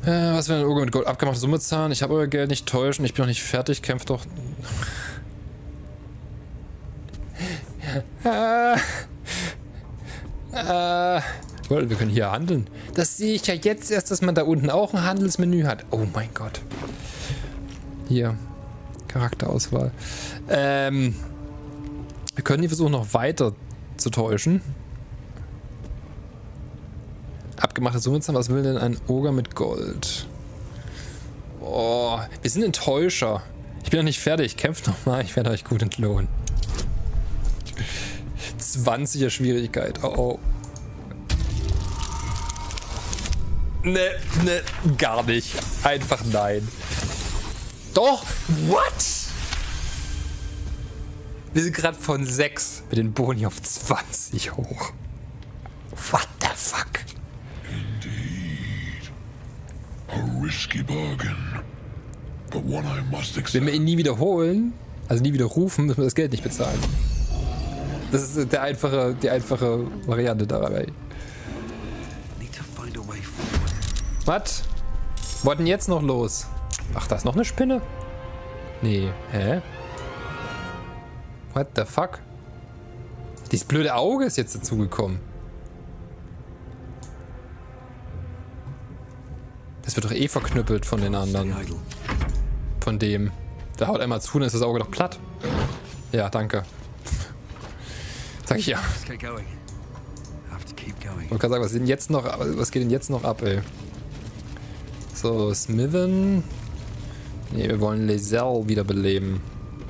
Was will ein Ogre mit Gold? Abgemachte Summe zahlen? Ich habe euer Geld, nicht täuschen. Ich bin noch nicht fertig. Kämpft doch. Wir können hier handeln. Das sehe ich ja jetzt erst, dass man da unten auch ein Handelsmenü hat. Oh mein Gott. Hier. Charakterauswahl. Wir können die versuchen, noch weiter zu täuschen. Abgemachte Summe zahlen. Was will denn ein Ogre mit Gold? Oh, wir sind Enttäuscher. Ich bin noch nicht fertig. Kämpft nochmal. Ich werde euch gut entlohnen. 20er Schwierigkeit. Oh oh. Ne, gar nicht. Einfach nein. Doch! What? Wir sind gerade von 6 mit den Boni auf 20 hoch. What the fuck? Indeed. A risky bargain. But one I must accept. Wenn wir ihn nie wiederholen, also nie wieder rufen, müssen wir das Geld nicht bezahlen. Das ist die einfache Variante dabei. Was? Was denn jetzt noch los? Ach, da ist noch eine Spinne? Nee. Hä? What the fuck? Dieses blöde Auge ist jetzt dazugekommen. Das wird doch eh verknüppelt von den anderen. Von dem. Der haut einmal zu, dann ist das Auge doch platt. Ja, danke. Sag ich ja. Ich kann sagen, was geht denn jetzt noch ab, ey? So, Smithen. Ne, wir wollen Lae'zel wiederbeleben.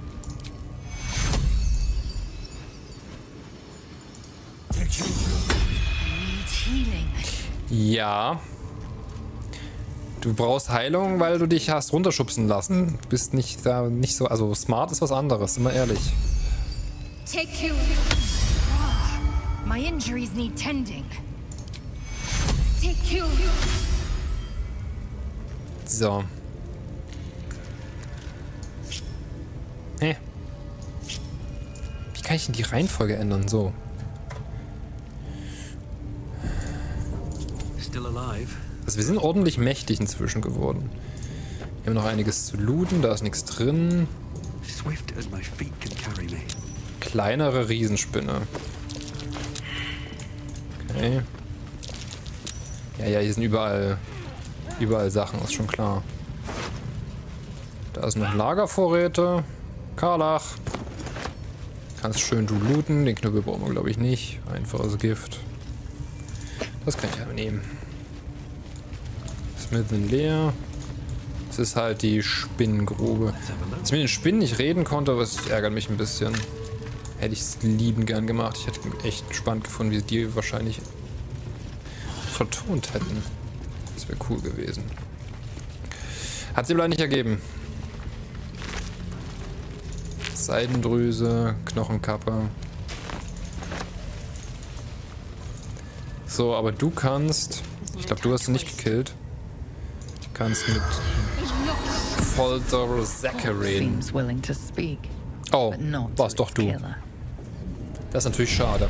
Ja. Du brauchst Heilung, weil du dich hast runterschubsen lassen. Du bist nicht so. Also smart ist was anderes, immer ehrlich. My injuries need tending. So. Wie kann ich denn die Reihenfolge ändern? So. Also wir sind ordentlich mächtig inzwischen geworden. Wir haben noch einiges zu looten, da ist nichts drin. Kleinere Riesenspinne. Okay. Ja, hier sind überall Sachen, ist schon klar. Da ist noch Lagervorräte. Karlach. Kannst schön du looten. Den Knüppel brauchen wir, glaube ich, nicht. Einfaches Gift. Das kann ich ja nehmen. Smithen leer. Das ist halt die Spinnengrube. Dass ich mit den Spinnen nicht reden konnte, aber es ärgert mich ein bisschen. Hätte ich es liebend gern gemacht. Ich hätte echt spannend gefunden, wie die wahrscheinlich vertont hätten. Das wäre cool gewesen. Hat sie leider nicht ergeben. Seidendrüse, Knochenkappe. So, aber du kannst... Ich glaube, du hast sie nicht gekillt. Du kannst mit Folder Zachary. Oh, war's doch du. Das ist natürlich schade.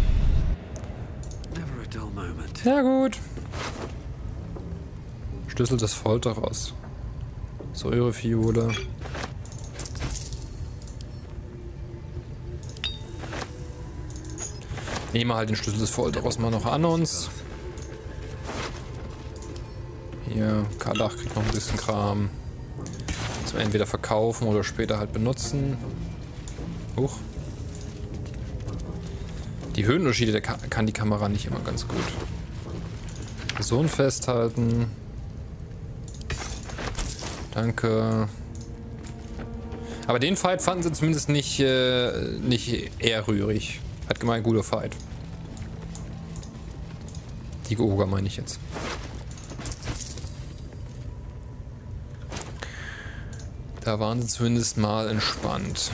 Ja gut. Schlüssel des Folterers. Säurefiole. Nehmen wir halt den Schlüssel des Folterers mal noch an uns. Hier, Karlach kriegt noch ein bisschen Kram. Das wir entweder verkaufen oder später halt benutzen. Huch. Die Höhenunterschiede kann die Kamera nicht immer ganz gut. So ein Festhalten. Danke. Aber den Fight fanden sie zumindest nicht ehrrührig. Hat gemeint, guter Fight. Die Ogre meine ich jetzt. Da waren sie zumindest mal entspannt.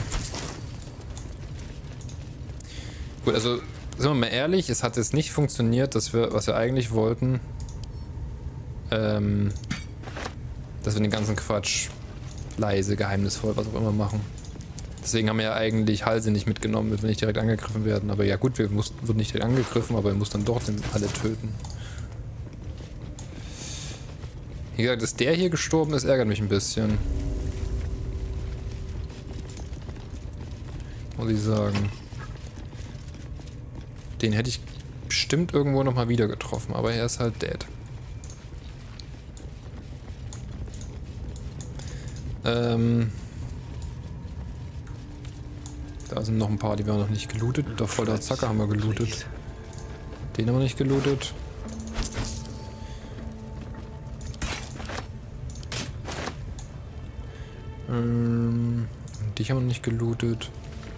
Gut, also sind wir mal ehrlich, es hat jetzt nicht funktioniert, dass was wir eigentlich wollten, dass wir den ganzen Quatsch leise, geheimnisvoll, was auch immer machen. Deswegen haben wir ja eigentlich Halse nicht mitgenommen, damit wir nicht direkt angegriffen werden. Aber ja gut, wir wurden nicht direkt angegriffen, aber wir mussten dann doch alle töten. Wie gesagt, dass der hier gestorben ist, ärgert mich ein bisschen. Muss ich sagen. Den hätte ich bestimmt irgendwo nochmal wieder getroffen, aber er ist halt dead. Da sind noch ein paar, die wir noch nicht gelootet. Der Folterzacker haben wir gelootet. Den haben wir nicht gelootet. Dich haben wir nicht gelootet.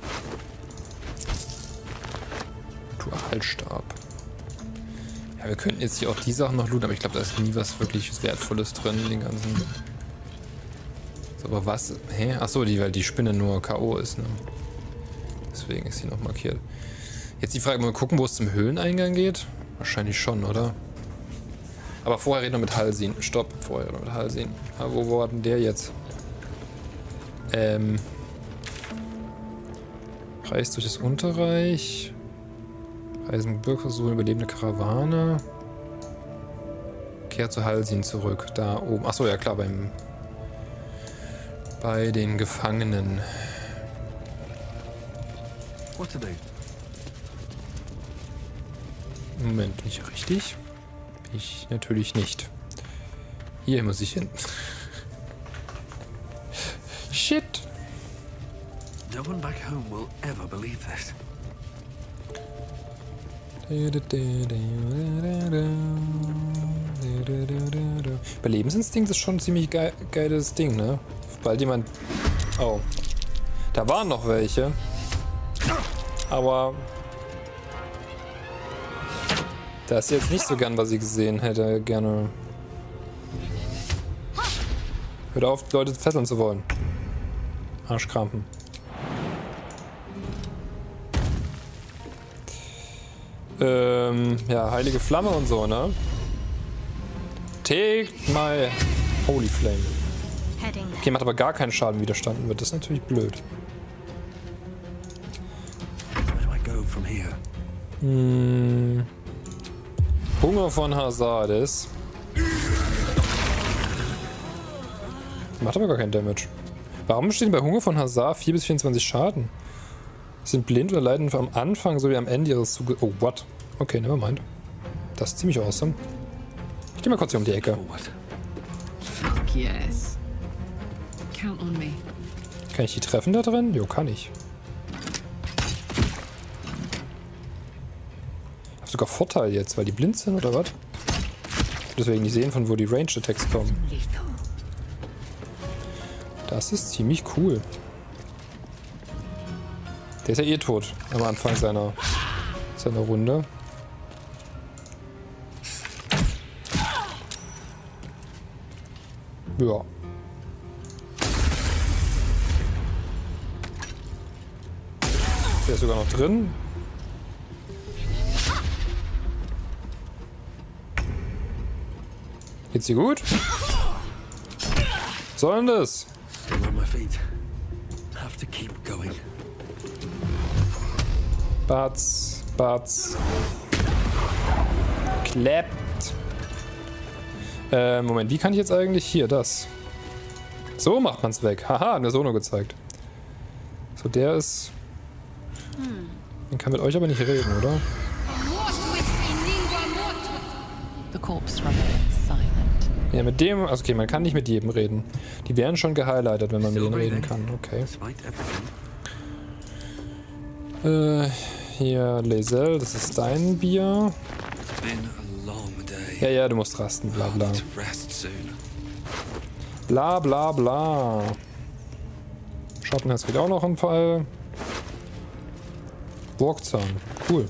Ritualstab. Ja, wir könnten jetzt hier auch die Sachen noch looten, aber ich glaube, da ist nie was wirklich Wertvolles drin in den ganzen... So, aber was? Hä? Achso, weil die Spinne nur K.O. ist, ne? Deswegen ist sie noch markiert. Jetzt die Frage, mal gucken, wo es zum Höhleneingang geht? Wahrscheinlich schon, oder? Aber vorher reden wir mit Halsin. Stopp, vorher reden wir mit Halsin. Aber wo war denn der jetzt? Reist durch das Unterreich. Reisen Gebirgsversuche, überlebende Karawane. Kehr zu Halsin zurück. Da oben. Achso, ja klar, bei den Gefangenen. Moment, nicht richtig? Ich natürlich nicht. Hier muss ich hin. Shit! No one back home will ever believe this. Überlebensinstinkt ist schon ein ziemlich geiles Ding, ne? Sobald jemand... Oh. Da waren noch welche. Aber... Das ist jetzt nicht so gern, was ich gesehen hätte. Gerne... Hört auf, Leute fesseln zu wollen. Arschkrampen. Ja, heilige Flamme und so, ne? Take my holy flame. Okay, macht aber gar keinen Schaden widerstanden wird. Das ist natürlich blöd. Hunger von Hazardes. Macht aber gar keinen Damage. Warum stehen bei Hunger von Hazard 4 bis 24 Schaden? Sind blind oder leiden am Anfang sowie am Ende ihres Zuges... Oh, what? Okay, nevermind. Das ist ziemlich awesome. Ich geh mal kurz hier um die Ecke. Fuck yes. Count on me. Kann ich die treffen da drin? Jo, kann ich. Hab sogar Vorteil jetzt, weil die blind sind, oder was? Deswegen nicht sehen, von wo die Ranged Attacks kommen. Das ist ziemlich cool. Der ist ja eh tot am Anfang seiner Runde. Ja. Der ist sogar noch drin. Geht's dir gut? Sollen das? Batz. Klappt. Moment, wie kann ich jetzt eigentlich hier das? So macht man's weg. Haha, hat mir so nur gezeigt. So, der ist... Man kann mit euch aber nicht reden, oder? The corpse remains silent. Ja, mit dem... Also okay, man kann nicht mit jedem reden. Die werden schon gehighlightet, wenn man mit denen reden kann. Okay. Hier, Lae'zel, das ist dein Bier. Ja, du musst rasten, bla bla. Bla bla bla. Schattenherz geht auch noch im Fall. Burgzahn, cool.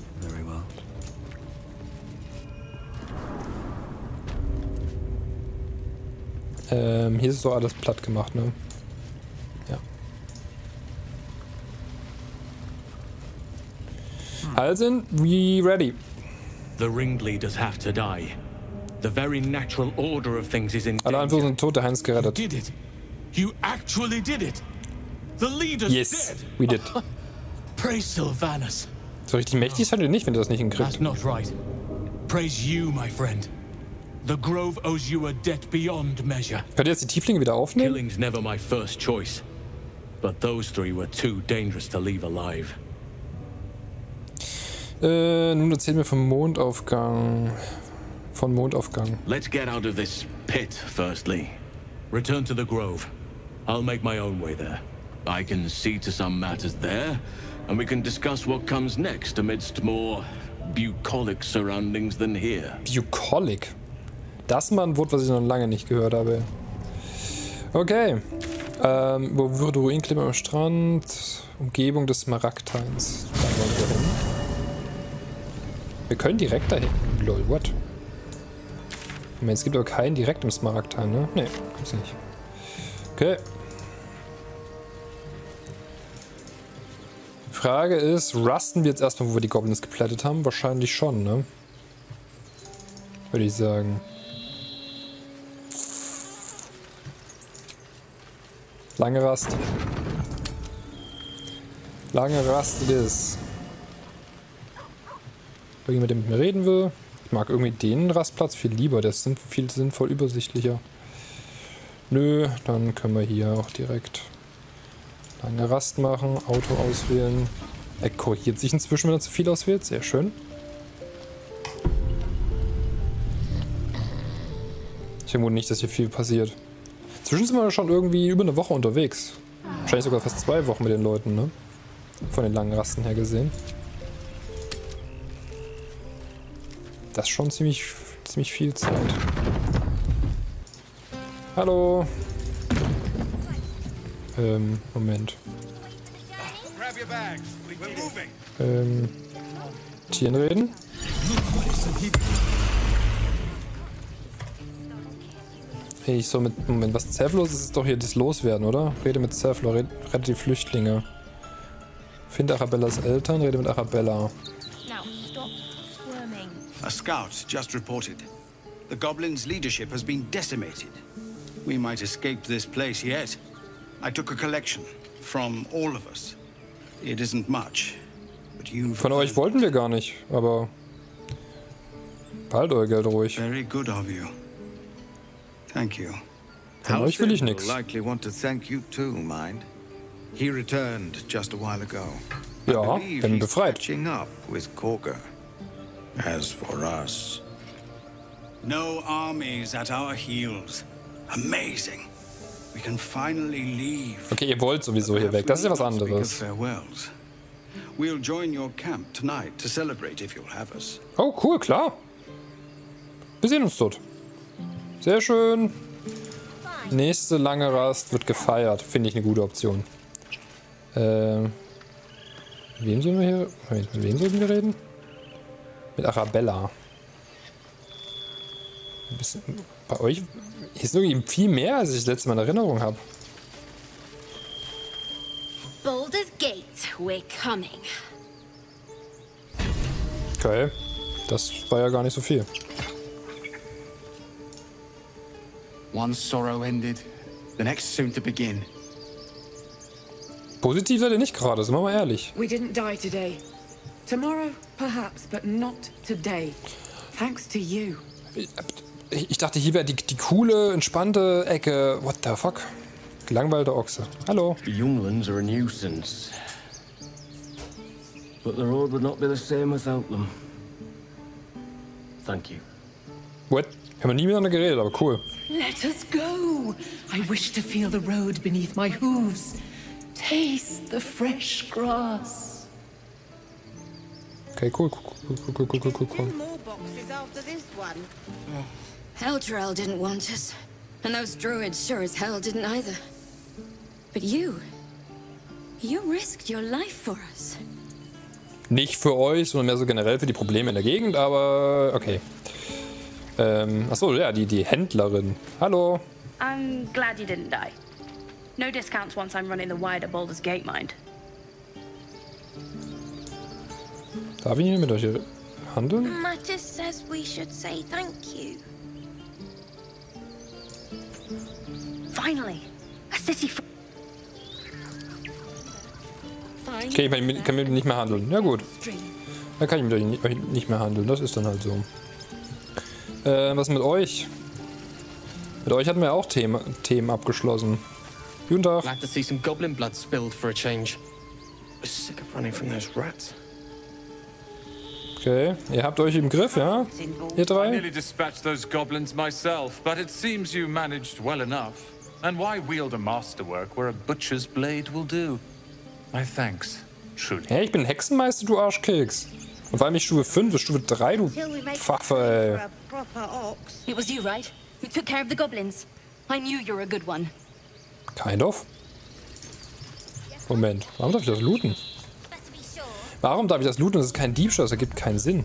Hier ist so alles platt gemacht, ne? Ja. Halsin, we ready. The ringleaders have to die. The very natural order of things is in Alle Anführer sind tot, der Heinz gerettet. You did it. You actually did it. The leader's Yes, dead. we did. Praise Sylvanas. So richtig mächtig seid ihr nicht, wenn ihr das nicht hinkriegt. That's not right. Praise you, my friend. The Grove owes you a debt beyond measure. Könnt ihr jetzt die Tieflinge wieder aufnehmen? Killing's never my first choice. But those three were too dangerous to leave alive. Nun erzähl mir vom Mondaufgang. Von Mondaufgang. Let's get out of this pit, firstly. Return to the Grove. I'll make my own way there. I can see to some matters there, and we can discuss what comes next amidst more bucolic surroundings than here. Bucolic. Das ist mal ein Wort, was ich noch lange nicht gehört habe. Okay. Wo würde Ruinklimmer am Strand? Umgebung des Smaragdhains. Da wollen wir hin. Wir können direkt dahin. Lol, what? Moment, es gibt aber keinen direkt im Smaragdhain, ne? Ne, gibt's nicht. Okay. Frage ist, rusten wir jetzt erstmal, wo wir die Goblins geplättet haben? Wahrscheinlich schon, ne? Würde ich sagen. Lange Rast. Lange Rast it is. Irgendjemand, der mit mir reden will. Ich mag irgendwie den Rastplatz viel lieber. Der ist viel sinnvoll übersichtlicher. Nö, dann können wir hier auch direkt lange Rast machen. Auto auswählen. Er korrigiert sich inzwischen, wenn er zu viel auswählt. Sehr schön. Ich vermute nicht, dass hier viel passiert. Inzwischen sind wir schon irgendwie über eine Woche unterwegs. Wahrscheinlich sogar fast 2 Wochen mit den Leuten, ne? Von den langen Rasten her gesehen. Das ist schon ziemlich viel Zeit. Hallo. Moment. Tieren reden? Hey, ich soll mit... Moment, was Zerflos ist, ist doch hier das Loswerden, oder? Rede mit Zerflo, rette die Flüchtlinge. Finde Arabellas Eltern, rede mit Arabella. A scout just reported. The goblins' leadership has been decimated. We might escape this place yet. I took a collection from all of us. It isn't much, but you've... Von euch wollten wir gar nicht, aber... Behaltet euer Geld ruhig. Very good of you. Thank you. Von euch will ich nichts. Likely want to thank you too, mind. He returned just a while ago. Ja, bin befreit. Catching up with Korga. As for us, No armies at our heels. Amazing. We can finally leave. Okay, ihr wollt sowieso hier weg. Das ist ja was anderes. Farewells. We'll join your camp tonight to celebrate if you'll have us. Oh, cool, klar. Wir sehen uns dort. Sehr schön. Nächste lange Rast wird gefeiert. Finde ich eine gute Option. Mit wem sollen wir hier... Moment, mit wem sollten wir reden? Mit Arabella. Ein bisschen... Bei euch ist irgendwie viel mehr, als ich das letzte Mal in Erinnerung habe. Baldur's Gate, we're coming. Okay. Das war ja gar nicht so viel. One sorrow ended, the next soon to begin. Positiv seid ihr nicht gerade, sind wir mal ehrlich. We didn't die today. Tomorrow, perhaps, but not today. Thanks to you. Ich dachte, hier wäre die coole, entspannte Ecke. What the fuck? Gelangweilter Ochse. Hallo. The Younglands are a nuisance. But the road would not be the same without them. Thank you. What? Haben wir nie miteinander geredet, aber cool. Let us go. I wish to feel the road beneath my hooves. Taste the fresh grass. Okay, cool. More boxes after this one. Heltrel didn't want us. And those druids sure as hell didn't either. But you risked your life for us. Nicht für euch, sondern mehr so generell für die Probleme in der Gegend, aber okay. Achso, ja, die Händlerin. Hallo. I'm glad you didn't die. No discounts once I'm running the wider Baldur's Gate mind. Darf ich nicht mit euch handeln? Mattis says we should say thank you. Finally, a city. Okay, ich kann mit nicht mehr handeln. Ja gut. Dann kann ich mit euch nicht mehr handeln. Das ist dann halt so. Was mit euch? Mit euch hatten wir auch Themen abgeschlossen. Guten Tag. Glad to see some goblin blood spilled for a change. I'm sick of running from those rats. Okay, ihr habt euch im Griff, ja? Ihr I drei? nearly dispatched those goblins myself, but it seems you managed well enough. And why wield a masterwork where a butcher's blade will do? My thanks, truly. Hey, ich bin Hexenmeister, du Arschkeks. Und vor allem nicht Stufe 5, bis Stufe 3, du Pfaffe, ey. It was you, right? Who took care of the goblins? I knew you were a good one. Kind of. Moment, warum darf ich das looten? Warum darf ich das looten? Das ist kein Diebstahl, das ergibt keinen Sinn.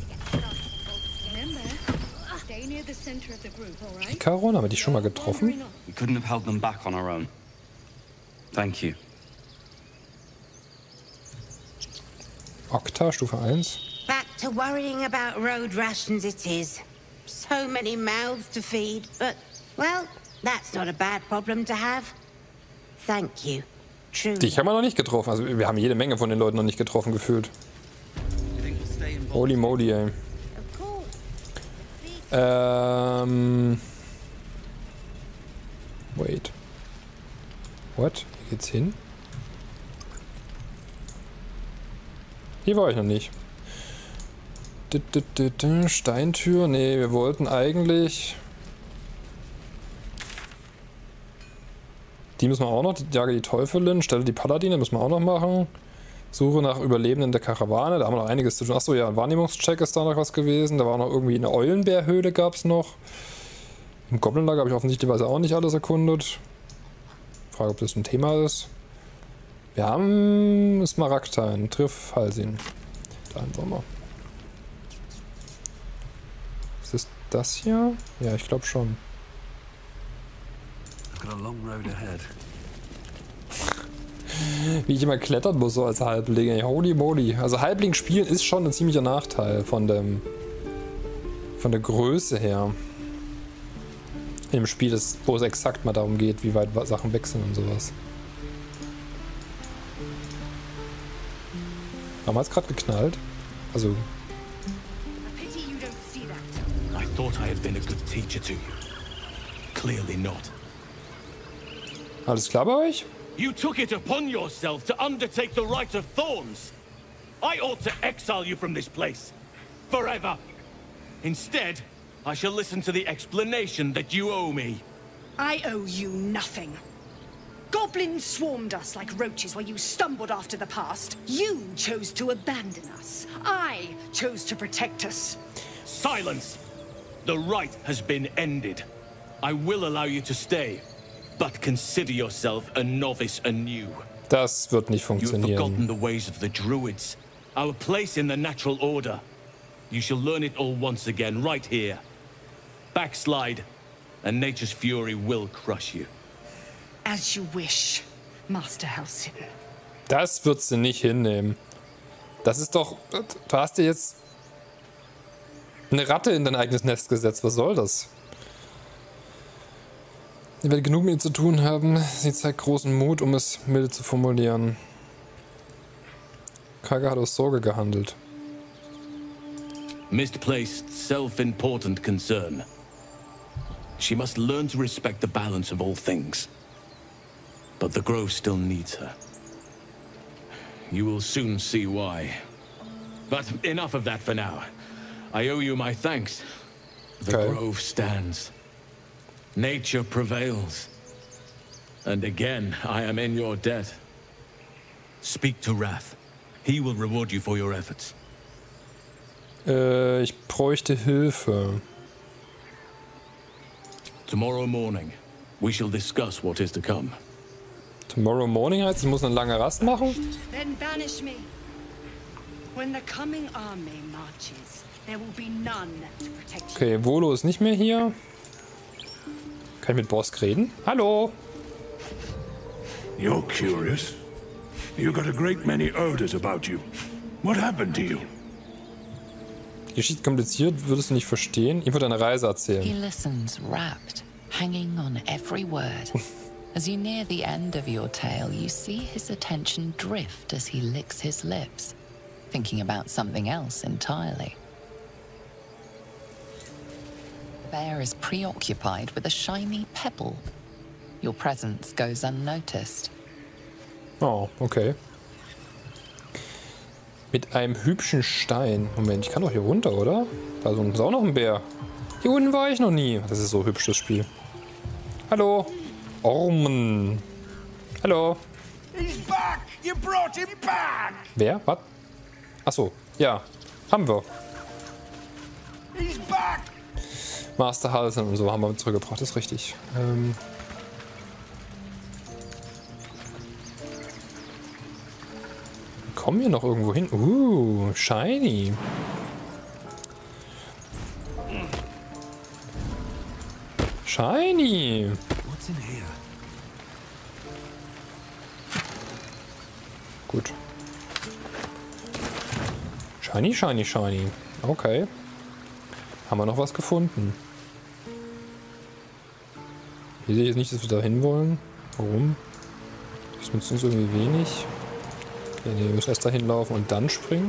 Ikaron, haben wir dich schon mal getroffen? We couldn't have held them back on our own. Thank you. Okta, Stufe 1. Back to worrying about road rations it is. So many mouths to feed, but, well, that's not a bad problem to have. Thank you. Truly. Dich haben wir noch nicht getroffen. Also wir haben jede Menge von den Leuten noch nicht getroffen gefühlt. Holy moly, ey. Wait. What? Hier geht's hin? Hier war ich noch nicht. Steintür? Nee, wir wollten eigentlich... Die müssen wir auch noch. Jage die Teufelin, stelle die Paladine, müssen wir auch noch machen. Suche nach Überlebenden der Karawane, da haben wir noch einiges zu tun. Achso, ja, ein Wahrnehmungscheck ist da noch was gewesen. Da war noch irgendwie eine Eulenbärhöhle gab es noch. Im Goblinlager habe ich offensichtlicherweise auch nicht alles erkundet. Frage, ob das ein Thema ist. Wir haben Smaragdhain, Triff Halsin. Da wollen wir. Ist das hier? Ja, ich glaube schon. Wie ich immer klettern muss, so als Halbling. Ey, holy moly. Also Halbling spielen ist schon ein ziemlicher Nachteil von der Größe her. In dem Spiel, wo es exakt mal darum geht, wie weit Sachen wechseln und sowas. Haben wir jetzt gerade geknallt? Also... I thought I had been a good teacher to you. Clearly not. Alles klar bei euch? You took it upon yourself to undertake the Rite of Thorns. I ought to exile you from this place. Forever. Instead, I shall listen to the explanation that you owe me. I owe you nothing. Goblins swarmed us like roaches while you stumbled after the past. You chose to abandon us. I chose to protect us. Silence! The rite has been ended. I will allow you to stay. But consider yourself a novice anew. Das wird nicht You have funktionieren. forgotten the ways of the druids, our place in the natural order. You shall learn it all once again, right here. Backslide, and nature's fury will crush you. As you wish, Master Halsin. Das wird sie nicht hinnehmen. Das ist doch... Du hast dir jetzt eine Ratte in dein eigenes Nest gesetzt. Was soll das? Ich werde genug mit ihr zu tun haben. Sie zeigt großen Mut, um es milde zu formulieren. Kaga hat aus Sorge gehandelt. Misplaced, self-important concern. She must learn to respect the balance of all things. But the Grove still needs her. You will soon see why. But enough of that for now. I owe you my thanks. The Grove stands. Nature prevails. And again, I am in your debt. Speak to Wrath. He will reward you for your efforts. Ich bräuchte Hilfe. Tomorrow morning, we shall discuss what is to come. Tomorrow morning heißt, ich muss eine lange Rast machen? Then banish me. When the coming army marches, there will be none to protect you. Okay, Volo ist nicht mehr hier. Kann ich mit Bosk reden? Hallo! You're curious. You got a great many odors about you. What happened to you? Die Geschichte kompliziert, würdest du nicht verstehen. Ich würde eine Reise He erzählen. listens, rapt, hanging on every word. As you near the end of your tale, you see his attention drift as he licks his lips, thinking about something else entirely. bear is preoccupied with a shiny pebble. Your presence goes unnoticed. Oh, okay. Mit einem hübschen Stein. Moment, ich kann doch hier runter, oder? Da ist auch noch ein Bär. Hier unten war ich noch nie. Das ist so hübsch, das Spiel. Hallo. Ormen. Hallo. He's back! You brought him back! Wer? Was? Achso. Ja. Haben wir. He's back! Master Halsen und so haben wir zurückgebracht. Das ist richtig. Kommen wir noch irgendwo hin? Shiny. Shiny. What's in here? Gut. Shiny, shiny, shiny. Okay. Haben wir noch was gefunden? Hier sehe ich jetzt nicht, dass wir da hin wollen. Warum? Das nützt uns irgendwie wenig. Ja, nee, wir müssen erst dahin laufen und dann springen.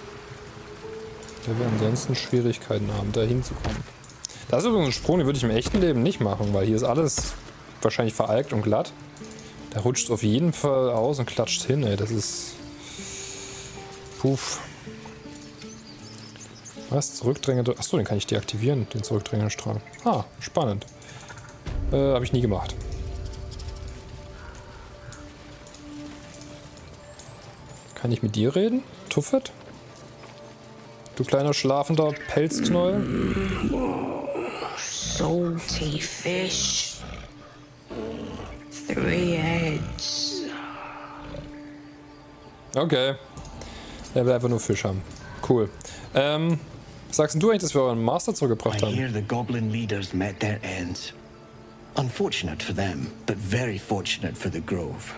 Da wir ansonsten Schwierigkeiten haben, da hinzukommen. Das ist übrigens ein Sprung, den würde ich im echten Leben nicht machen, weil hier ist alles wahrscheinlich veralkt und glatt. Da rutscht es auf jeden Fall aus und klatscht hin, ey. Das ist... Puff. Was? Zurückdrängende... Achso, den kann ich deaktivieren, den zurückdrängenden Strang. Ah, spannend. Habe ich nie gemacht. Kann ich mit dir reden? Tuffet? Du kleiner schlafender Pelzknäuel? Salty fish. 3 heads. Okay. Er will einfach nur Fisch haben. Cool. Was sagst du eigentlich, dass wir euren Master zurückgebracht haben? I hear the goblin leaders met their ends. Unfortunate for them, but very fortunate for the Grove.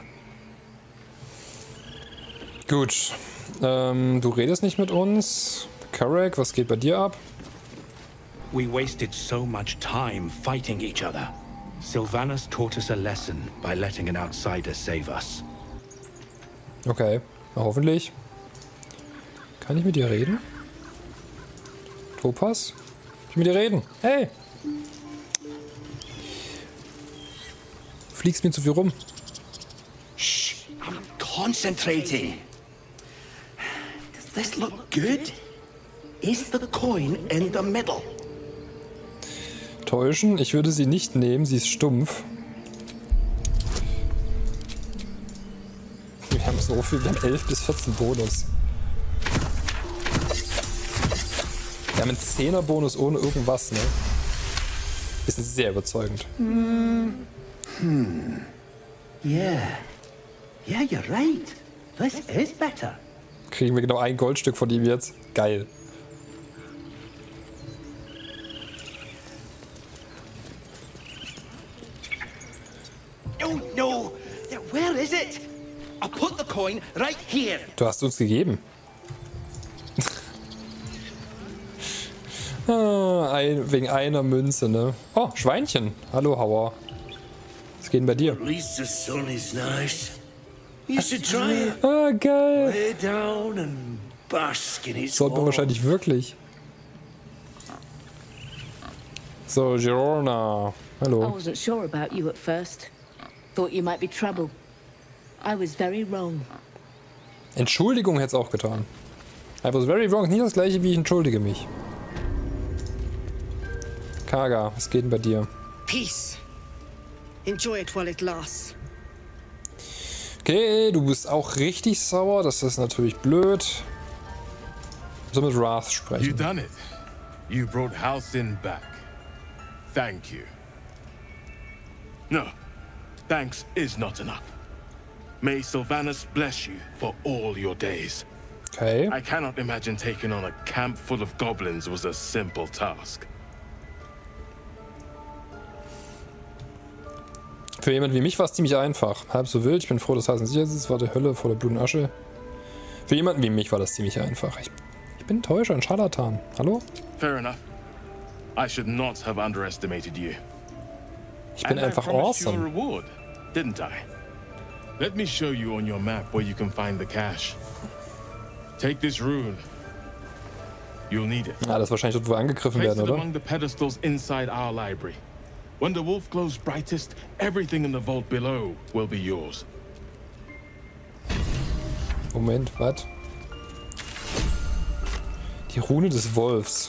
Gut. Du redest nicht mit uns. Karek, was geht bei dir ab? We wasted so much time fighting each other. Sylvanas taught us a lesson by letting an outsider save us. Okay, na, hoffentlich. Kann ich mit dir reden? Topaz? Ich mit dir reden? Hey! Fliegst mir zu viel rum. Shh, I'm concentrating. Does this look good? Is the coin in the middle? Täuschen? Ich würde sie nicht nehmen, sie ist stumpf. Wir haben so viel, wir haben 11 bis 14 Bonus. Wir haben einen 10er Bonus ohne irgendwas, ne? Ist sehr überzeugend. Yeah. Yeah, you're right. This is better. Kriegen wir genau ein Goldstück von ihm jetzt? Geil. Oh no! Where is it? I put the coin right here. Du hast uns gegeben. Wegen einer Münze, ne? Oh, Schweinchen. Hallo, Hauer. Was geht denn bei dir? At least the sun is nice. You should try it. Ah, geil. Lay down and bask in its Sollten wir wahrscheinlich wirklich. So, Girona. Hallo. I wasn't sure about you at first. Thought you might be trouble. I was very wrong. Entschuldigung hätte es auch getan. I was very wrong. Nicht das gleiche wie ich entschuldige mich. Kaga, was geht denn bei dir? Peace. Enjoy it while it lasts. Okay, du bist auch richtig sauer. Das ist natürlich blöd. So mit Wrath sprechen. You done it. You brought Halcyon back. Thank you. No, thanks is not enough. May Sylvanas bless you for all your days. Okay. I cannot imagine taking on a camp full of goblins was a simple task. Für jemand wie mich war es ziemlich einfach. Halb so wild, ich bin froh, dass Halcyon sicher ist. Es war die Hölle vor der Blut und Asche. Für jemanden wie mich war das ziemlich einfach. Ich bin Täuscher, ein Scharlatan. Hallo? Fair enough. I should not have underestimated you. Ich bin einfach awesome. You a reward, didn't I? Let me show you on your map where you can find the cache. Take this rune. You'll need it. Ah, das ist wahrscheinlich dort, wo wir angegriffen Place werden, it oder? among the pedestals inside our library. When the wolf glows brightest, everything in the vault below will be yours. Moment, was? Die Rune des Wolfs.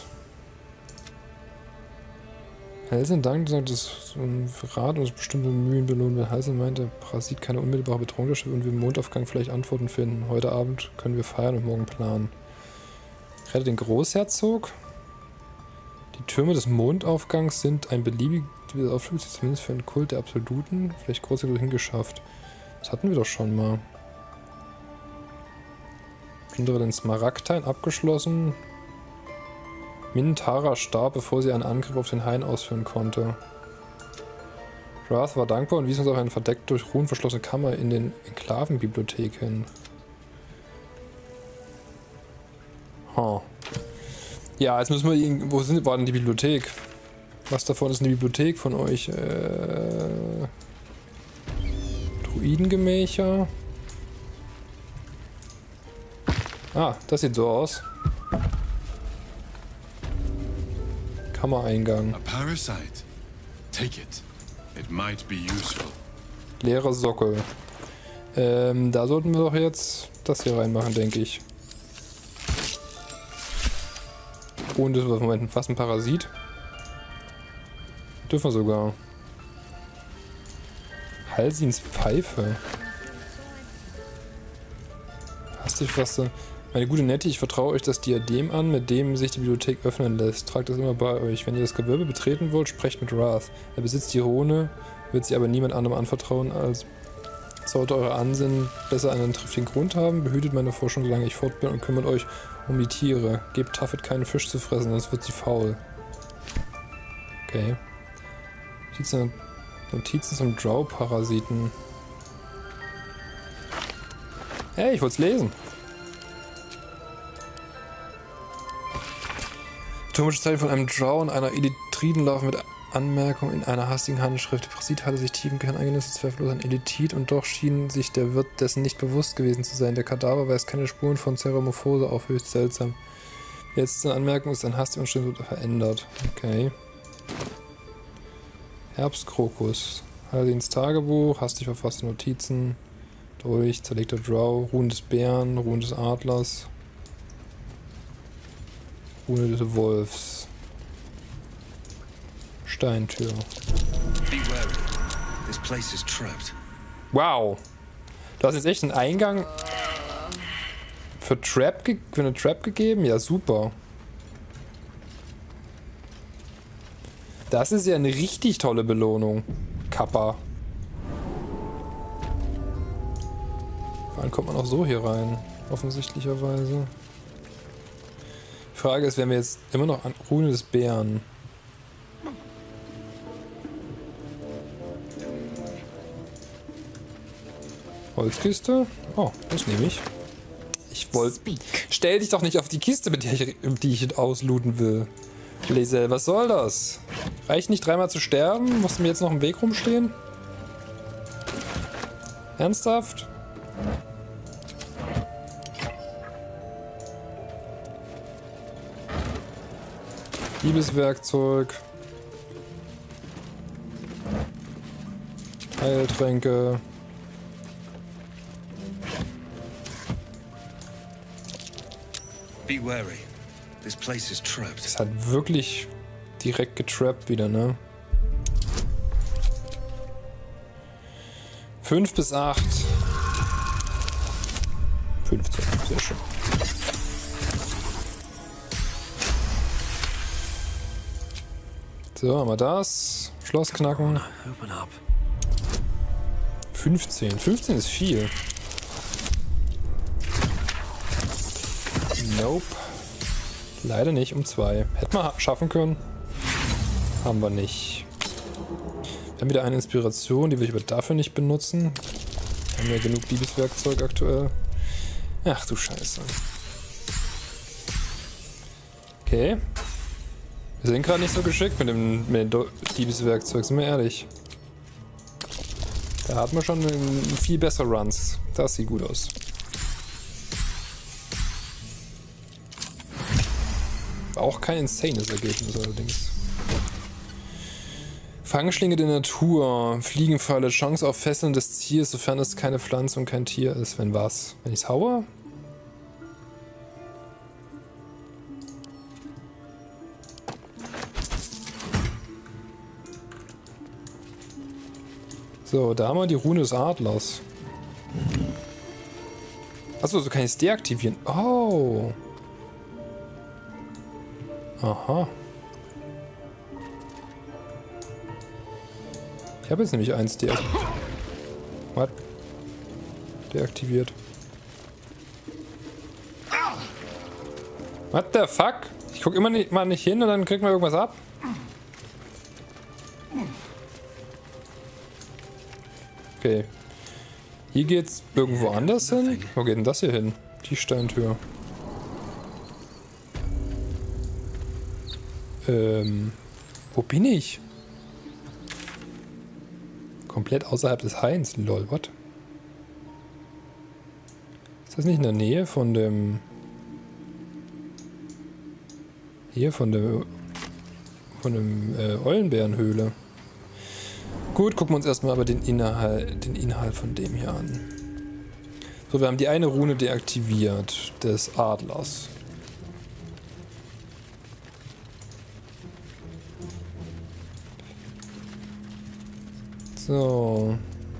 Halsen dankt, dass Rat uns bestimmte Mühen belohnt wird. Halsen meint, der Parasit keine unmittelbare Bedrohung darstellt und wir im Mondaufgang vielleicht Antworten finden. Heute Abend können wir feiern und morgen planen. Rettet den Großherzog. Die Türme des Mondaufgangs sind ein beliebiges Ausflug, zumindest für einen Kult der Absoluten. Vielleicht Großherzog hingeschafft. Das hatten wir doch schon mal. Plündere den Smaragdhain abgeschlossen. Mintara starb, bevor sie einen Angriff auf den Hain ausführen konnte. Wrath war dankbar und wies uns auf eine verdeckt durch Runen verschlossene Kammer in den Enklavenbibliothek hin. Huh. Ja, jetzt müssen wir ihn. Wo war denn die Bibliothek? Was davon ist eine Bibliothek von euch? Druidengemächer. Ah, das sieht so aus. Kammereingang. A parasite. Take it. It might be useful. Leerer Sockel. Da sollten wir doch jetzt das hier reinmachen, denke ich. Und das ist Moment fast ein Parasit. Dürfen wir sogar. Halsins Pfeife. Hast dich was da. Meine gute Nettie, ich vertraue euch das Diadem an, mit dem sich die Bibliothek öffnen lässt. Tragt es immer bei euch. Wenn ihr das Gewölbe betreten wollt, sprecht mit Wrath. Er besitzt die Rune, wird sie aber niemand anderem anvertrauen, als sollte euer Ansinnen besser einen triftigen Grund haben. Behütet meine Forschung, solange ich fort bin, und kümmert euch um die Tiere. Gebt Tuffet keinen Fisch zu fressen, sonst wird sie faul. Okay. Notizen zum Drow-Parasiten. Hey, ich wollte es lesen. Turmische Zeichen von einem Drow und einer Elytriden laufen mit Anmerkung in einer hastigen Handschrift. Der Parasit hatte sich tief im Kern eingenistet, zweifellos ein Elytid, und doch schien sich der Wirt dessen nicht bewusst gewesen zu sein. Der Kadaver weist keine Spuren von Ceremorphose auf, höchst seltsam. Die letzte Anmerkung ist ein hastig und schnell verändert. Okay. Herbstkrokus. Halsins Tagebuch, hastig verfasste Notizen. Durch, zerlegter Drow, Runen des Bären, Runen des Adlers. Rune des Wolfs. Steintür. Wow. Du hast jetzt echt einen Eingang für eine Trap gegeben? Ja, super. Das ist ja eine richtig tolle Belohnung. Kappa. Vor allem kommt man auch so hier rein. Offensichtlicherweise. Die Frage ist, wenn wir jetzt immer noch an Rune des Bären. Holzkiste? Oh, das nehme ich. Ich wollte. Stell dich doch nicht auf die Kiste, mit die ich auslooten will. Lae'zel, was soll das? Reicht nicht dreimal zu sterben? Musst du mir jetzt noch im Weg rumstehen? Ernsthaft? Liebeswerkzeug. Heiltränke. Be wary. This place is trapped. Es hat wirklich direkt getrappt wieder, ne? 5 bis 8. 15, sehr schön. So, haben wir das. Schloss knacken. 15. 15 ist viel. Nope. Leider nicht, um 2. Hätten wir schaffen können. Haben wir nicht. Wir haben wieder eine Inspiration, die will ich aber dafür nicht benutzen. Wir haben ja genug Liebeswerkzeug aktuell. Ach du Scheiße. Okay. Wir sind gerade nicht so geschickt mit dem Liebeswerkzeug, sind wir ehrlich. Da hatten wir schon viel bessere Runs. Das sieht gut aus. auch kein insanes Ergebnis allerdings. Fangschlinge der Natur, Fliegenfalle, Chance auf Fesseln des Ziels, sofern es keine Pflanze und kein Tier ist. Wenn was? Wenn ich's haue? So, da haben wir die Rune des Adlers. Achso, so kann ich es deaktivieren. Oh. Aha. Ich habe jetzt nämlich eins deaktiviert. What? Deaktiviert. What the fuck? Ich gucke immer mal nicht hin und dann kriegt man irgendwas ab. Okay. Hier geht's irgendwo anders hin? Wo geht denn das hier hin? Die Steintür. Wo bin ich? Komplett außerhalb des Hains. Lol, what? Ist das nicht in der Nähe von dem... Hier, von dem Eulenbärenhöhle. Gut, gucken wir uns erstmal aber den Inhalt von dem hier an. So, wir haben die eine Rune deaktiviert, des Adlers. So.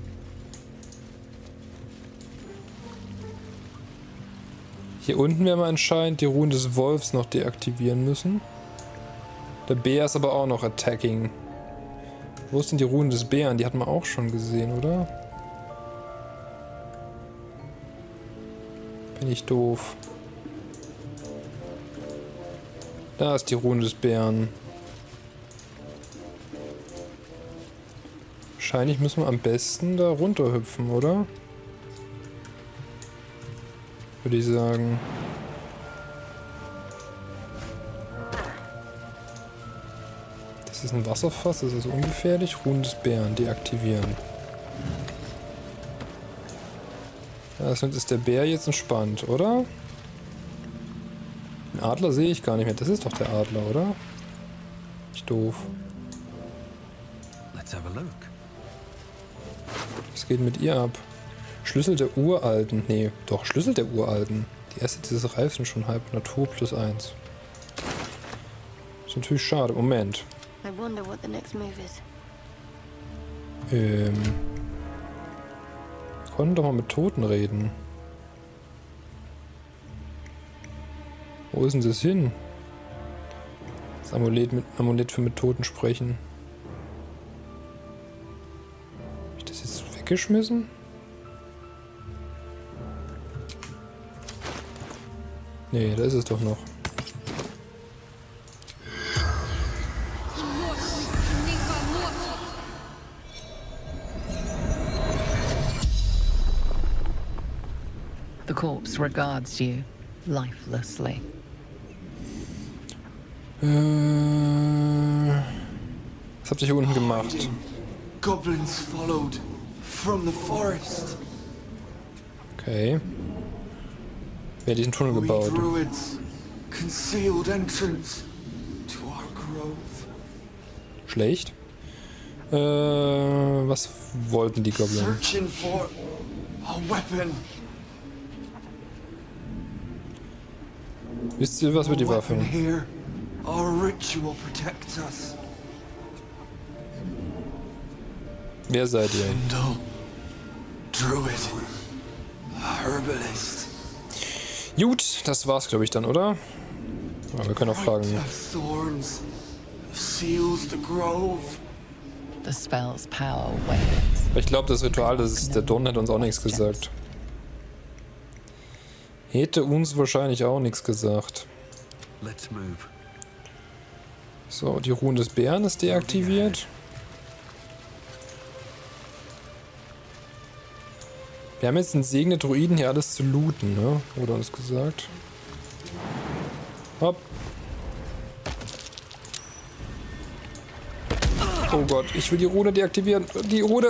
Hier unten werden wir anscheinend die Rune des Wolfs noch deaktivieren müssen. Der Bär ist aber auch noch attacking. Wo ist denn die Rune des Bären? Die hatten wir auch schon gesehen, oder? Bin ich doof. Da ist die Rune des Bären. Wahrscheinlich müssen wir am besten da runterhüpfen, oder? Würde ich sagen. Das ist ein Wasserfass, das ist ungefährlich. Rune des Bären deaktivieren. Ja, somit ist der Bär jetzt entspannt, oder? Den Adler sehe ich gar nicht mehr. Das ist doch der Adler, oder? Nicht doof. Let's have a look. Was geht mit ihr ab? Schlüssel der Uralten. Nee, doch, Schlüssel der Uralten. Die Assets des Reifs sind schon halb Natur +1. Ist natürlich schade. Moment. I wonder what the next move is. Konnten doch mal mit Toten reden. Wo ist denn das hin? Das Amulett für mit Toten sprechen. Hab ich das jetzt weggeschmissen? Nee, da ist es doch noch. The corpse regards you lifelessly. Was habt ihr hier unten gemacht? Goblins followed from the forest. Okay. Wer hat diesen Tunnel gebaut? Druids concealed entrance to our grove. Schlecht. Was wollten die Goblins? Searching for a weapon. Wisst ihr, was mit die Waffe? Here, our ritual protects us. Wer seid ihr? Findle, Druid, Herbalist. Gut, das war's, glaube ich, dann, oder? Ja, wir können auch fragen. Thorns seals the grove. The spell's power wanes. Ich glaube, das Ritual, das ist, der Don hat uns auch nichts gesagt. Hätte uns wahrscheinlich auch nichts gesagt. Let's move. So, die Rune des Bären ist deaktiviert. Wir haben jetzt einen Segen der Druiden, hier alles zu looten, ne? Wurde uns gesagt. Hopp. Oh Gott, ich will die Rune deaktivieren. Die Rune.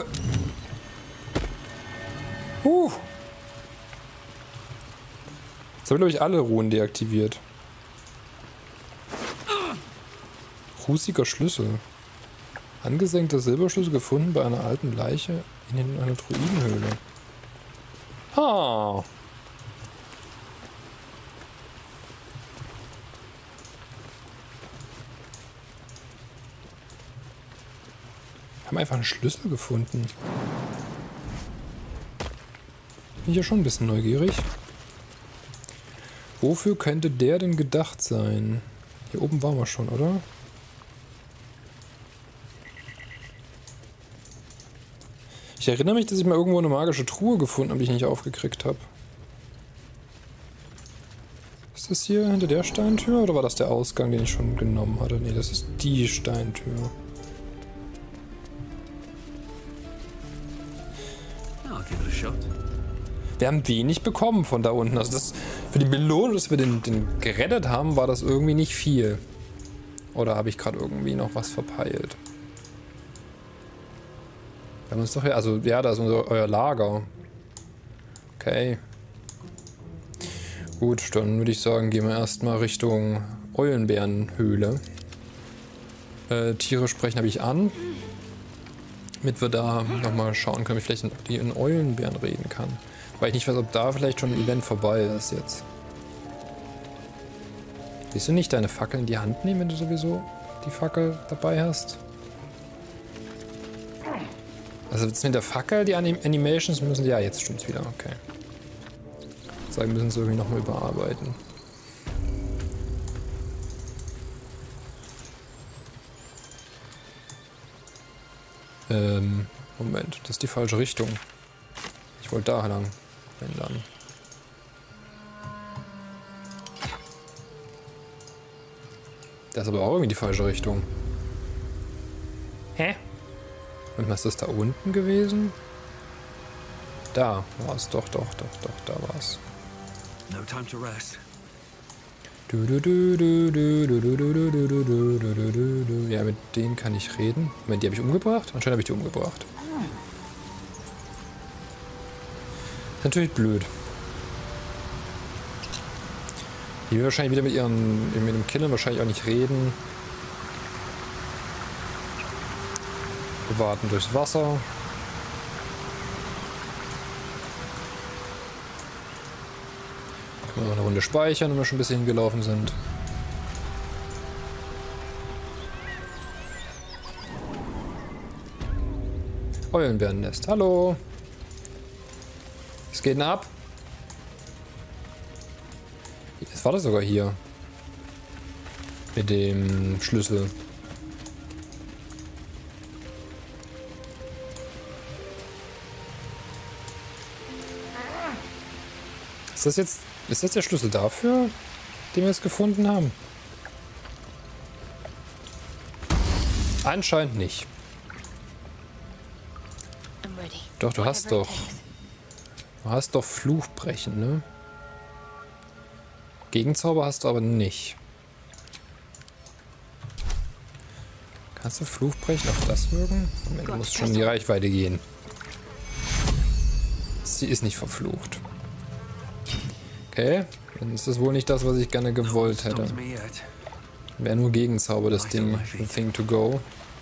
Jetzt haben wir, glaube ich, alle Runen deaktiviert. Rußiger Schlüssel. Angesenkter Silberschlüssel gefunden bei einer alten Leiche in einer Druidenhöhle. Ha! Wir haben einfach einen Schlüssel gefunden. Bin ich ja schon ein bisschen neugierig. Wofür könnte der denn gedacht sein? Hier oben waren wir schon, oder? Ich erinnere mich, dass ich mal irgendwo eine magische Truhe gefunden habe, die ich nicht aufgekriegt habe. Ist das hier hinter der Steintür oder war das der Ausgang, den ich schon genommen hatte? Nee, das ist die Steintür. Wir haben wenig bekommen von da unten. Also das für die Belohnung, dass wir den gerettet haben, war das irgendwie nicht viel. Oder habe ich gerade irgendwie noch was verpeilt? Wir haben uns doch hier, also ja, da ist euer Lager. Okay. Gut, dann würde ich sagen, gehen wir erstmal Richtung Eulenbärenhöhle. Tiere sprechen habe ich an. Damit wir da nochmal schauen können, wie ich vielleicht die in Eulenbären reden kann. Weil ich nicht weiß, ob da vielleicht schon ein Event vorbei ist jetzt. Willst du nicht deine Fackel in die Hand nehmen, wenn du sowieso die Fackel dabei hast? Also jetzt mit der Fackel, die Animations müssen... Ja, jetzt stimmt's wieder, okay. Sagen, müssen sie irgendwie nochmal überarbeiten. Moment, das ist die falsche Richtung. Ich wollte da lang. Wenn dann. Das ist aber auch irgendwie die falsche Richtung. Hä? Und was ist das da unten gewesen? Da war es. Doch, da war es. No time to rest. Ja, mit denen kann ich reden. Moment, die habe ich umgebracht? Anscheinend habe ich die umgebracht. Natürlich blöd. Die will wahrscheinlich wieder mit dem Killen wahrscheinlich auch nicht reden. Wir warten durchs Wasser. Können wir noch eine Runde speichern, wenn wir schon ein bisschen hingelaufen sind. Eulenbärennest. Hallo. Was geht denn ab? Das war das sogar hier. Mit dem Schlüssel. Ist das der Schlüssel dafür, den wir jetzt gefunden haben? Anscheinend nicht. Doch, du hast doch Fluchbrechen, ne? Gegenzauber hast du aber nicht. Kannst du Fluchbrechen auf das wirken? Moment, du musst schon in die Reichweite gehen. Sie ist nicht verflucht. Okay, dann ist das wohl nicht das, was ich gerne gewollt hätte. Wäre nur Gegenzauber, das Ding, the thing to go.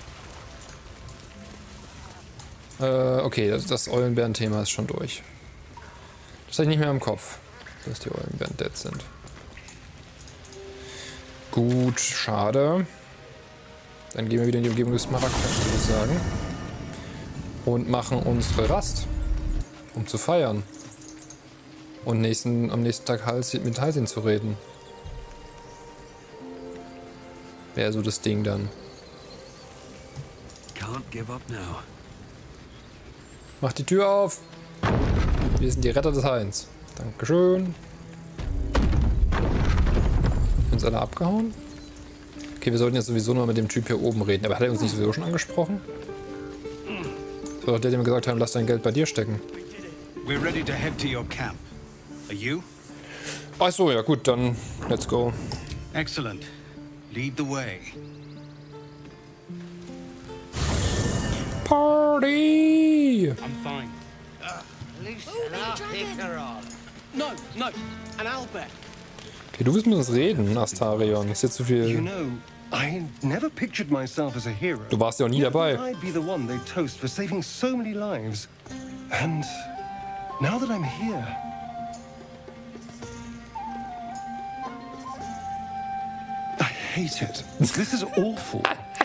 Okay, das Eulenbären-Thema ist schon durch. Das habe ich nicht mehr im Kopf, dass die Eulenbären dead sind. Gut, schade. Dann gehen wir wieder in die Umgebung des Smaragdbergs, würde ich sagen. Und machen unsere Rast, um zu feiern. Und am nächsten Tag mit Halsin zu reden. Wäre so das Ding dann. Can't give up now. Mach die Tür auf! Wir sind die Retter des Hains. Dankeschön. Sind uns alle abgehauen? Okay, wir sollten jetzt sowieso noch mit dem Typ hier oben reden. Aber hat er uns nicht sowieso schon angesprochen? Das war doch der, dem wir gesagt haben, lass dein Geld bei dir stecken. We're ready to head to your camp. Are you? Ach so, ja gut, dann let's go. Excellent. Lead the way. Party! I'm fine. Loosen up, pick her up. No, an Albert. Okay, du willst mit uns reden, Astarion. Ist jetzt zu viel I never pictured myself as a hero. Du warst ja auch nie dabei. I'd be the one they'd toast for saving so many lives. And now that I'm here, I hate it. This is awful.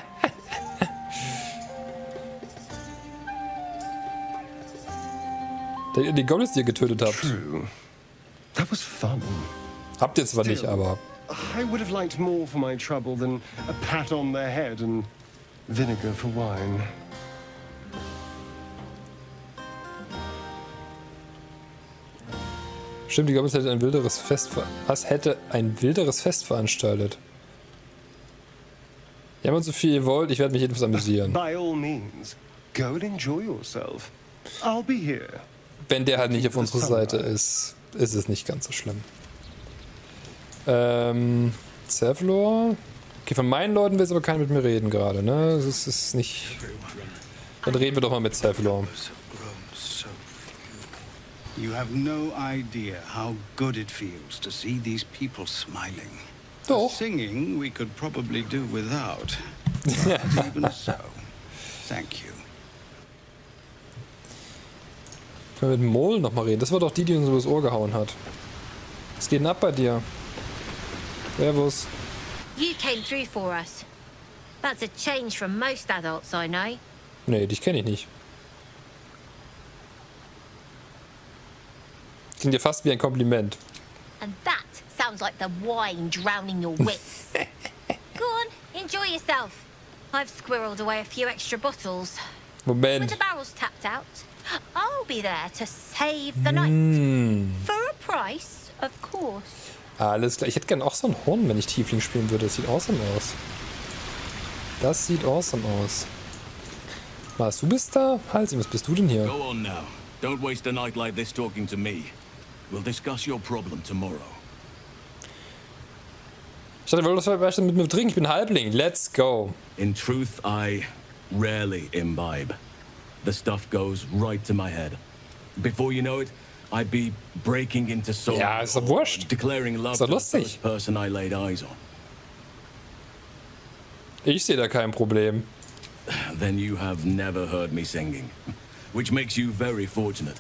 Die Goblins, die ihr getötet habt. True. That was fun. Habt ihr zwar nicht, aber... I would have liked more for my trouble than a pat on the head and vinegar for wine. Stimmt, die Goblins hätte ein wilderes Fest... Was hätte ein wilderes Fest veranstaltet? Ja, wenn so viel ihr wollt, ich werde mich jedenfalls amüsieren. By all means, go and enjoy yourself. I'll be here. Wenn der halt nicht auf unserer Seite ist, ist es nicht ganz so schlimm. Zevlor. Okay, von meinen Leuten will jetzt aber keiner mit mir reden gerade, ne? Das ist nicht... Dann reden wir doch mal mit Zevlor. You have no idea how good it feels to see these people smiling. Doch. Singing we could probably do without. But even so, thank you. Können wir mit Mol noch mal reden? Das war doch die uns übers Ohr gehauen hat. Was geht denn ab bei dir? Servus. You came through for us. That's a change from most adults I know. Nee, dich kenne ich nicht. Klingt dir fast wie ein Kompliment. And that sounds like the wine drowning your wits. Go on, enjoy yourself. I've squirreled away a few extra bottles. Moment. When the barrel's tapped out, I'll be there to save the night. For a price, of course. Alles klar. Ich hätte gern auch so ein Horn, wenn ich Tiefling spielen würde. Das sieht awesome aus. Das sieht awesome aus. Was, du bist da? Halsi, was bist du denn hier? Go on now. Don't waste a night like this talking to me. We'll discuss your problem tomorrow. Ich dachte, du wolltest mit mir trinken. Ich bin Halbling. Let's go. In truth, I rarely imbibe. The stuff goes right to my head. Before you know it, I'd be breaking into song. Ja, ist doch wurscht. Declaring love Ist doch to the lustig. first person I laid eyes on. Ich sehe da kein Problem. Then you have never heard me singing, which makes you very fortunate.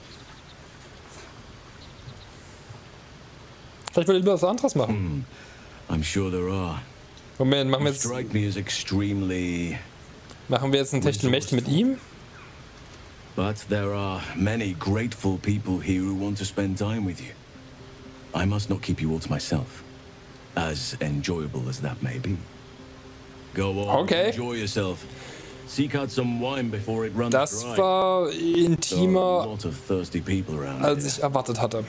Vielleicht will ich lieber was anderes machen. I'm sure there are. Moment, machen wir jetzt... Strike me as extremely... Machen wir jetzt ein Techtelmechtel mit ihm? But there are many grateful people here who want to spend time with you. I must not keep you all to myself, as enjoyable as that may be. Go on, okay. Enjoy yourself. Seek out some wine before it runs Das dry. war intimer, A lot of thirsty people around als here. ich erwartet hatte.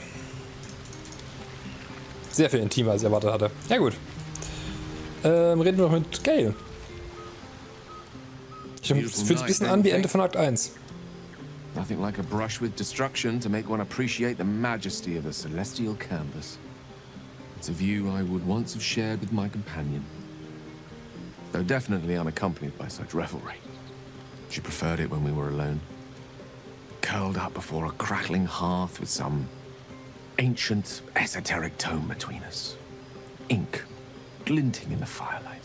Sehr viel intimer, als ich erwartet hatte. Ja gut. Reden wir noch mit Gale. Es fühlt sich ein bisschen an wie Ende von Akt 1. Nothing like a brush with destruction to make one appreciate the majesty of a celestial canvas. It's a view I would once have shared with my companion, though definitely unaccompanied by such revelry. She preferred it when we were alone, curled up before a crackling hearth with some ancient, esoteric tome between us. Ink glinting in the firelight.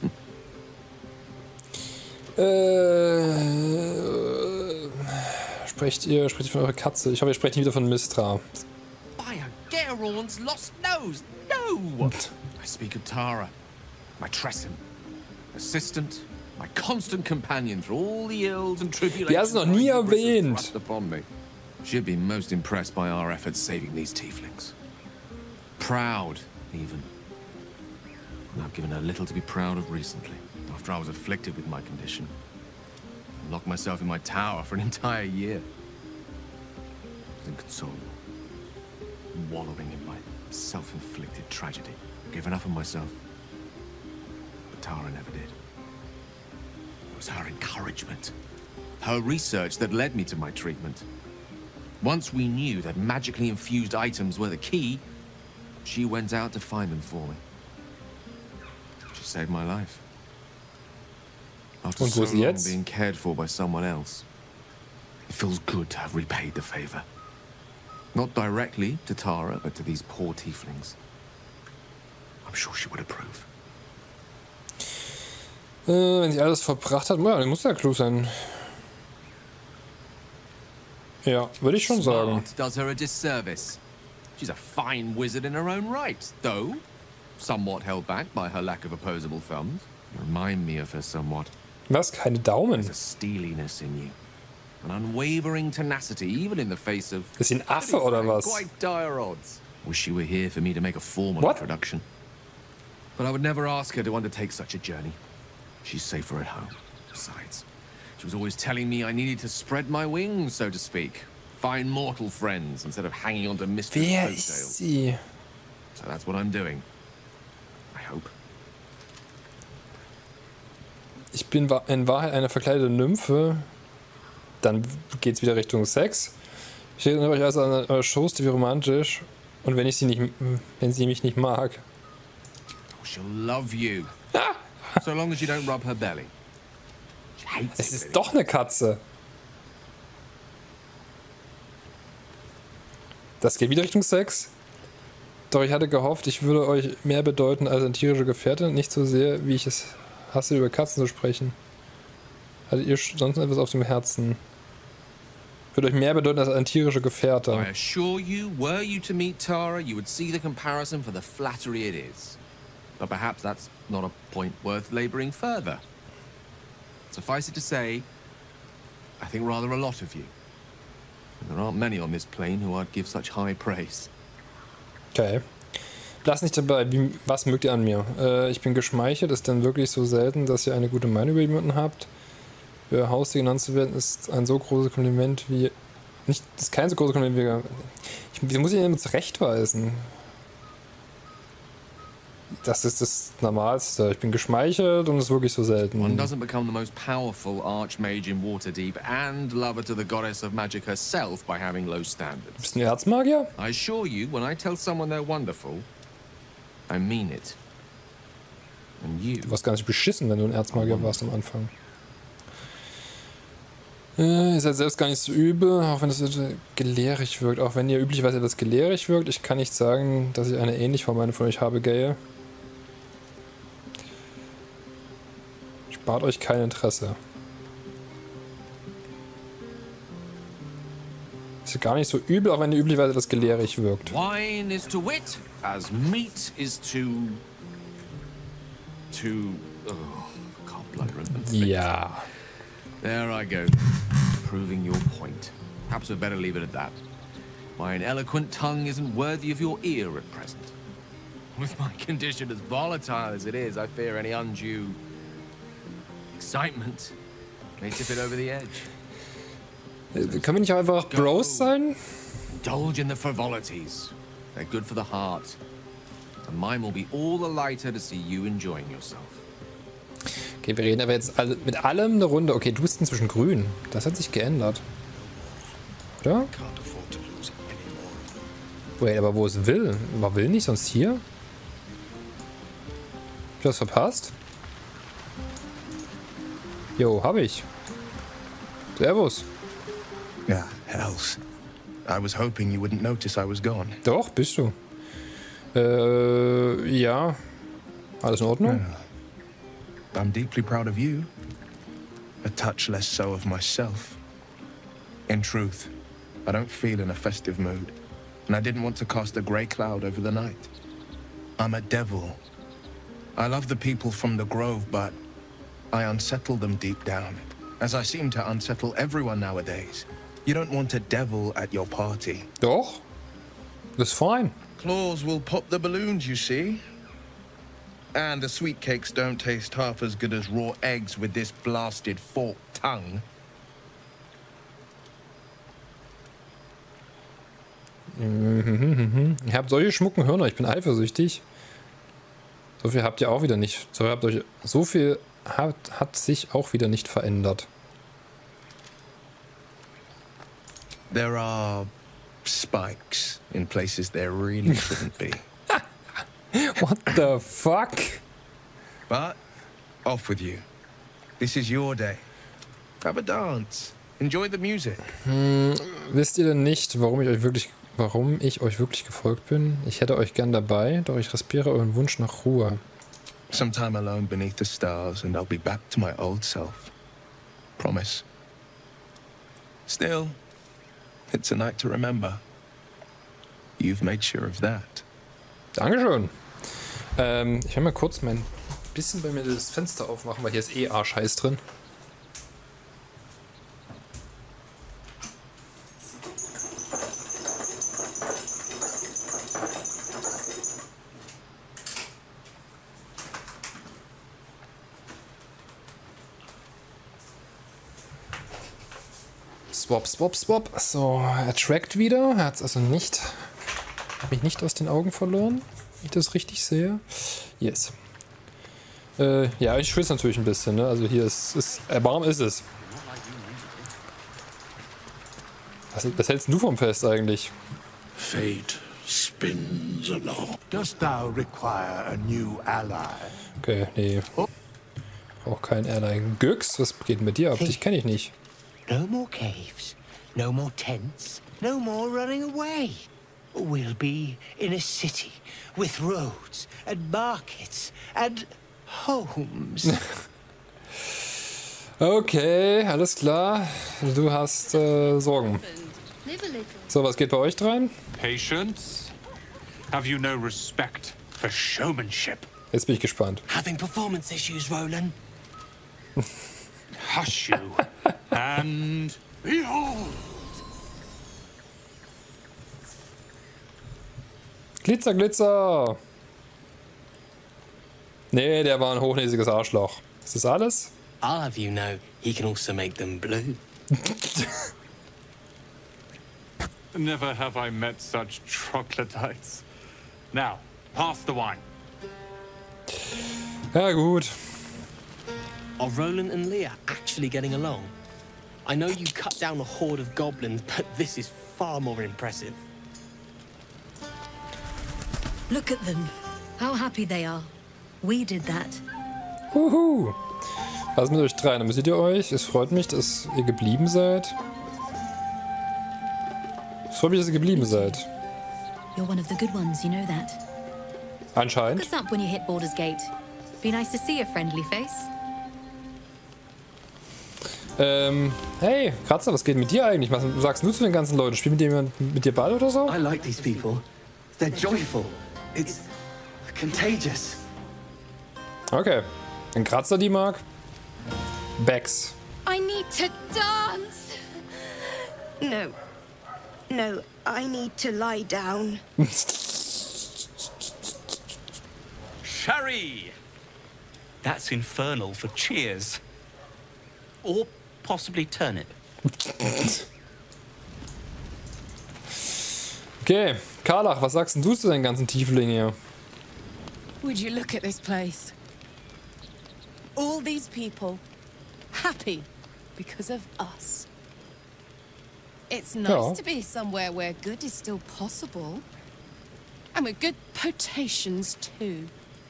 Sprecht ihr von eurer Katze? Ich hoffe, ihr sprecht nicht wieder von Mistra. By Gerorn's lost nose, no! I speak of Tara, my Tressin, assistant, my constant companion through all the ills and tribulations. Die hast du noch nie erwähnt. She'd been most impressed by our efforts saving these tieflings. Proud, even. And I've given her little to be proud of recently, after I was afflicted with my condition. I locked myself in my tower for an entire year. I was inconsolable, wallowing in my self-inflicted tragedy. Given up on myself. But Tara never did. It was her encouragement, her research that led me to my treatment. Once we knew that magically infused items were the key, she went out to find them for me. She saved my life. After so long being cared for by someone else, it feels good to have repaid the favor. Not directly to Tara, but to these poor tieflings. I'm sure she would approve. Wenn sie alles verbracht hat, ja, dann muss ja klug sein. Ja, würde ich schon sagen. Does her a disservice. She's a fine wizard in her own right, though somewhat held back by her lack of opposable thumbs. You remind me of her somewhat. Was? Keine Daumen? There's a steeliness in you. An unwavering tenacity, even in the face of... Ist sie ein Affe oder was? Quite dire odds. Wish she were here for me to make a formal introduction. But I would never ask her to undertake such a journey. She's safer at home. Besides, she was always telling me I needed to spread my wings, so to speak. Find mortal friends instead of hanging on to mystery coattails. Sie? So that's what I'm doing. I hope. Ich bin in Wahrheit eine verkleidete Nymphe. Dann geht's wieder Richtung Sex. Ich erinnere euch also an eure Shows, wie romantisch. Und wenn sie mich nicht mag. Oh, she'll love you. So long as you don't rub her belly. Es ist doch eine Katze. Das geht wieder Richtung Sex. Doch ich hatte gehofft, ich würde euch mehr bedeuten als eine tierische Gefährtin. Nicht so sehr, wie ich es hasse, über Katzen zu sprechen. Hattet ihr sonst etwas auf dem Herzen? Würde euch mehr bedeuten als ein tierischer Gefährte. I assure you, were you to meet Tara, you would see the comparison for the flattery it is. But perhaps that's not a point worth laboring further. Suffice it to say, I think rather a lot of you. And there aren't many on this plane who I'd give such high praise. Okay. Lass nicht dabei. Was mögt ihr an mir? Ich bin geschmeichelt. Ist denn wirklich so selten, dass ihr eine gute Meinung über jemanden habt? Für euer Haustier genannt zu werden, ist ein so großes Kompliment wie... Nicht, ist kein so großes Kompliment wie... Wie muss ich denn damit zurechtweisen? Das ist das Normalste. Ich bin geschmeichelt und es ist wirklich so selten. One doesn't become the most powerful archmage in Waterdeep and lover to the goddess of magic herself by having low standards. Bist du ein Erzmagier? I assure you, when I tell someone they're wonderful, I mean it. And you... Du warst gar nicht beschissen, wenn du ein Erzmagier warst am Anfang. Ihr seid selbst gar nicht so übel, auch wenn es gelehrig wirkt. Auch wenn ihr üblicherweise etwas gelehrig wirkt. Ich kann nicht sagen, dass ich eine ähnliche Form von euch habe, Gaye. Spart euch kein Interesse. Ist gar nicht so übel, auch wenn ihr üblicherweise etwas gelehrig wirkt. Wine is to wit, as meat is to... Oh, can't blunder and think. Ja. There I go, proving your point. Perhaps we'd better leave it at that. My eloquent tongue isn't worthy of your ear at present. With my condition as volatile as it is, I fear any undue excitement may tip it over the edge. Können wir nicht einfach Bros sein? Indulge in the frivolities. They're good for the heart. And mine will be all the lighter to see you enjoying yourself. Okay, wir reden aber jetzt mit allem eine Runde. Okay, du bist inzwischen grün. Das hat sich geändert. Oder? Wait, aber wo ist Will? War Will nicht sonst hier? Hab ich was verpasst? Jo, hab ich. Servus. Yeah, hells. I was hoping you wouldn't notice I was gone. Doch, bist du. Ja. Alles in Ordnung? Yeah. I'm deeply proud of you. A touch less so of myself. In truth, I don't feel in a festive mood, and I didn't want to cast a grey cloud over the night. I'm a devil. I love the people from the Grove, but I unsettle them deep down, as I seem to unsettle everyone nowadays. You don't want a devil at your party. Doch. That's fine. Claws will pop the balloons, you see. And the sweet cakes don't taste half as good as raw eggs with this blasted forked tongue. Ihr habt solche schmucken Hörner, ich bin eifersüchtig. So viel habt ihr auch wieder nicht. So viel hat sich auch wieder nicht verändert. There are spikes in places there really shouldn't be. What the fuck? But off with you. This is your day. Have a dance. Enjoy the music. Wisst ihr denn nicht, warum ich euch wirklich gefolgt bin? Ich hätte euch gern dabei, doch ich respektiere euren Wunsch nach Ruhe. Some time alone beneath the stars, and I'll be back to my old self. Promise. Still, it's a night to remember. You've made sure of that. Dankeschön. Ich will mal kurz ein bisschen bei mir das Fenster aufmachen, weil hier ist eh Arschheiß drin. Swap, swap, swap. So, er trackt wieder. Er hat es also nicht. Hat mich nicht aus den Augen verloren, wenn ich das richtig sehe. Yes. Ja, ich schwitze natürlich ein bisschen, ne? Also hier ist warm ist es. Was hältst du vom Fest eigentlich? Fate spins along. Dost thou require a new ally? Okay, nee. Auch kein Ally. Göks, was geht mit dir ab? Dich kenne ich nicht. No more caves, no more tents, no more running away. We'll be in a city with roads and markets and homes. Okay, alles klar. Du hast Sorgen. So, was geht bei euch dreien? Patience? Have you no respect for showmanship? Jetzt bin ich gespannt. Having performance issues, Roland? Hush you. And behold! Glitzer, Glitzer! Nee, der war ein hochnäsiges Arschloch. Ist das alles? I'll have you know, he can also make them blue. Never have I met such troglodytes. Now, pass the wine. Ja, gut. Are Roland and Leah actually getting along? I know you cut down a horde of goblins, but this is far more impressive. Look at them. How happy they are. We did that. Huhu. Was ist mit euch dreien? Amüsiert ihr euch? Es freut mich, dass ihr geblieben seid. Es freut mich, dass ihr geblieben seid. You're one of the good ones, you know that. Anscheinend. Look us up when you hit Baldur's Gate. Be nice to see a friendly face. Hey, Kratzer, was geht mit dir eigentlich? Was sagst du zu den ganzen Leuten? Spielt mit dir Ball oder so? I like these people. They're joyful. It's contagious. Okay. Ein Kratzer die mag. Bex. I need to dance. No. No, I need to lie down. Sherry! That's infernal for cheers. Or possibly turnip. Okay, Karlach, was sagst denn du zu den ganzen Tieflingen hier? Would you look at this place? All these people happy because of us. It's nice to be somewhere where good is still possible. And with good potations too.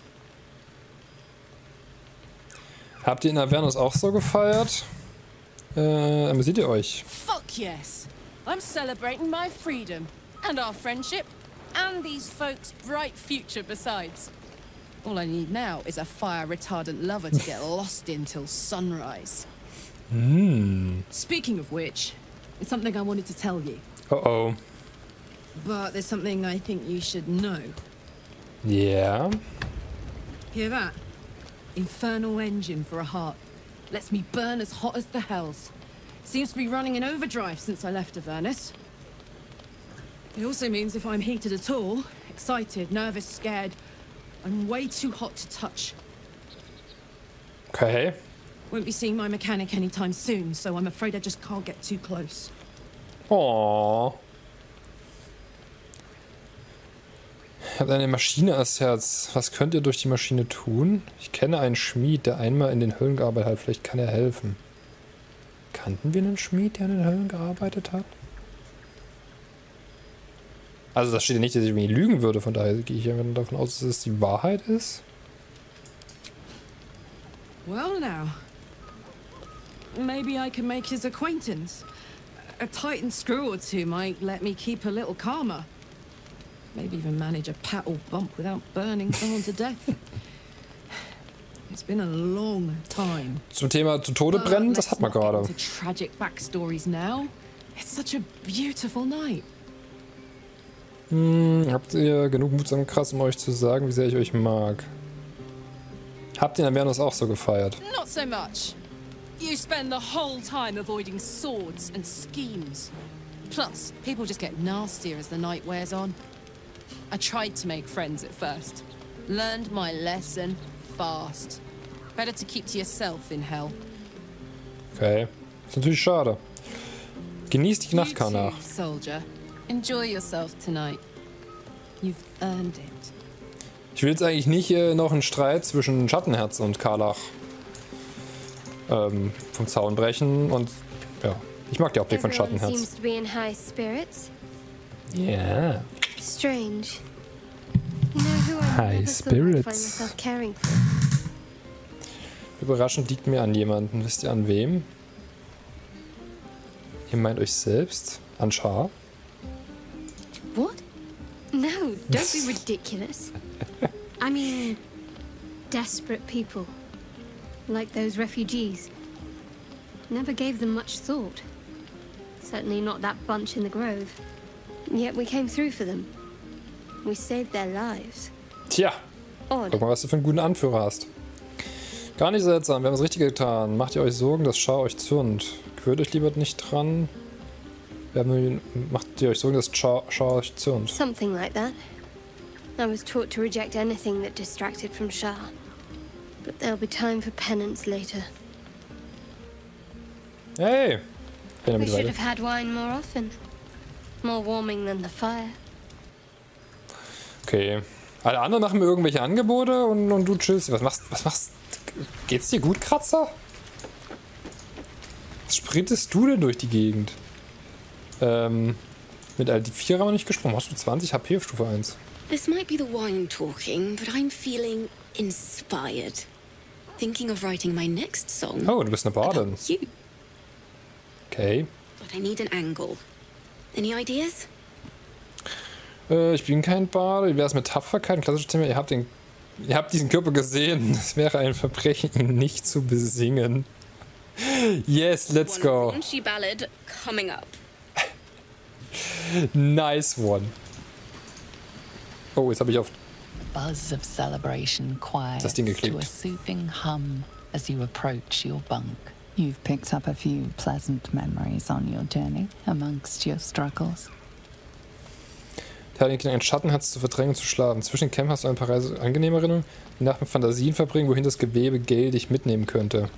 Habt ihr in Avernus auch so gefeiert? Amüsiert ihr euch? Fuck yes. I'm celebrating my freedom and our friendship and these folks' bright future besides. All I need now is a fire-retardant lover to get lost in till sunrise. Speaking of which, it's something I wanted to tell you. Uh-oh. But there's something I think you should know. Yeah? Hear that? Infernal engine for a heart. Lets me burn as hot as the hells. Seems to be running in overdrive since I left Avernus. It also means if I'm heated at all, excited, nervous, scared, I'm way too hot to touch. Okay. Won't be seeing my mechanic anytime soon, so I'm afraid I just can't get too close. Oh. Ich habe eine Maschine als Herz. Was könnt ihr durch die Maschine tun? Ich kenne einen Schmied, der einmal in den Höllen gearbeitet hat. Vielleicht kann er helfen. Kannten wir einen Schmied, der in den Höllen gearbeitet hat? Also das steht ja nicht, dass ich irgendwie lügen würde. Von daher gehe ich ja davon aus, dass es die Wahrheit ist. Well now. Maybe I can make his acquaintance. A Titan screw or two might let me keep a little calmer. Maybe even manage a pat or bump without burning someone to death. It's been a long time. Zum Thema zu Tode brennen, das hat man gerade. Tragic backstories now. It's such a beautiful night. Habt ihr genug Mut am Krass, um euch zu sagen, wie sehr ich euch mag? Habt ihr in Avernus auch so gefeiert? Not so much. You spend the whole time avoiding swords and schemes. Plus, people just get nastier as the night wears on. I tried to make friends at first. Learned my lesson fast. Better to keep to yourself in hell. Okay. Ist natürlich schade. Genießt die Nacht, Karnach. Soldier, enjoy yourself tonight. You've earned it. Ich will jetzt eigentlich nicht noch einen Streit zwischen Schattenherz und Karlach vom Zaun brechen und ja, ich mag die Optik von Schattenherz. Seems to be in high spirits. Yeah. Strange. You know who I High never thought I'd find spirits. myself caring for. Überraschend liegt mir an jemanden. Wisst ihr an wem? Ihr meint euch selbst? An Shar? What? No, don't be ridiculous. I mean, desperate people. Like those refugees. Never gave them much thought. Certainly not that bunch in the grove. Yet we came through for them. We saved their lives. Tja, Odd. guck mal, was du für einen guten Anführer hast. Gar nicht seltsam, wir haben das Richtige getan. Macht ihr euch Sorgen, dass Shar euch zürnt? Quält euch lieber nicht dran. Macht ihr euch Sorgen, dass Shar euch zürnt? Something like that. I was taught to reject anything that distracted from Shar. But there'll be time for penance later. Hey! We should have had wine more often. More warming than the fire. Okay. Alle anderen machen mir irgendwelche Angebote und du chillst. Was machst? Geht's dir gut, Kratzer? Was sprintest du denn durch die Gegend? Mit all die 4 haben wir nicht gesprochen. Hast du 20 HP auf Stufe 1? This might be the wine talking, but I'm feeling inspired. Thinking of writing my next song. Oh, du bist eine Bardin. You. Okay. But I need an angle. Any ideas? Ich bin kein Bade. Wie wäre es mit Tapferkeit? Ein klassisches Thema. Ihr habt diesen Körper gesehen. Es wäre ein Verbrechen, ihn nicht zu besingen. Yes, let's go. Raunchy ballad coming up. Nice one. Oh, jetzt habe ich auf Buzz of celebration quiets das Ding to a geklickt. soothing hum as you approach your bunk. You've picked up a few pleasant memories on your journey amongst your struggles. Ein Schattenherz zu verdrängen und zu schlafen. Zwischen den Camps hast du ein paar angenehme Erinnerungen, die Nacht mit Fantasien verbringen, wohin das Gewebe Gale dich mitnehmen könnte.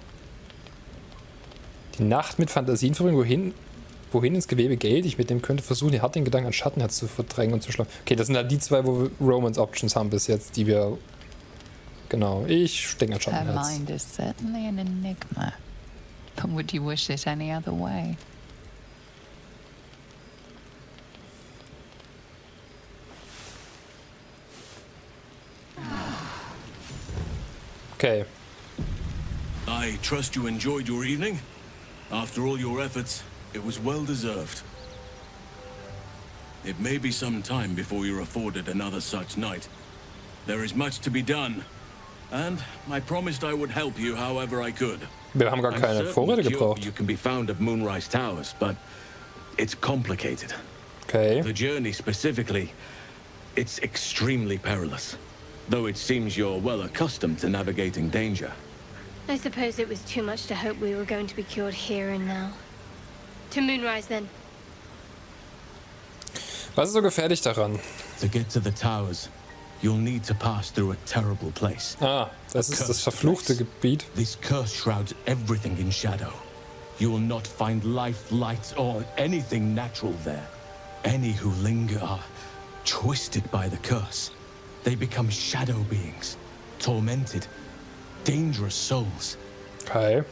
Die Nacht mit Fantasien verbringen, wohin ins Gewebe Gale dich mitnehmen könnte, versuchen die harten Gedanken an Schattenherz zu verdrängen und zu schlafen. Okay, das sind halt die 2, wo wir Romance Options haben bis jetzt, die wir... Genau, ich denke an Her Schattenherz. mind is certainly an enigma. But would you wish it any other way? Okay. I trust you enjoyed your evening. After all your efforts, it was well deserved. It may be some time before you're afforded another such night. There is much to be done, and I promised I would help you however I could. Wir haben gar keine Vorräte gebraucht. You can be found at Moonrise Towers, but it's complicated. Okay. The journey specifically, it's extremely perilous. Though it seems you're well accustomed to navigating danger. I suppose it was too much to hope we were going to be cured here and now. To Moonrise, then. Was ist so gefährlich daran? To get to the towers, you'll need to pass through a terrible place. Ah, das ist das verfluchte Gebiet. This curse shrouds everything in shadow. You will not find life, light, or anything natural there. Any who linger are twisted by the curse. They become shadow beings, tormented, dangerous souls. Okay.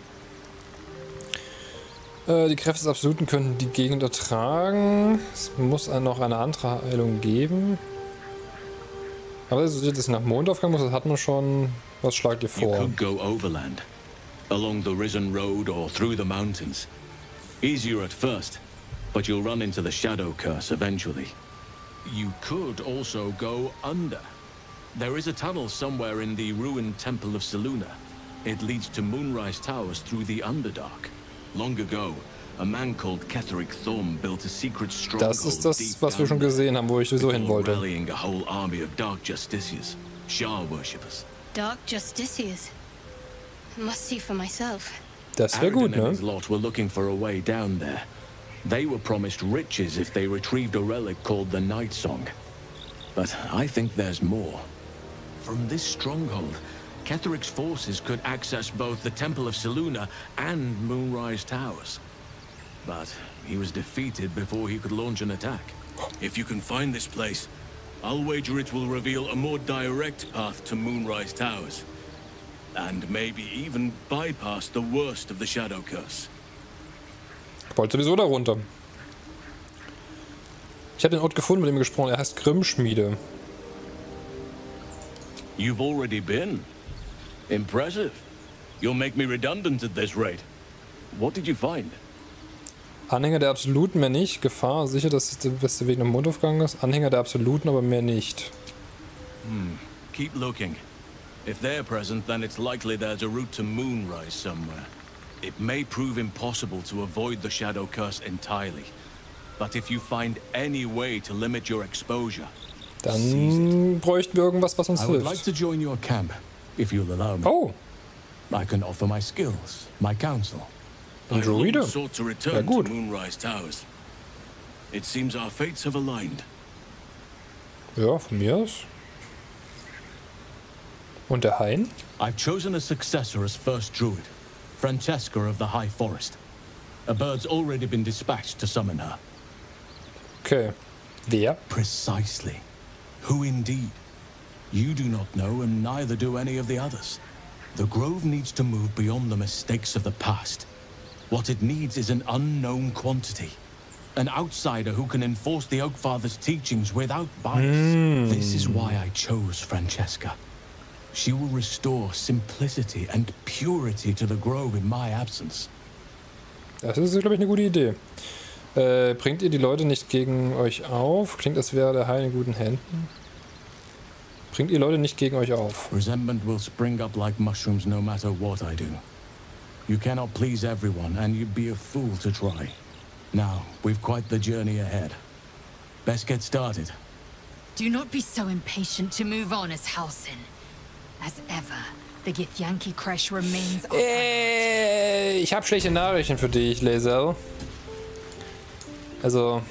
Die Kräfte des Absoluten könnten die Gegend ertragen. Es muss noch eine andere Heilung geben. Aber so sieht es nach Mondaufgang aus, das hat man schon. Was schlagt ihr You vor? could go overland, along the Risen Road or through the mountains. Easier at first, but you'll run into the shadow curse eventually. You could also go under. There is a tunnel somewhere in the ruined Temple of Selûne. It leads to Moonrise Towers through the Underdark. Long ago, a man called Ketheric Thorm built a secret stronghold. Das ist das, was wir schon gesehen haben, wo ich sowieso hin wollte. Rallying a whole army of Dark Justiciars, Shar worshippers. Dark Justiciars. I must see for myself. Das wäre gut, ne? His lot were looking for a way down there. They were promised riches if they retrieved a relic called the Night Song. But I think there's more. From this stronghold, Ketheric's forces could access both the Temple of Selûne and Moonrise Towers. But he was defeated before he could launch an attack. If you can find this place, I'll wager it will reveal a more direct path to Moonrise Towers. And maybe even bypass the worst of the Shadow Curse. Ich wollte sowieso da runter. Ich habe den Ort gefunden, mit dem gesprochen. Er heißt Grimmschmiede. You've already been? Impressive. You'll make me redundant at this rate. What did you find? Anhänger der Absoluten, mehr nicht. Gefahr, sicher, dass es der beste Weg nach Mondaufgang ist. Anhänger der Absoluten, aber mehr nicht. Keep looking. If they're present, then it's likely there's a route to Moonrise somewhere. It may prove impossible to avoid the Shadow Curse entirely. But if you find any way to limit your exposure, dann bräuchten wir irgendwas, was uns hilft. I would like to join your camp, if you'll allow me. Oh. I can offer my skills, my counsel. Ein Druide. Sought to return to Moonrise Towers. It seems our fates have aligned. Ja, von mir aus. Und der Hain? I've chosen a successor as first druid, Francesca of the High Forest. A bird's already been dispatched to summon her. Okay. Wer? Precisely. Who indeed? You do not know, and neither do any of the others. The Grove needs to move beyond the mistakes of the past. What it needs is an unknown quantity. An outsider who can enforce the Oakfather's teachings without bias. This is why I chose Francesca. She will restore simplicity and purity to the Grove in my absence. Das ist, glaube ich, eine gute Idee. Bringt ihr die Leute nicht gegen euch auf? Klingt, als wäre der Hain in guten Händen. Bringt ihr Leute nicht gegen euch auf? Resentment will spring up like mushrooms no matter what I do. You cannot please everyone, and you'd be a fool to try. Now, we've quite the journey ahead. Best get started. Do not be so impatient to move on as Halsin. As ever, the Githyanki crash remains on. Ich habe schlechte Nachrichten für dich, Lae'zel. Also...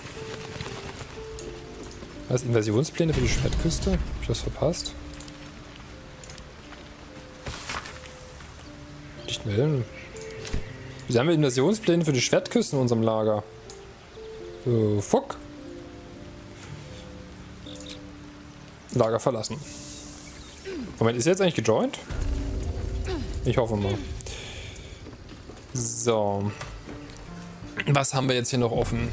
Was? Invasionspläne für die Schwertküste? Hab ich das verpasst? Nicht melden. Wieso haben wir Invasionspläne für die Schwertküste in unserem Lager? Fuck. Lager verlassen. Moment, ist er jetzt eigentlich gejoint? Ich hoffe mal. So. Was haben wir jetzt hier noch offen?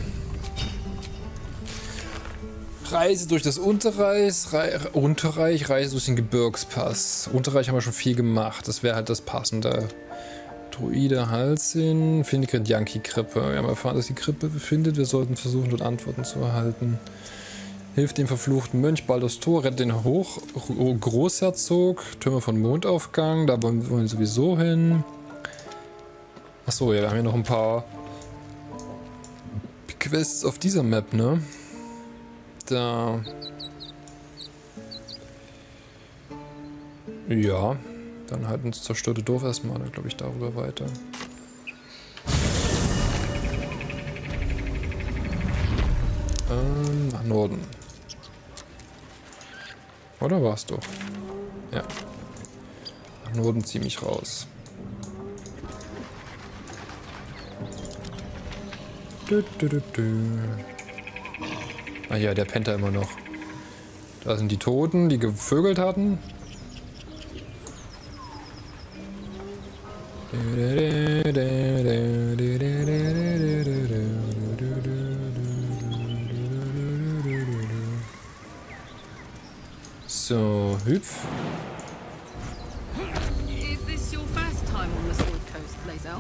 Reise durch das Unterreich, Reise durch den Gebirgspass. Unterreich haben wir schon viel gemacht. Das wäre halt das Passende. Druide Halsin, finde die Githyanki-Krippe. Wir haben erfahren, dass die Krippe befindet. Wir sollten versuchen, dort Antworten zu erhalten. Hilft dem verfluchten Mönch Baldur's Tor, rettet den Großherzog, Türme von Mondaufgang. Da wollen wir sowieso hin. Achso, ja, wir haben hier noch ein paar Quests auf dieser Map, ne? Da. Ja, dann halt ins zerstörte Dorf erstmal, dann glaube ich darüber weiter. Nach Norden. Oder war's doch? Ja. Nach Norden ziemlich raus. Ah ja, der pennt da immer noch. Da sind die Toten, die gevögelt hatten. So, hüpf. Is this your first time on the Sword Coast, Lae'zel?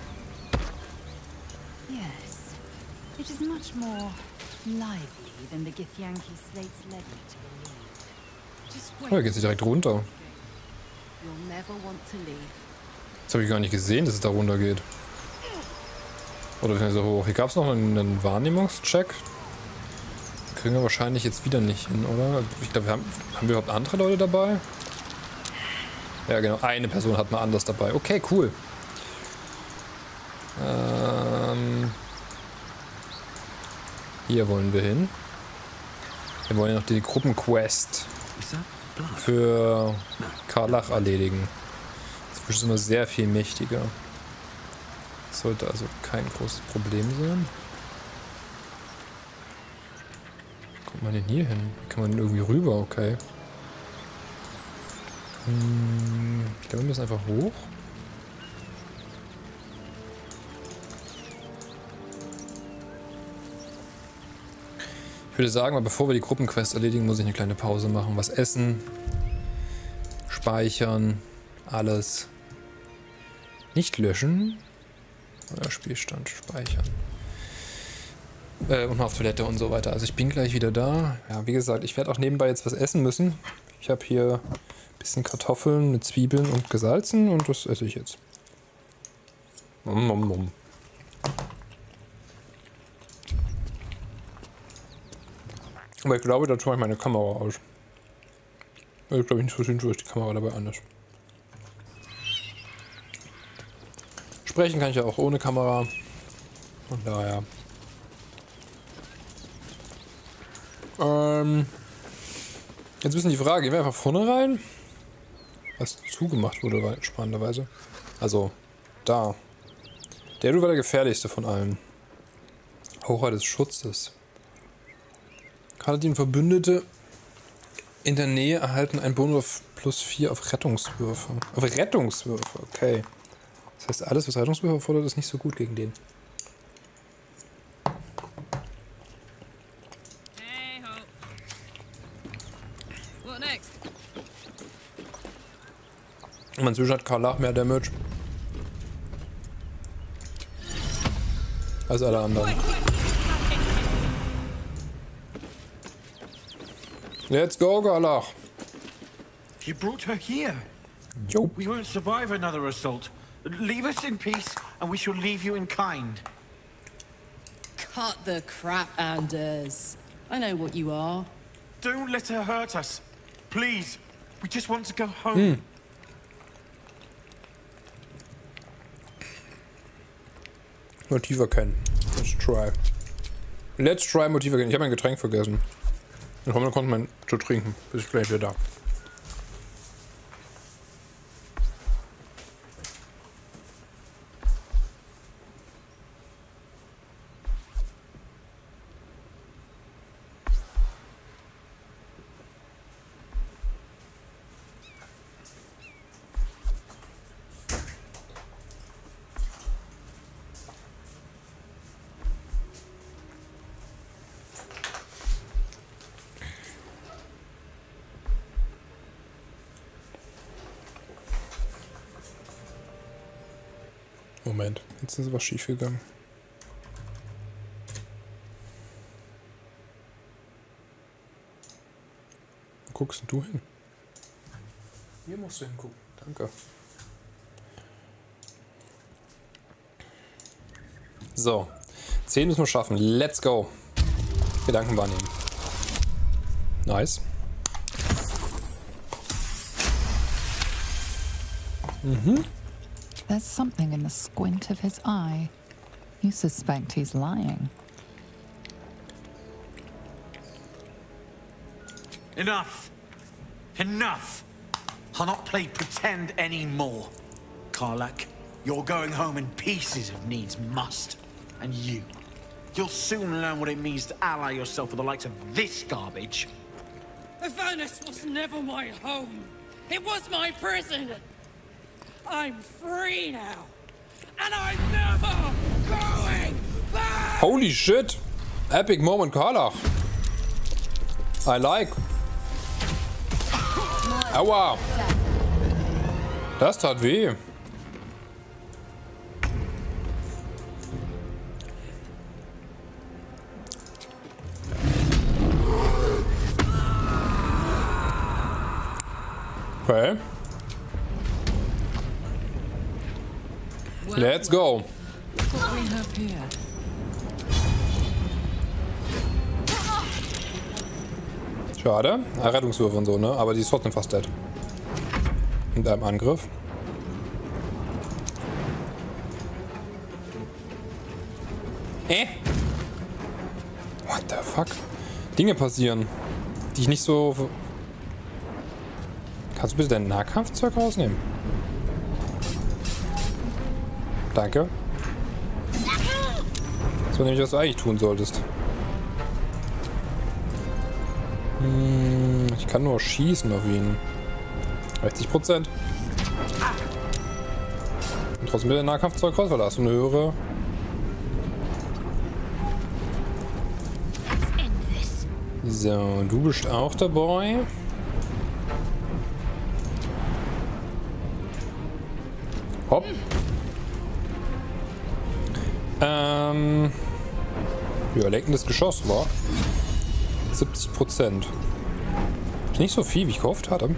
Yes. It is much more lively than the Githyanki slates led me to believe. Oh, hier geht's direkt runter. Das habe ich gar nicht gesehen, dass es da runter geht. Oder so hoch. Hier gab es noch einen Wahrnehmungscheck. Kriegen wir wahrscheinlich jetzt wieder nicht hin, oder? Ich glaube, haben wir überhaupt andere Leute dabei? Ja, genau. Eine Person hat mal anders dabei. Okay, cool. Hier wollen wir hin. Wir wollen ja noch die Gruppenquest für Karlach erledigen. Das ist immer sehr viel mächtiger. Sollte also kein großes Problem sein. Wie kommt man denn hier hin? Wie kann man denn irgendwie rüber? Okay. Ich glaube, wir müssen einfach hoch. Ich würde sagen, bevor wir die Gruppenquest erledigen, muss ich eine kleine Pause machen. Was essen, speichern, alles. Nicht löschen. Oder Spielstand speichern. Und mal auf Toilette und so weiter. Also ich bin gleich wieder da. Ja, wie gesagt, ich werde auch nebenbei jetzt was essen müssen. Ich habe hier ein bisschen Kartoffeln mit Zwiebeln und gesalzen und das esse ich jetzt. Aber ich glaube, da tue ich meine Kamera aus. Ich glaube nicht so sinnvoll, ist die Kamera dabei anders. Sprechen kann ich ja auch ohne Kamera. Von daher. Jetzt ist die Frage, gehen wir einfach vorne rein? Was zugemacht wurde, spannenderweise. Also, da. Der war der gefährlichste von allen. Haucher des Schutzes. Kaladin Verbündete in der Nähe erhalten einen Bonus +4 auf Rettungswürfe. Auf Rettungswürfe, okay. Das heißt, alles, was Rettungswürfe erfordert, ist nicht so gut gegen den. Und inzwischen hat Karlach mehr Damage als alle anderen. Let's go, Karlach! You brought her here. Yo. We won't survive another assault. Leave us in peace, and we shall leave you in kind. Cut the crap, Anders. I know what you are. Don't let her hurt us. Please. We just want to go home. Motive erkennen. Let's try. Let's try Motive erkennen. Ich habe mein Getränk vergessen. Ich konnte mein zu trinken. Bis gleich wieder da. Moment, jetzt ist was schief gegangen. Wo guckst du hin? Hier musst du hingucken. Danke. So. 10 müssen wir schaffen. Let's go. Gedanken wahrnehmen. Nice. Mhm. There's something in the squint of his eye. You suspect he's lying. Enough! Enough! I'll not play pretend anymore. Karlach, you're going home in pieces if needs must. And you'll soon learn what it means to ally yourself with the likes of this garbage. Avernus was never my home. It was my prison. I'm free now, and I'm never going back! Holy shit! Epic moment, Karlach! I like. Aua! Das tat weh. Okay. Let's go. What we have here. Schade. Rettungswürfe und so, ne? Aber die ist trotzdem fast dead. Mit einem Angriff. What the fuck? Dinge passieren, die ich nicht so... Kannst du bitte dein Nahkampfzeug rausnehmen? Danke. Das war nämlich, was du eigentlich tun solltest. Ich kann nur schießen auf ihn. 60%. Und trotzdem mit dem Nahkampfzeug raus, weil da hast du eine höhere... So, du bist auch dabei. Hopp. Ja, lenkendes Geschoss war 70%. Nicht so viel, wie ich gehofft hatte.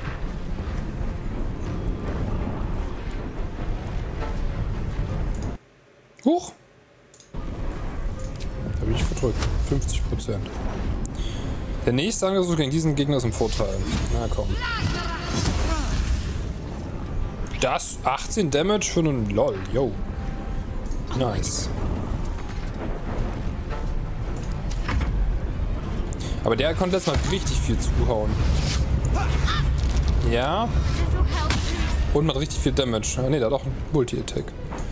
Huch! Habe ich verdrückt. 50%. Der nächste Angriff gegen diesen Gegner ist im Vorteil. Na komm. Das 18 Damage für einen LOL. Yo. Nice. Aber der konnte letztes Mal richtig viel zuhauen. Ja. Und macht richtig viel Damage. Ah, ne, der hat auch einen Multi-Attack.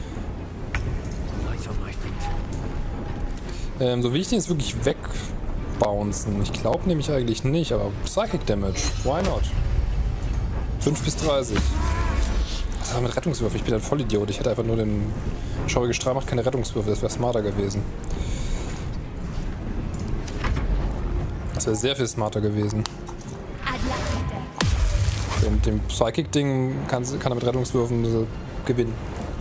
So will ich den jetzt wirklich wegbouncen. Ich glaube nämlich eigentlich nicht, aber Psychic Damage. Why not? 5 bis 30. Was war mit Rettungswürfen? Ich bin ein Vollidiot. Ich hätte einfach nur den Schaurige Strahl macht keine Rettungswürfe. Das wäre smarter gewesen. Das wäre sehr viel smarter gewesen. Mit dem Psychic-Ding kann er mit Rettungswürfen gewinnen.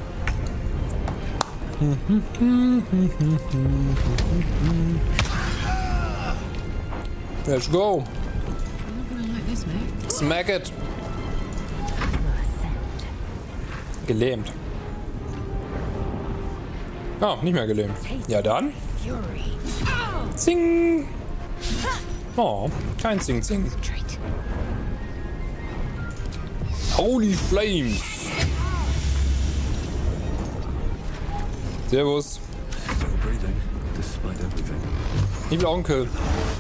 Let's go. Smack it. Gelähmt. Ah, nicht mehr gelähmt. Ja dann. Zing. Oh, kein Zing Zing. Holy Flames. Servus. Ich will auch einen Kill.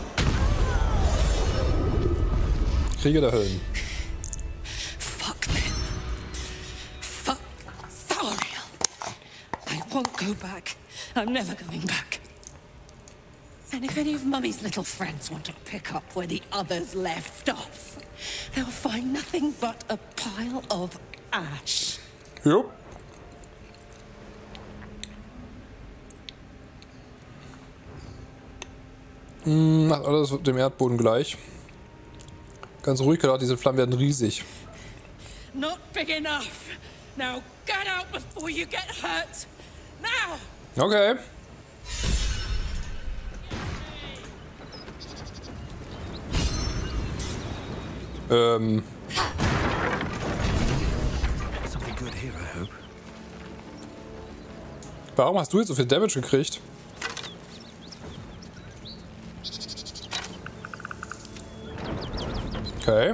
Krieger der Höllen. Fuck them. Fuck Thariel. I won't go back. I'm never going back. And if any of Mummy's little friends want to pick up where the others left off, they'll find nothing but a pile of ash. Yep. Macht alles dem Erdboden gleich. Ganz ruhig gedacht, diese Flammen werden riesig. Not big enough. Now get out before you get hurt. Now. Okay. Something good here, I hope. Warum hast du jetzt so viel Damage gekriegt? Okay.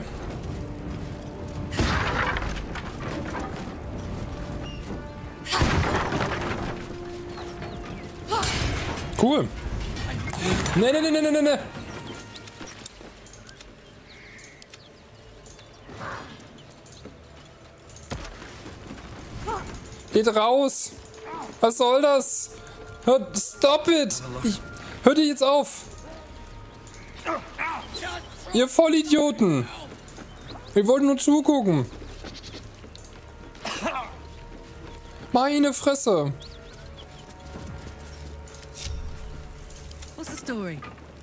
Cool. Ne. Geht raus. Was soll das? Stop it. Hör dir jetzt auf. Ihr Vollidioten. Wir wollten nur zugucken. Meine Fresse. What's the story?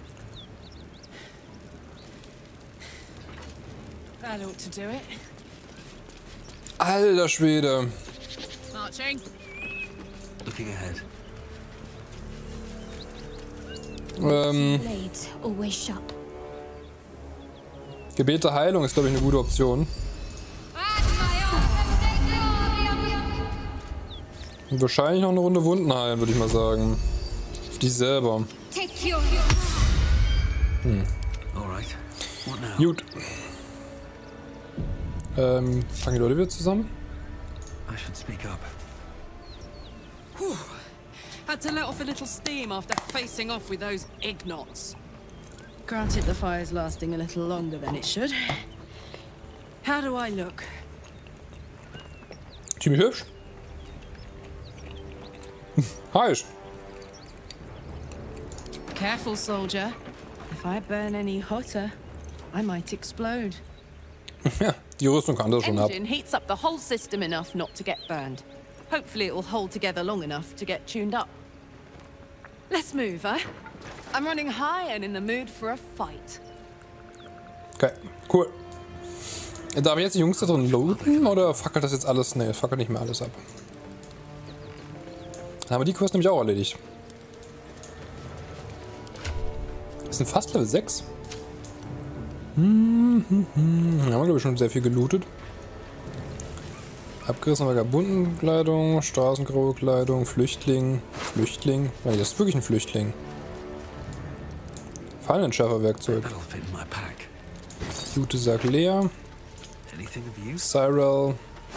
That ought to do it. Alter Schwede. Marching. Looking ahead. Blades always shut. Gebet der Heilung ist, glaube ich, eine gute Option. Und wahrscheinlich noch eine Runde Wunden heilen, würde ich mal sagen. Auf dich selber. Gut. Fangen die Leute wieder zusammen? I should speak up. Whew. Had to let off a little steam after facing off with those Ignots. Granted, the fire's lasting a little longer than it should. How do I look? Ziemlich hübsch. Heiß. Careful, soldier. If I burn any hotter, I might explode. Ja, die Rüstung kann das schon ab. Engine heats up the whole system enough not to get burned. Hopefully it will hold together long enough to get tuned up. Let's move, huh? I'm running high and in the mood for a fight. Okay, cool. Darf ich jetzt die Jungs da drin looten oder fackelt das jetzt alles? Ne, fackelt nicht mehr alles ab. Dann haben wir die Quest nämlich auch erledigt. Wir sind fast Level 6. Haben wir, glaube ich, schon sehr viel gelootet. Abgerissene Vagabundenkleidung, straßengraue Kleidung, Flüchtling. Flüchtling? Nein, das ist wirklich ein Flüchtling. Fallenentschärferwerkzeug. Jutesack leer. Cyril.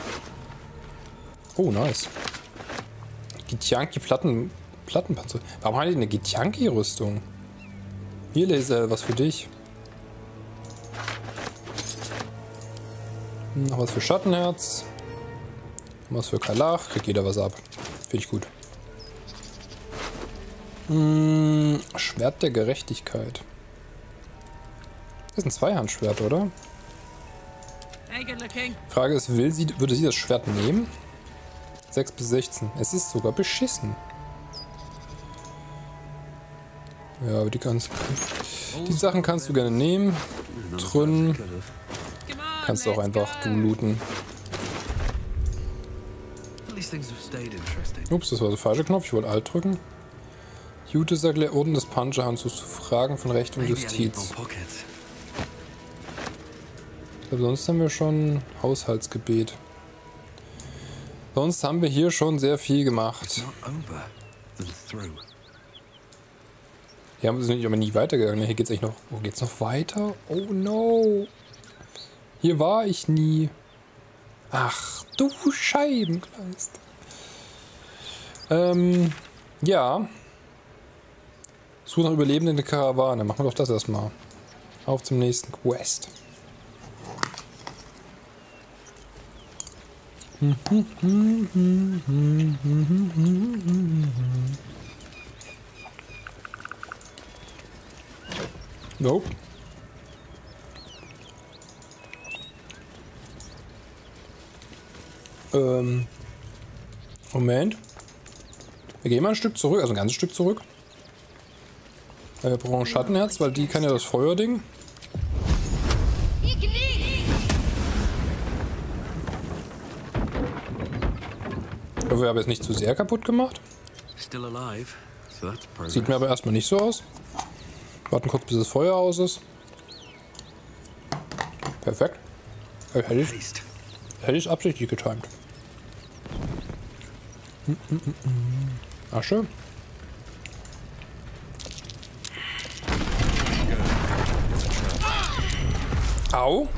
Oh, nice. Githyanki Plattenpanzer. Warum hat die eine Githyanki-Rüstung? Hier, Laser, was für dich. Noch was für Schattenherz. Was für Kalach. Kriegt jeder was ab. Finde ich gut. Schwert der Gerechtigkeit. Das ist ein Zweihandschwert, oder? Frage ist, würde sie das Schwert nehmen? 6 bis 16. Es ist sogar beschissen. Ja, aber die Sachen kannst du gerne nehmen. Trünnen. Kannst du auch einfach looten. Ups, das war der falsche Knopf. Ich wollte Alt drücken. Jutesack leer Orden des Puncherhandzugs zu Fragen von Recht und Justiz. Ich glaube, sonst haben wir schon Haushaltsgebet. Sonst haben wir hier schon sehr viel gemacht. Hier haben wir sind aber nie weitergegangen. Hier geht's echt noch. Wo geht's noch weiter? Oh no! Hier war ich nie. Ach du Scheibenkleist. Ja. Suche nach Überlebenden in der Karawane. Machen wir doch das erstmal. Auf zum nächsten Quest. Nope. Moment. Wir gehen mal ein Stück zurück, also ein ganzes Stück zurück. Wir brauchen Schattenherz, weil die kann ja das Feuerding. Ich hoffe, wir haben jetzt nicht zu sehr kaputt gemacht. Sieht mir aber erstmal nicht so aus. Warten kurz, bis das Feuer aus ist. Perfekt. Hätte ich absichtlich getimt. Asche. Au.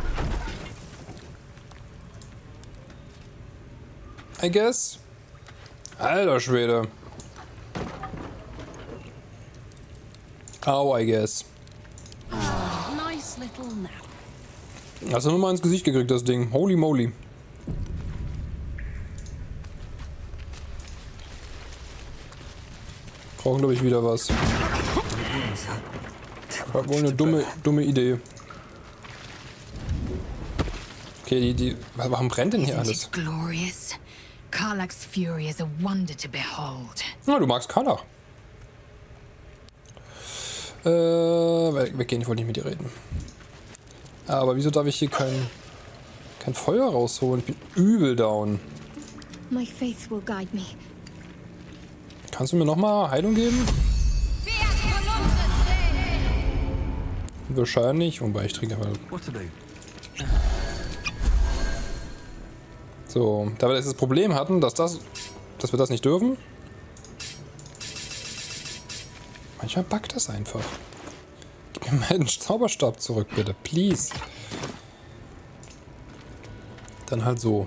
I guess. Alter Schwede. Au, I guess. Nice little nap. Hast du nur mal ins Gesicht gekriegt, das Ding. Holy moly. Brauchen, glaube ich, wieder was. War wohl eine dumme Idee. Okay, warum brennt denn hier alles? Glorious. Karlach's fury is a wonder to behold. Na, du magst Karlach. Weggehen, ich wollte nicht mit dir reden. Aber wieso darf ich hier kein Feuer rausholen? Ich bin übel down. My faith will guide me. Kannst du mir nochmal Heilung geben? Wahrscheinlich, wobei ich trinke mal. So, da wir das Problem hatten, dass das dass wir das nicht dürfen? Manchmal buggt das einfach. Gib mir meinen Zauberstab zurück, bitte. Please. Dann halt so.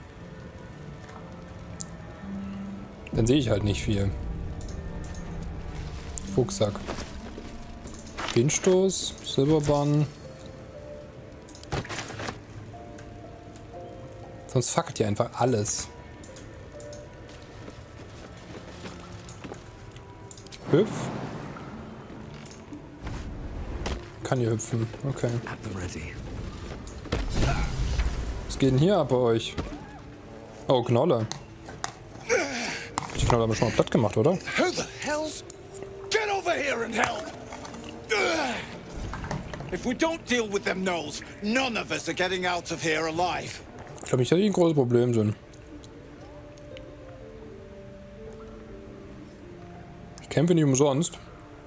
Dann sehe ich halt nicht viel. Rucksack. Windstoß, Silberbahn. Sonst fackelt hier einfach alles. Hüpf. Kann hier hüpfen. Okay. Was geht denn hier ab bei euch? Oh, Knolle. Die Knolle haben wir schon mal platt gemacht, oder? Who the hell's? Get over here and help! If we don't deal with them gnolls, none of us are getting out of here alive. Ich glaube nicht, dass die ein großes Problem sind. Ich kämpfe nicht umsonst.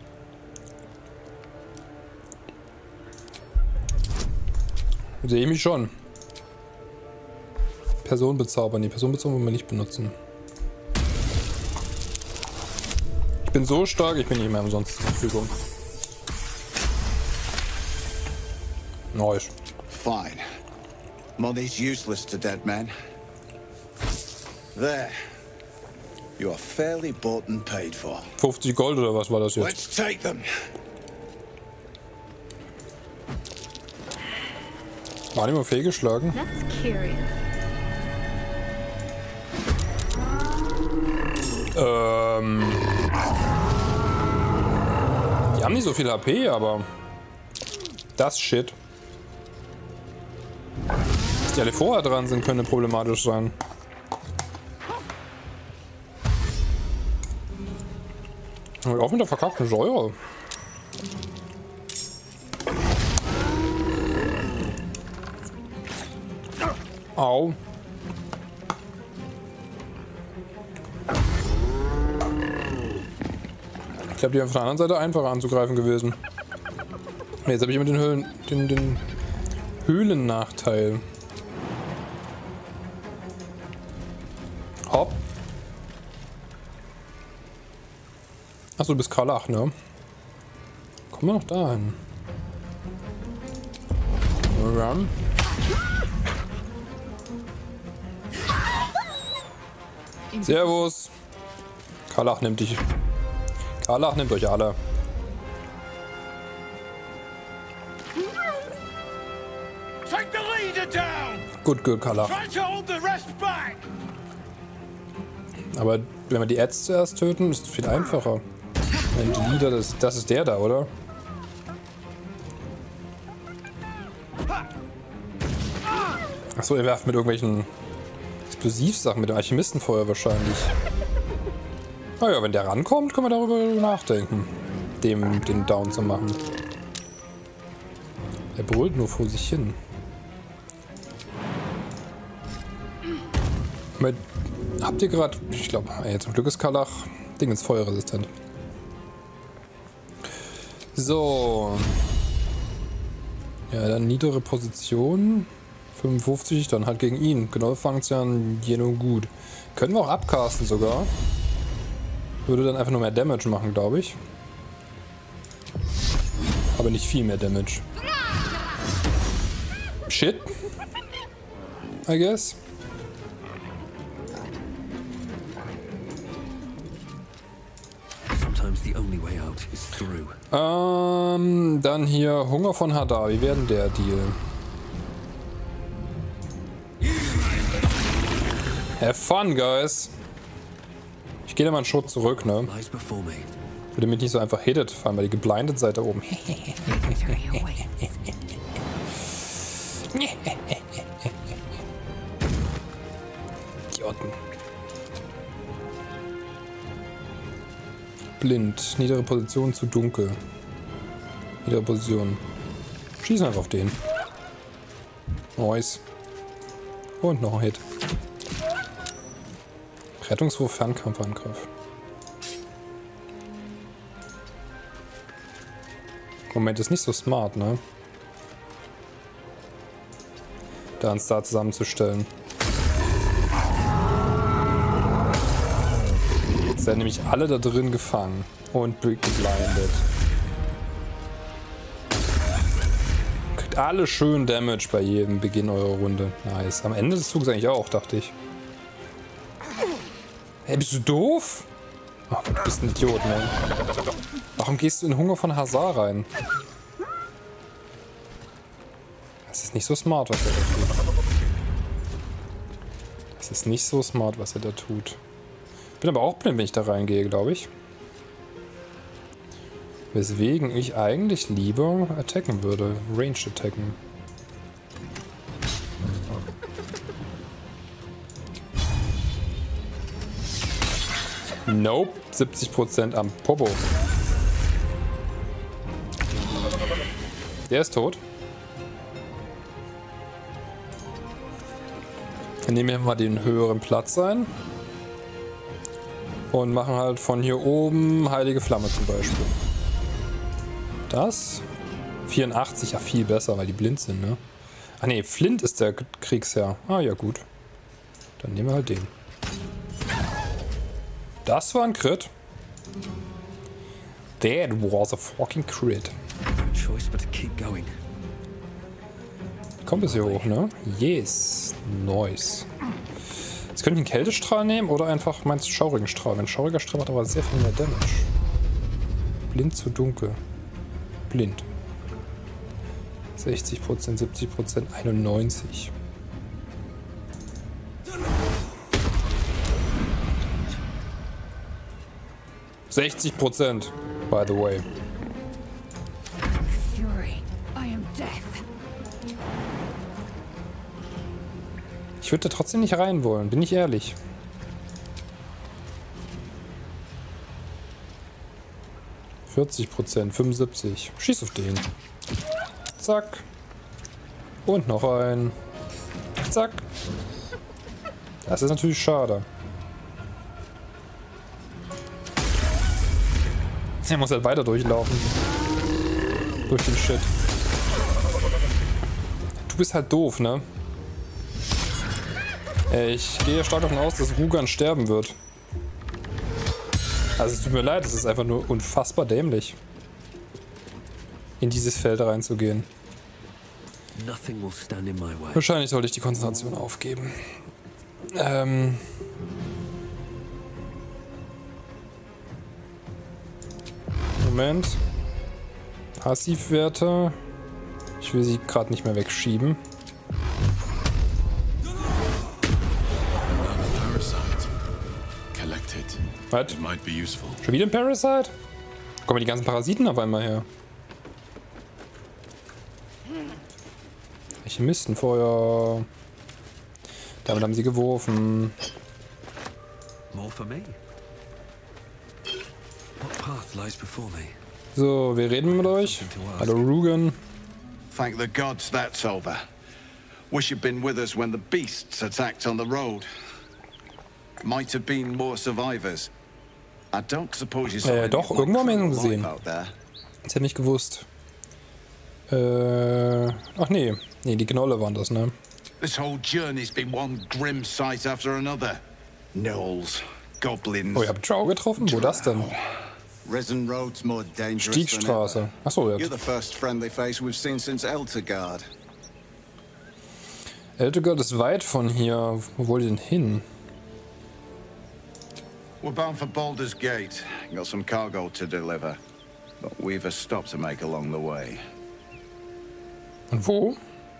Sehe ich mich schon. Person bezaubern. Die Person bezaubern wollen wir nicht benutzen. Ich bin so stark, ich bin nicht mehr umsonst zur Verfügung. Nice. Fine. Money's useless to dead men. There. You are fairly bought and paid for. 50 Gold oder was war das jetzt? Let's take them. War die mal fehlgeschlagen? That's curious. Die haben nicht so viel HP, aber das Shit. Dass die alle vorher dran sind, könnte problematisch sein. Und auch mit der verkackten Säure. Au. Ich glaube, die wären von der anderen Seite einfacher anzugreifen gewesen. Jetzt habe ich immer den Höhlennachteil. Hopp. Achso, du bist Karlach, ne? Kommen wir noch dahin. Ja. Servus. Karlach nimmt dich. Karlach nimmt euch alle. Gut, Karlach. Aber wenn wir die Ads zuerst töten, ist es viel einfacher. Wenn die Leader, das ist der da, oder? Achso, ihr werft mit irgendwelchen Explosivsachen, mit dem Alchemistenfeuer wahrscheinlich. Naja, wenn der rankommt, können wir darüber nachdenken, den Down zu machen. Er brüllt nur vor sich hin. Habt ihr gerade... Ich glaube, zum Glück ist Karlach Ding ins feuerresistent. So. Ja, dann niedere Position. 55, dann halt gegen ihn. Genau, fangt ja an Jeno gut. Können wir auch abcasten sogar. Würde dann einfach nur mehr Damage machen, glaube ich. Aber nicht viel mehr Damage. Shit. I guess. Dann hier Hunger von Hadar. Wie werden der Deal? Have fun, guys. Ich gehe da mal einen Schritt zurück, ne? Würde mich nicht so einfach hittet, vor allem weil ihr geblindet seid da oben. Idioten. Blind. Niedere Position zu dunkel. Niedere Position. Schießen einfach auf den. Nice. Und noch ein Hit. Rettungswurf, Fernkampfangriff. Moment, ist nicht so smart, ne? Da uns da zusammenzustellen. werden nämlich alle da drin gefangen und geblindet. Kriegt alle schön Damage bei jedem Beginn eurer Runde. Nice. Am Ende des Zuges eigentlich auch, dachte ich. Hey, bist du doof? Oh, du bist ein Idiot, ne? Warum gehst du in Hunger von Hazar rein? Das ist nicht so smart, was er da tut. Das ist nicht so smart, was er da tut. Bin aber auch blind, wenn ich da reingehe, glaube ich. Weswegen ich eigentlich lieber attacken würde. Range attacken. Nope. 70% am Popo. Der ist tot. Dann nehmen wir mal den höheren Platz ein. Und machen halt von hier oben Heilige Flamme zum Beispiel. Das. 84, ja viel besser, weil die blind sind, ne? Ach ne, Flint ist der Kriegsherr. Ah ja, gut. Dann nehmen wir halt den. Das war ein Crit. That was a fucking crit. Kommt bis hier hoch, ne? Yes. Nice. Jetzt könnte ich einen Kältestrahl nehmen oder einfach meinen schaurigen Strahl. Mein schauriger Strahl macht aber sehr viel mehr Damage. Blind zu dunkel. Blind. 60%, 70%, 91%. %60%, by the way. Ich würde da trotzdem nicht rein wollen, bin ich ehrlich. %, 75%. Schieß auf den. Zack. Und noch ein. Zack. Das ist natürlich schade. Er muss halt weiter durchlaufen. Durch den Shit. Du bist halt doof, ne? Ich gehe stark davon aus, dass Rugan sterben wird. Also es tut mir leid, es ist einfach nur unfassbar dämlich, in dieses Feld reinzugehen. Wahrscheinlich sollte ich die Konzentration aufgeben. Moment. Passivwerte. Ich will sie gerade nicht mehr wegschieben. Was? Schon wieder ein Parasite? Kommen die ganzen Parasiten auf einmal her? Welche Mistenfeuer? Damit haben sie geworfen. So, wir reden mit euch. Hallo Rugan. Thank the gods that's over. Wish you'd been with us when the beasts attacked on the road. Might have been more survivors. I don't suppose you saw doch, irgendwo haben wir ihn gesehen. Ich hätte nicht gewusst. Ach nee. Nee, die Gnolle waren das, ne? This whole journey's been one grim sight after another. Gnolls, goblins. Oh, ihr habt Drow getroffen? Wo das denn? Risen roads more dangerous Stiegstraße. Achso, ja. You're the first friendly face we've seen since Eltergard. Eltergard ist weit von hier. Wo wollt ihr denn hin? We're bound for Baldur's Gate. Got some cargo to deliver. But we've a stop to make along the way. Und wo?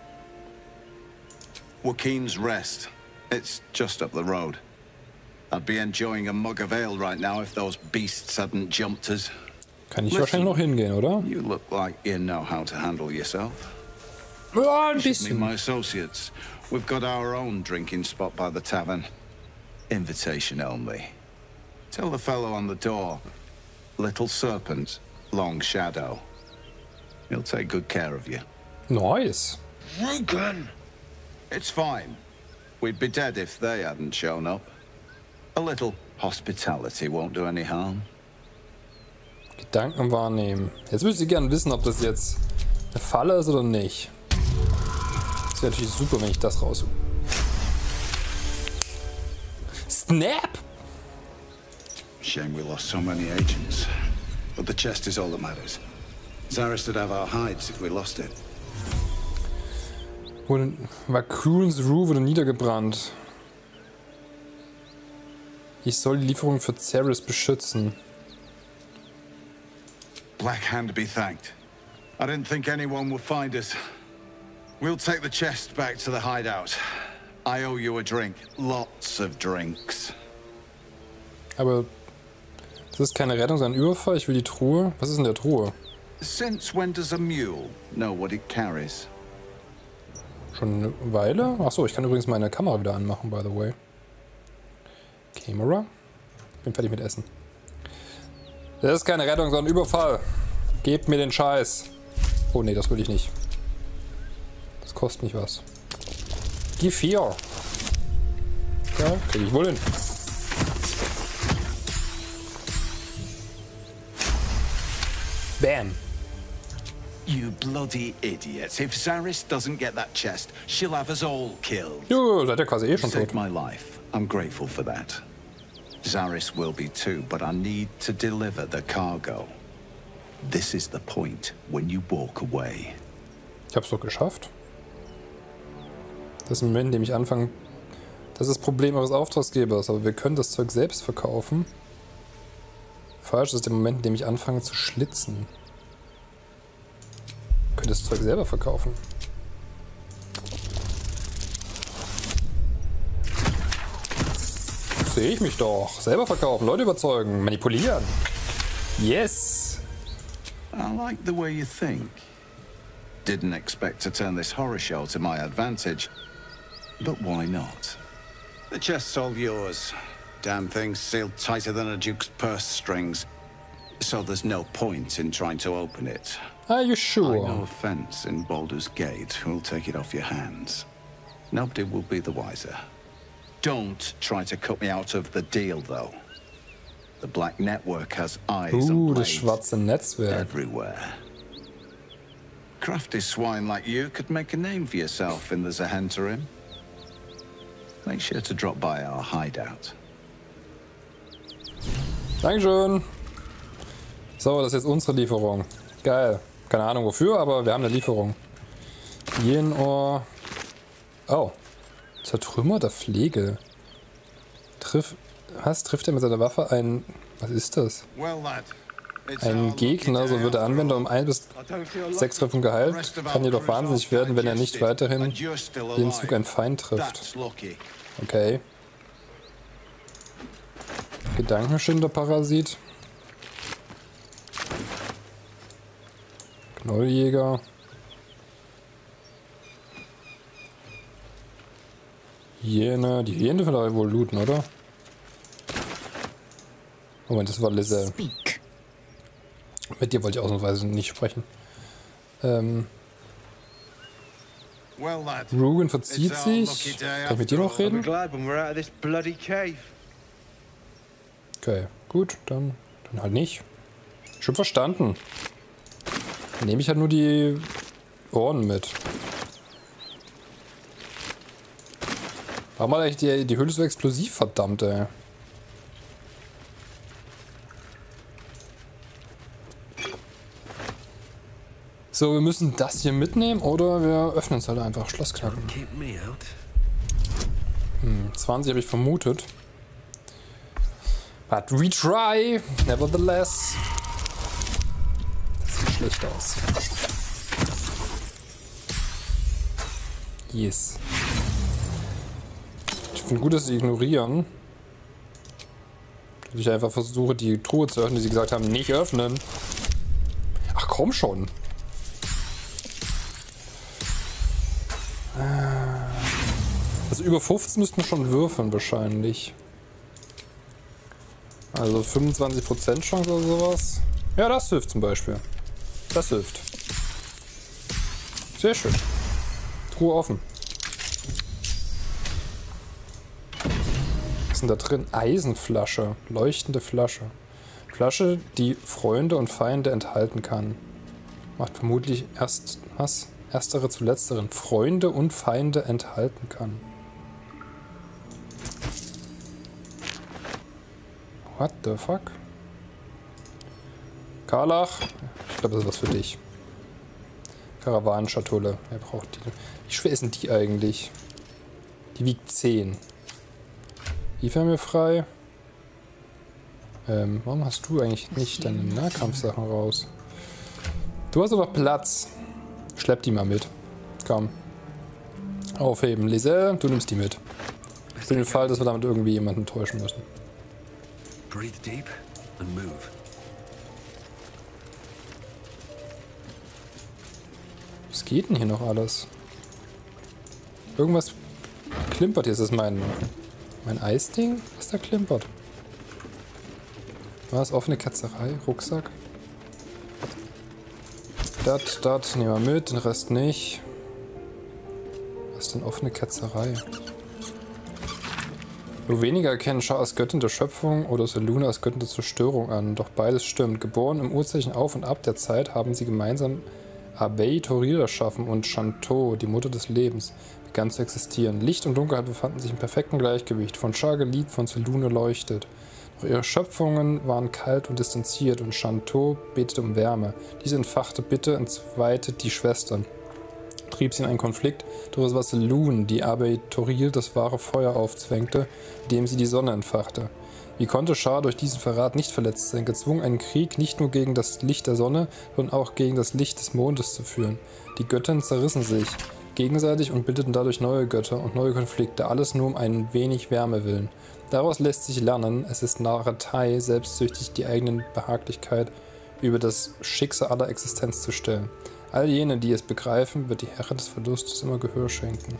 Waukeen's Rest. It's just up the road. I'd be enjoying a mug of ale right now if those beasts hadn't jumped us. Kann ich wahrscheinlich noch hingehen, oder? You look like you know how to handle yourself. Ja, ein bisschen. My associates. We've got our own drinking spot by the tavern. Invitation only. Tell the fellow on the door. Little Serpent, Long Shadow. He'll take good care of you. Nice. Rugan! It's fine. We'd be dead if they hadn't shown up. A little hospitality won't do any harm. Gedanken wahrnehmen. Jetzt würde ich gerne wissen, ob das jetzt eine Falle ist oder nicht. Das wäre natürlich super, wenn ich das raus. Shame we lost so many agents. But the chest is all that matters. Zaris would have our hides if we lost it. Vacuum's Rue wurde niedergebrannt. Ich soll die Lieferung für Zaris beschützen. Black Hand be thanked. I didn't think anyone would find us. We'll take the chest back to the hideout. I owe you a drink. Lots of drinks. Aber das ist keine Rettung, sondern ein Überfall. Ich will die Truhe. Was ist in der Truhe? Since when does a mule know what it carries? Schon eine Weile? Achso, ich kann übrigens meine Kamera wieder anmachen, by the way. Kamera? Bin fertig mit Essen. Das ist keine Rettung, sondern ein Überfall. Gebt mir den Scheiß. Oh nee, das will ich nicht. Das kostet mich was. Gib 4. Ja, krieg ich wohl hin. Bam. You bloody idiots. If Zaris doesn't get that chest, she'll have us all killed. Jo, seid ihr quasi eh schon tot. Saved my life. I'm grateful for that. Zaris will be too, but I need to deliver the cargo. This is the point when you walk away. Ich hab's doch geschafft. Das ist ein Moment, in dem ich anfange. Das ist das Problem eures Auftragsgebers, aber wir können das Zeug selbst verkaufen. Falsch ist der Moment, in dem ich anfange zu schlitzen. Ich könnte das Zeug selber verkaufen. Sehe ich mich doch. Selber verkaufen, Leute überzeugen, manipulieren. Yes! I like the way you think. Didn't expect to turn this horror show to my advantage. But why not? The chest's all yours. Damn thing's sealed tighter than a duke's purse strings. So there's no point in trying to open it. Are you sure? I know a fence in Baldur's Gate who'll take it off your hands. Nobody will be the wiser. Don't try to cut me out of the deal, though. The Black Network has eyes on das schwarze Netzwerk. Everywhere. Crafty swine like you could make a name for yourself in the Zahenterim. Make sure to drop by our hideout. Dankeschön. So, das ist jetzt unsere Lieferung. Geil. Keine Ahnung wofür, aber wir haben eine Lieferung. Jenor. Oh. Zertrümmerter Flegel. Trifft er mit seiner Waffe einen... Was ist das? Einen Gegner, so wird der Anwender um 1 bis 6 Treffen geheilt, kann jedoch wahnsinnig werden, wenn er nicht weiterhin jeden Zug einen Feind trifft. Okay. Gedankenschinder-Parasit. Knolljäger. Hyäne. Die Hyäne will er wohl looten, oder? Moment, das war Lizelle. Mit dir wollte ich ausnahmsweise nicht sprechen. Rugen verzieht sich. Kann ich mit dir noch reden? Okay, gut, dann halt nicht. Schon verstanden. Dann nehme ich halt nur die Ohren mit. Warum hat eigentlich die Höhle so explosiv, verdammt, ey? So, wir müssen das hier mitnehmen oder wir öffnen es halt einfach. Schloss knacken. 20 habe ich vermutet. But we try, nevertheless. Das sieht schlecht aus. Yes. Ich finde gut, dass sie ignorieren. Dass ich einfach versuche, die Truhe zu öffnen, die sie gesagt haben, nicht öffnen. Ach komm schon. Also über 15 müssten wir schon würfeln wahrscheinlich. Also 25% Chance oder sowas. Ja, das hilft zum Beispiel. Das hilft. Sehr schön. Truhe offen. Was ist denn da drin? Eisenflasche. Leuchtende Flasche. Flasche, die Freunde und Feinde enthalten kann. Macht vermutlich erstere zu letzteren. Freunde und Feinde enthalten kann. What the fuck? Karlach? Ich glaube, das ist was für dich. Karawanenschatulle. Wer braucht die? Wie schwer ist denn die eigentlich? Die wiegt 10. Die wäre mir frei. Warum hast du eigentlich nicht deine Nahkampfsachen raus? Du hast aber Platz. Schlepp die mal mit. Komm. Aufheben. Lisel, du nimmst die mit. Für den Fall, dass wir damit irgendwie jemanden täuschen müssen. Breathe deep and move. Was geht denn hier noch alles? Irgendwas klimpert hier. Ist das mein Eisding, was da klimpert? Was? Offene Ketzerei? Rucksack? Das nehmen wir mit, den Rest nicht. Was ist denn offene Ketzerei? Nur weniger erkennen Shar als Göttin der Schöpfung oder Selûne als Göttin der Zerstörung an. Doch beides stimmt. Geboren im Urzeichen Auf und Ab der Zeit haben sie gemeinsam Abei-Toril erschaffen und Shanto, die Mutter des Lebens, begann zu existieren. Licht und Dunkelheit befanden sich im perfekten Gleichgewicht. Von Shar geliebt, von Selûne leuchtet. Doch ihre Schöpfungen waren kalt und distanziert und Shanto betete um Wärme. Diese entfachte Bitte entzweite die Schwestern, trieb sie in einen Konflikt, doch es war Selûne, die Abei-Toril das wahre Feuer aufzwängte, indem sie die Sonne entfachte. Wie konnte Shar durch diesen Verrat nicht verletzt sein, gezwungen, einen Krieg nicht nur gegen das Licht der Sonne, sondern auch gegen das Licht des Mondes zu führen? Die Göttinnen zerrissen sich gegenseitig und bildeten dadurch neue Götter und neue Konflikte, alles nur um ein wenig Wärme willen. Daraus lässt sich lernen, es ist Narretei, selbstsüchtig die eigene Behaglichkeit über das Schicksal aller Existenz zu stellen. All jene, die es begreifen, wird die Herrin des Verlustes immer Gehör schenken.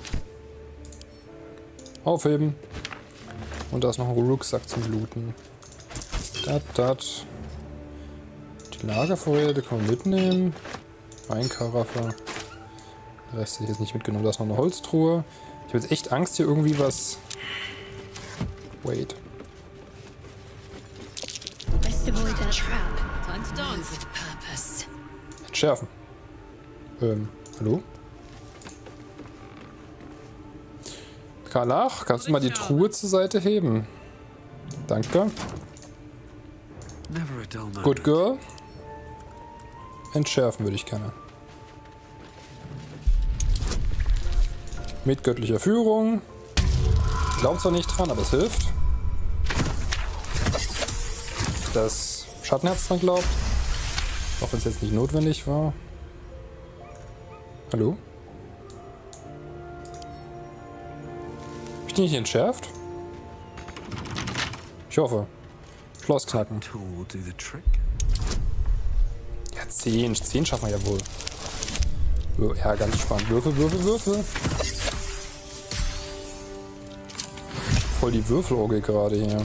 Aufheben. Und da ist noch ein Rucksack zum Looten. Dat. Die Lagervorräte können wir mitnehmen. Ein Karaffer. Der Rest ist jetzt nicht mitgenommen. Da ist noch eine Holztruhe. Ich habe jetzt echt Angst, hier irgendwie was... Wait. Entschärfen. Hallo? Karlach, kannst du mal die Truhe zur Seite heben? Danke. Good girl. Entschärfen würde ich gerne. Mit göttlicher Führung. Ich glaube zwar nicht dran, aber es hilft. Das Schattenherz dran glaubt. Auch wenn es jetzt nicht notwendig war. Hallo? Hab ich die nicht entschärft? Ich hoffe. Schloss knacken. Ja, 10. 10 schaffen wir ja wohl. Ja, ganz spannend. Würfel, Würfel, Würfel. Voll die Würfelorgel gerade hier.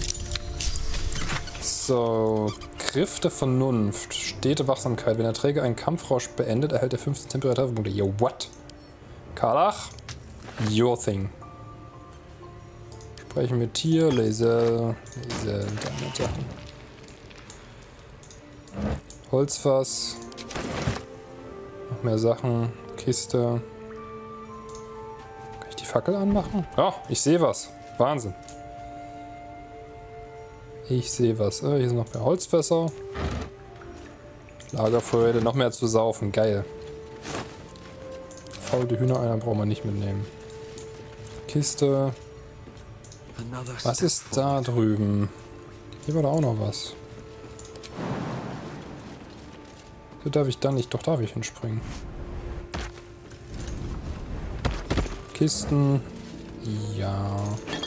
So. Griff der Vernunft. Stete Wachsamkeit. Wenn der Träger einen Kampfrausch beendet, erhält er 15 Temperaturpunkte. Yo, what? Karlach? Your thing. Sprechen wir Tier, Laser, deine Sachen. Holzfass. Noch mehr Sachen. Kiste. Kann ich die Fackel anmachen? Ja, ich sehe was. Wahnsinn. Ich sehe was. Hier sind noch mehr Holzfässer. Lagervorräte, noch mehr zu saufen. Geil. Faulte Hühnereier brauchen wir nicht mitnehmen. Kiste. Was ist da drüben? Hier war da auch noch was. Hier darf ich dann nicht. Doch, darf ich hinspringen. Kisten. Ja.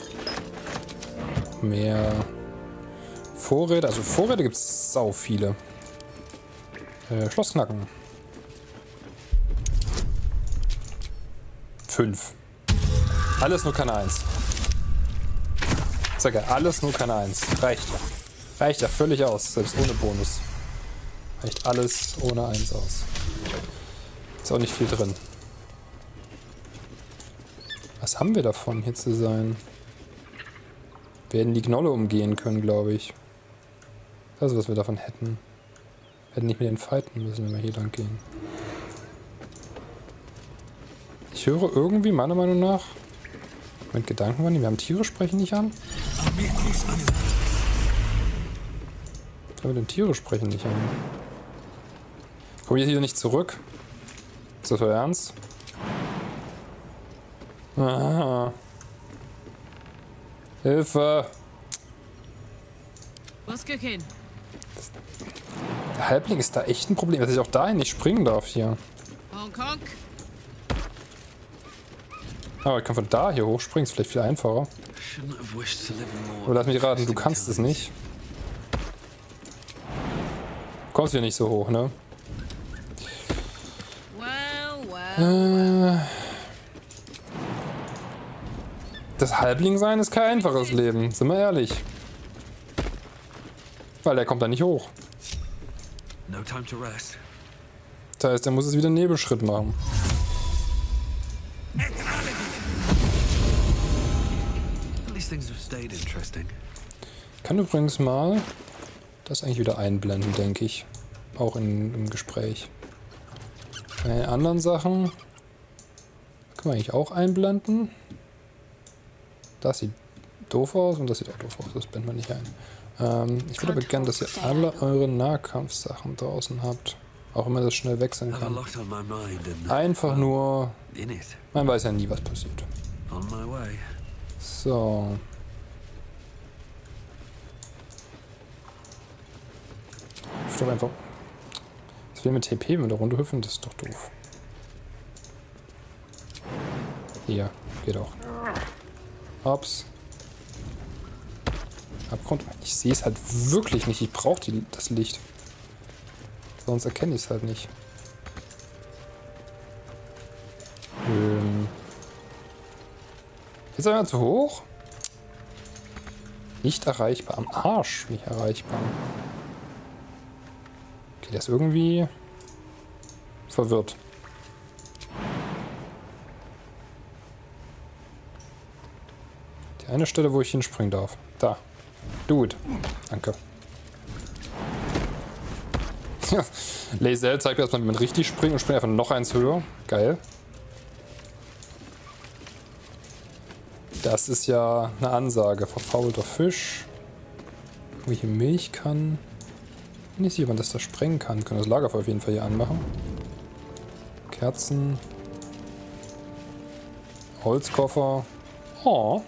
Mehr. Vorräte. Also Vorräte gibt es sau viele. Schloss knacken. 5. Alles nur keine 1. Sag ja, alles nur keine 1. Reicht ja. Reicht ja völlig aus, selbst ohne Bonus. Reicht alles ohne 1 aus. Ist auch nicht viel drin. Was haben wir davon, hier zu sein? Wir werden die Gnolle umgehen können, glaube ich. Das ist, was wir davon hätten. Wir hätten nicht mit den fighten müssen, wenn wir hier lang gehen. Ich höre irgendwie, meiner Meinung nach, mit Gedankenwandel, wir haben Tiere sprechen nicht an. Aber den Tiere sprechen nicht an. Komm ich hier nicht zurück? Ist das euer Ernst? Ah. Hilfe! What's cooking? Der Halbling ist da echt ein Problem, dass ich auch dahin nicht springen darf hier. Hong Kong. Aber ich kann von da hier hochspringen, ist vielleicht viel einfacher. Aber lass mich raten, du kannst es nicht. Du kommst hier nicht so hoch, ne? Das Halbling sein ist kein einfaches Leben, sind wir ehrlich. Weil der kommt da nicht hoch. Das heißt, er muss es wieder einen Nebelschritt machen. Ich kann übrigens mal das eigentlich wieder einblenden, denke ich. Auch im Gespräch. Bei den anderen Sachen können wir eigentlich auch einblenden. Das sieht doof aus und das sieht auch doof aus. Das blenden wir nicht ein. Ich würde aber gerne, dass ihr alle eure Nahkampfsachen draußen habt. Auch immer das schnell wechseln kann. Einfach nur... Man weiß ja nie, was passiert. So. Ich doch einfach... Das will mit TP, wenn wir da runterhüpfen, das ist doch doof. Hier, geht auch. Ups. Abgrund. Ich sehe es halt wirklich nicht. Ich brauche das Licht. Sonst erkenne ich es halt nicht. Ist er zu hoch? Nicht erreichbar. Am Arsch nicht erreichbar. Okay, der ist irgendwie verwirrt. Die eine Stelle, wo ich hinspringen darf. Da. Dude. Danke. Ja. Lae'zel zeigt mir, dass man richtig springt und springt einfach noch eins höher. Geil. Das ist ja eine Ansage. Verfaulter Fisch. Wo ich hier Milch kann. Wenn ich jemand das da sprengen kann, können wir das Lagerfeuer auf jeden Fall hier anmachen. Kerzen. Holzkoffer. Oh.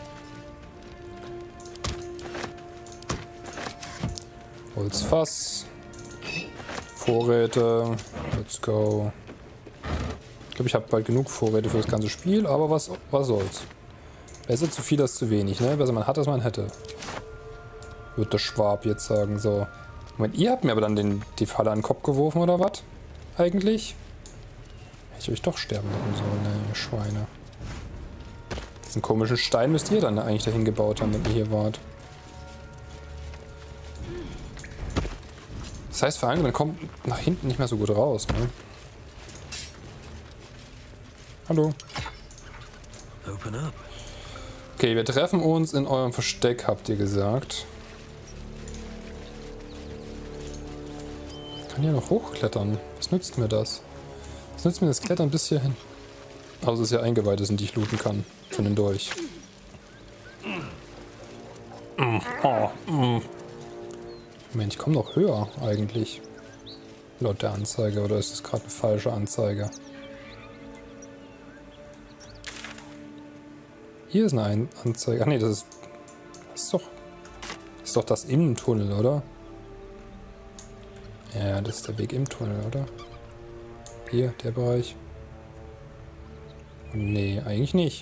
Holzfass. Vorräte. Let's go. Ich glaube, ich habe bald genug Vorräte für das ganze Spiel, aber was soll's. Besser zu viel als zu wenig, ne? Besser man hat, als man hätte. Wird der Schwab jetzt sagen, so. Moment, ihr habt mir aber dann die Falle an den Kopf geworfen, oder was? Eigentlich? Hätte ich euch doch sterben lassen sollen, ne, ihr Schweine. Diesen komischen Stein müsst ihr dann eigentlich dahin gebaut haben, wenn ihr hier wart. Das heißt vor allem, man kommt nach hinten nicht mehr so gut raus, ne? Hallo. Okay, wir treffen uns in eurem Versteck, habt ihr gesagt. Ich kann hier noch hochklettern. Was nützt mir das? Was nützt mir das Klettern bis hierhin? Außer es ja Eingeweihte sind, die ich looten kann. Für den Dolch. Moment, ich komme noch höher eigentlich. Laut der Anzeige. Oder ist das gerade eine falsche Anzeige? Hier ist eine Anzeige. Ach nee, das ist doch das im Tunnel, oder? Ja, das ist der Weg im Tunnel, oder? Hier, der Bereich. Nee, eigentlich nicht.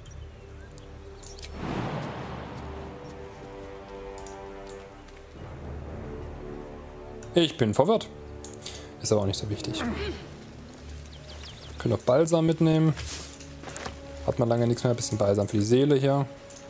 Ich bin verwirrt. Ist aber auch nicht so wichtig. Können auch Balsam mitnehmen. Hat man lange nichts mehr. Ein bisschen Balsam für die Seele hier.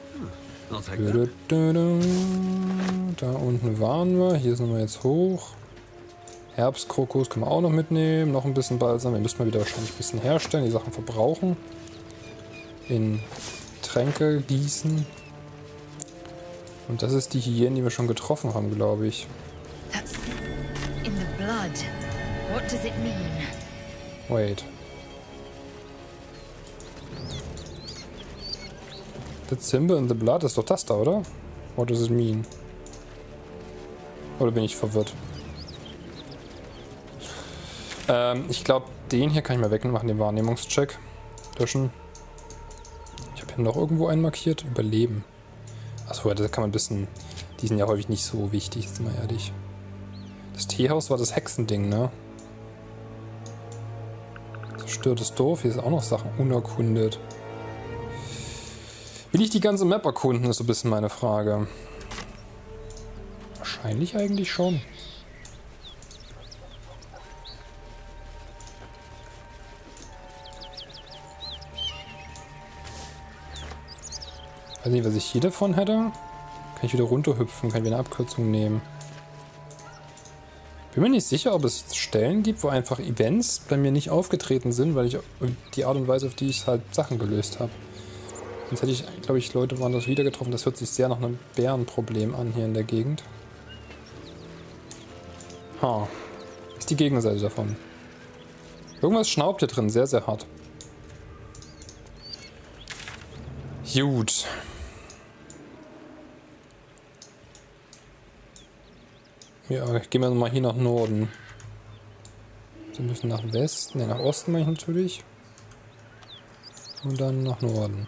Da unten waren wir. Hier sind wir jetzt hoch. Herbstkrokus können wir auch noch mitnehmen. Noch ein bisschen Balsam. Wir müssen mal wieder wahrscheinlich ein bisschen herstellen. Die Sachen verbrauchen. In Tränke gießen. Und das ist die Hyäne, die wir schon getroffen haben, glaube ich. That's in the blood. What does it mean? Wait. The symbol in the blood ist doch das da, oder? What does it mean? Oder bin ich verwirrt? Ich glaube, den hier kann ich mal wegmachen, den Wahrnehmungscheck. Löschen. Ich habe hier noch irgendwo einen markiert. Überleben. Achso, da kann man ein bisschen... Die sind ja häufig nicht so wichtig, sind wir ehrlich. Das Teehaus war das Hexending, ne? Zerstörtes Dorf. Hier sind auch noch Sachen unerkundet. Will ich die ganze Map erkunden, ist so ein bisschen meine Frage. Wahrscheinlich eigentlich schon. Weiß nicht, was ich hier davon hätte. Kann ich wieder runterhüpfen, kann ich wieder eine Abkürzung nehmen. Bin mir nicht sicher, ob es Stellen gibt, wo einfach Events bei mir nicht aufgetreten sind, weil ich die Art und Weise, auf die ich halt Sachen gelöst habe. Sonst hätte ich, glaube ich, Leute waren das wieder getroffen. Das hört sich sehr nach einem Bärenproblem an hier in der Gegend. Ha. Ist die Gegenseite davon. Irgendwas schnaubt hier drin, sehr, sehr hart. Gut. Ja, gehen wir mal hier nach Norden. Wir müssen nach Westen, ne, nach Osten meine ich natürlich. Und dann nach Norden.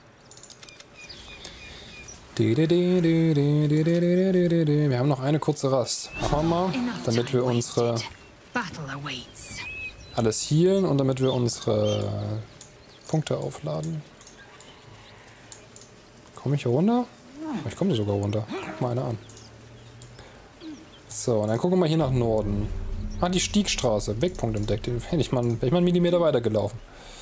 Wir haben noch eine kurze Rast. Machen wir mal, damit wir unsere... alles healen und damit wir unsere Punkte aufladen. Komme ich hier runter? Ich komme sogar runter. Guck mal einer an. So, und dann gucken wir mal hier nach Norden. Ah, die Stiegstraße. Wegpunkt entdeckt. Den hätte ich mal einen Millimeter weiter gelaufen.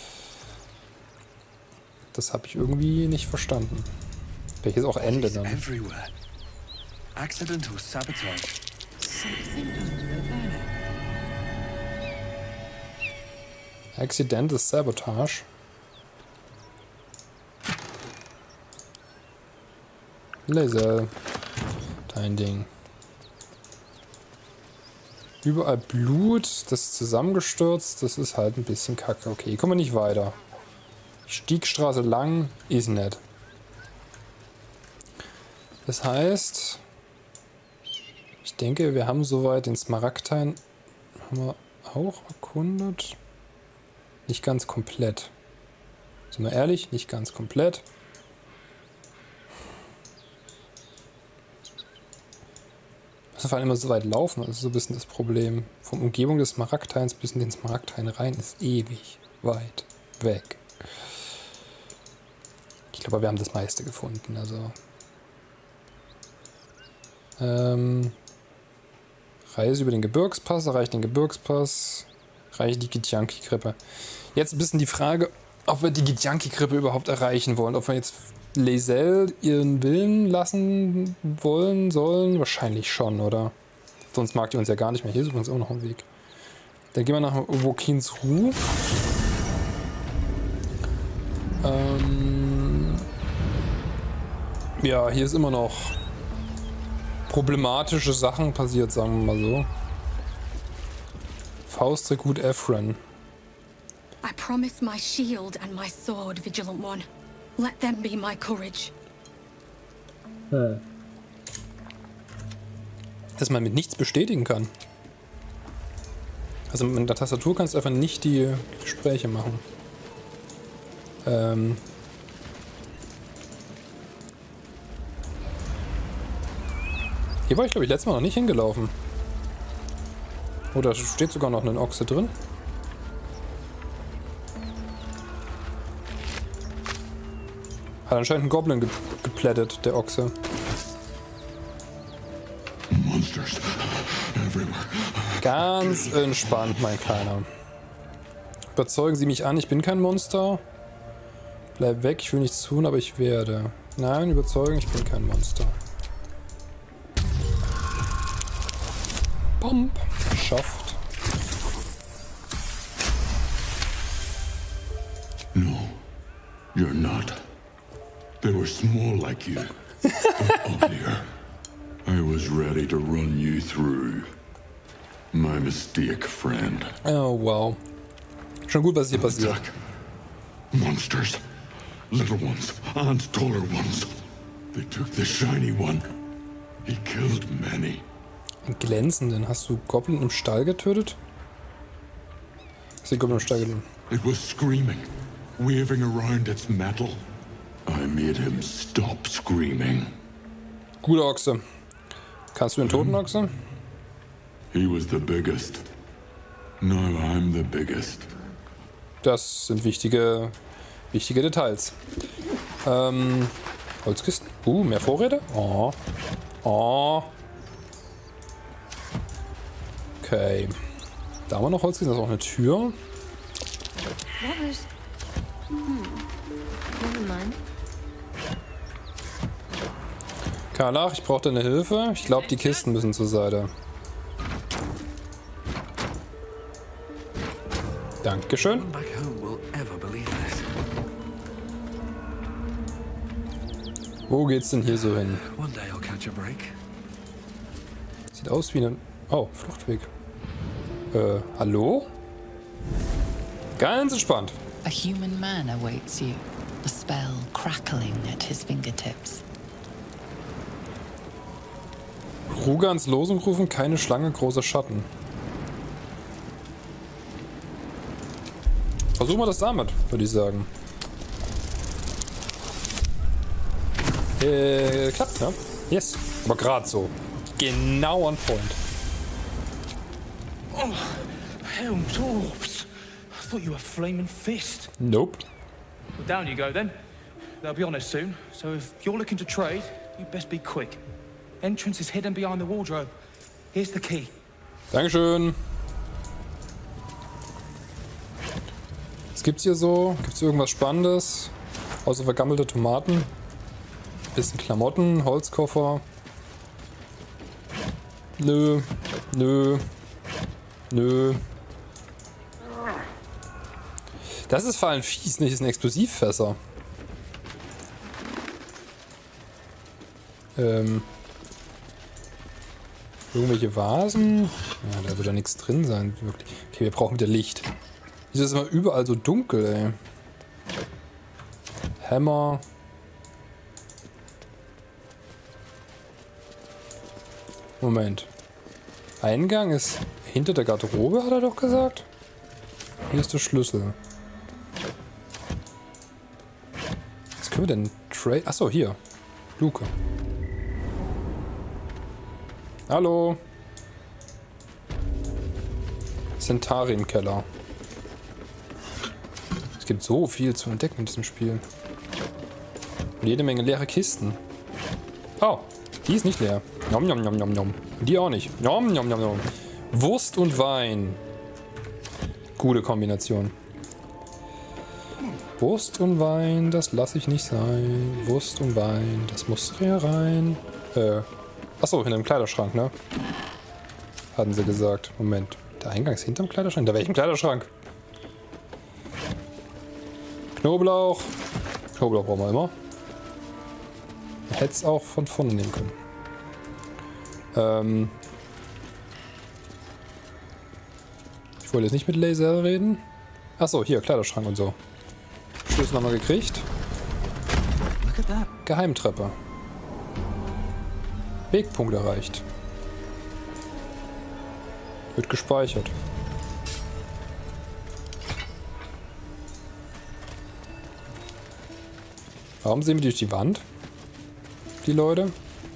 Das habe ich irgendwie nicht verstanden. Welches auch Ende dann. Accidental sabotage. Accidental Sabotage. Laser. Dein Ding. Überall Blut, das ist zusammengestürzt, das ist halt ein bisschen kacke. Okay, kommen wir nicht weiter. Stiegstraße lang ist nett. Das heißt, ich denke, wir haben soweit den Smaragdhain haben wir auch erkundet. Nicht ganz komplett. Sind wir ehrlich, nicht ganz komplett. Wir müssen vor allem immer so weit laufen, das ist so ein bisschen das Problem. Von Umgebung des Smaragdhains bis in den Smaragdhain rein ist ewig weit weg. Ich glaube, wir haben das meiste gefunden, also... Reise über den Gebirgspass, erreicht den Gebirgspass, erreicht die Githyanki-Krippe. Jetzt ein bisschen die Frage, ob wir die Githyanki-Krippe überhaupt erreichen wollen. Ob wir jetzt Lae'zel ihren Willen lassen wollen, sollen? Wahrscheinlich schon, oder? Sonst mag die uns ja gar nicht mehr. Hier ist übrigens auch noch ein Weg. Dann gehen wir nach Wo'kins Ru. Ja, hier ist immer noch problematische Sachen passiert, sagen wir mal so. Faustrekrut Ephron. I promise my shield and my sword, Vigilant One. Let them be my courage. Dass man mit nichts bestätigen kann. Also mit der Tastatur kannst du einfach nicht die Gespräche machen. Hier war ich, glaube ich, letztes Mal noch nicht hingelaufen. Oh, da steht sogar noch ein Ochse drin. Hat anscheinend einen Goblin geplättet, der Ochse. Monsters everywhere. Ganz entspannt, mein Kleiner. Überzeugen Sie mich an, ich bin kein Monster. Bleib weg, ich will nichts tun, aber ich werde. Nein, überzeugen, ich bin kein Monster. Bomb. Geschafft. No, you're not. They were small like you, but uglier. I was ready to run you through. My mistake, friend. Oh, wow. Schon gut, was hier passiert. Monsters. Little ones and taller ones. They took the shiny one. He killed many. Einen glänzenden. Hast du Goblin im Stall getötet? Hast du den Goblin im Stall getötet? It was screaming, weaving around its metal. I made him stop screaming. Guter Ochse. Kannst du den toten Ochse? He was the biggest. Now I'm the biggest. Das sind wichtige Details. Holzkisten. Mehr Vorräte? Oh. Oh. Okay. Da haben wir noch Holzkisten. Das ist auch eine Tür. Karlach, ich brauche deine Hilfe. Ich glaube, die Kisten müssen zur Seite. Dankeschön. Wo geht's denn hier so hin? Sieht aus wie ein... Oh, Fluchtweg. Hallo? Ganz entspannt. A human man awaits you, the spell crackling at his fingertips. Rugans Losung rufen, keine Schlange, großer Schatten. Versuchen wir das damit, würde ich sagen. Klappt, ne? Yes. Aber gerade so. Genau on point. Oh, Helm Dwarfs. I thought you were Flaming Fist. Nope. Well, down you go then. They'll be on us soon, so if you're looking to trade, you best be quick. Entrance is hidden behind the wardrobe. Here's the key. Dankeschön. Was gibt's hier so? Gibt's irgendwas Spannendes? Außer vergammelte Tomaten? Bisschen Klamotten, Holzkoffer. Nö. Nö. Nö. Das ist vor allem fies, nicht? Das sind Explosivfässer. Irgendwelche Vasen? Ja, da wird ja nichts drin sein, wirklich. Okay, wir brauchen wieder Licht. Wieso ist es immer überall so dunkel, ey? Hammer. Moment. Eingang ist hinter der Garderobe, hat er doch gesagt? Hier ist der Schlüssel. Was können wir denn trade? Achso, hier. Luke. Hallo. Centauri im Keller. Es gibt so viel zu entdecken in diesem Spiel. Und jede Menge leere Kisten. Oh, die ist nicht leer. Nom, nom, nom, nom, nom. Die auch nicht. Nom, nom, nom, nom. Wurst und Wein. Gute Kombination. Wurst und Wein, das lasse ich nicht sein. Wurst und Wein, das muss hier rein. Achso, hinter dem Kleiderschrank, ne? Hatten sie gesagt. Moment. Der Eingang ist hinterm Kleiderschrank? Da welchem Kleiderschrank? Knoblauch. Knoblauch brauchen wir immer. Hätte es auch von vorne nehmen können. Ich wollte jetzt nicht mit Laser reden. Achso, hier, Kleiderschrank und so. Schlüssel haben wir gekriegt. Geheimtreppe. Wegpunkt erreicht. Wird gespeichert. Warum sehen wir die durch die Wand? Die Leute.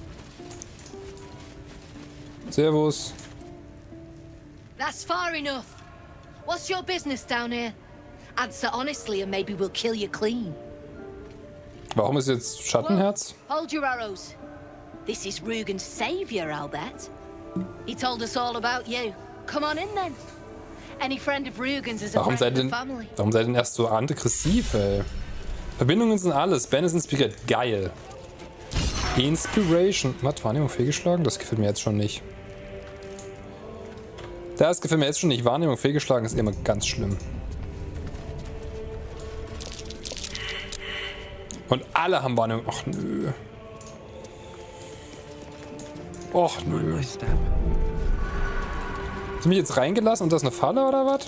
Servus. That's far enough. What's your business down here? Answer honestly and maybe we'll kill you clean. Warum ist jetzt Schattenherz? Whoa, hold your arrows. This is Rugen's savior, I'll bet. He told us all about you. Come on in then. Any friend of Rugen's is a friend of the family. Warum seid ihr denn erst so aggressiv, ey? Verbindungen sind alles. Ben ist inspiriert. Geil. Inspiration. Was? Wahrnehmung fehlgeschlagen? Das gefällt mir jetzt schon nicht. Das gefällt mir jetzt schon nicht. Wahrnehmung fehlgeschlagen ist immer ganz schlimm. Und alle haben Wahrnehmung. Ach nö. Och nö. Hast du mich jetzt reingelassen und das ist eine Falle oder was?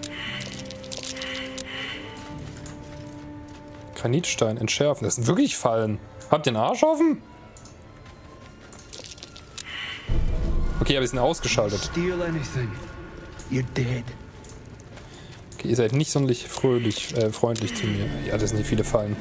Granitstein entschärfen. Das sind wirklich Fallen. Habt ihr den Arsch offen? Okay, aber sie sind ausgeschaltet. Steal anything, you're dead. Okay, ihr seid nicht sonderlich freundlich zu mir. Ja, das sind nicht viele Fallen.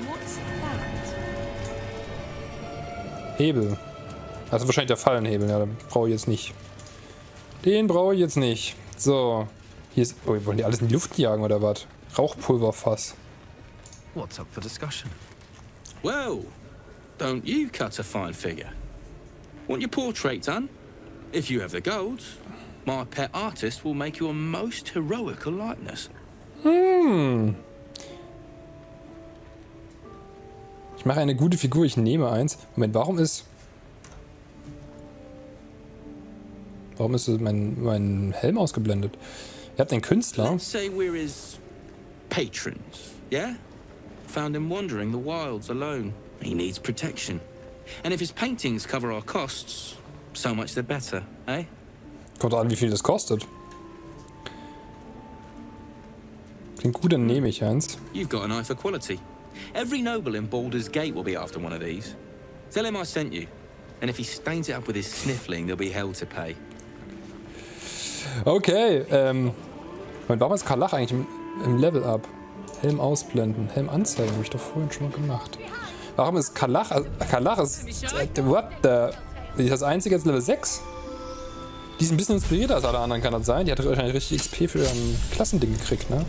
Hebel. Also wahrscheinlich der Fallenhebel, ja, den brauche ich jetzt nicht. Den brauche ich jetzt nicht. So. Hier ist. Oh, wollen die alles in die Luft jagen oder was? Rauchpulverfass. What's up for discussion? Well, don't you cut a fine figure? Want your portrait done? If you have the gold, my pet artist will make you a most heroical likeness. Ich mache eine gute Figur, ich nehme eins. Moment, warum ist mein Helm ausgeblendet? Ihr habt einen Künstler. Let's say we're his patrons, yeah? Found him wandering the wilds alone. He needs protection. And if his paintings cover our costs, so much the better, eh? Kommt an, wie viel das kostet. Klingt gut, dann nehme ich eins. You've got an eye for quality. Every noble in Baldur's Gate will be after one of these. Tell him I sent you. And if he stains it up with his sniffling, there'll be hell to pay. Okay, warum ist Karlach eigentlich im Level-Up? Helm ausblenden, Helm anzeigen, habe ich doch vorhin schon mal gemacht. Warum ist Karlach ist... what the... Die ist das einzige jetzt Level 6? Die ist ein bisschen inspirierter als alle anderen, kann das sein? Die hat wahrscheinlich richtig XP für ein Klassending gekriegt, ne?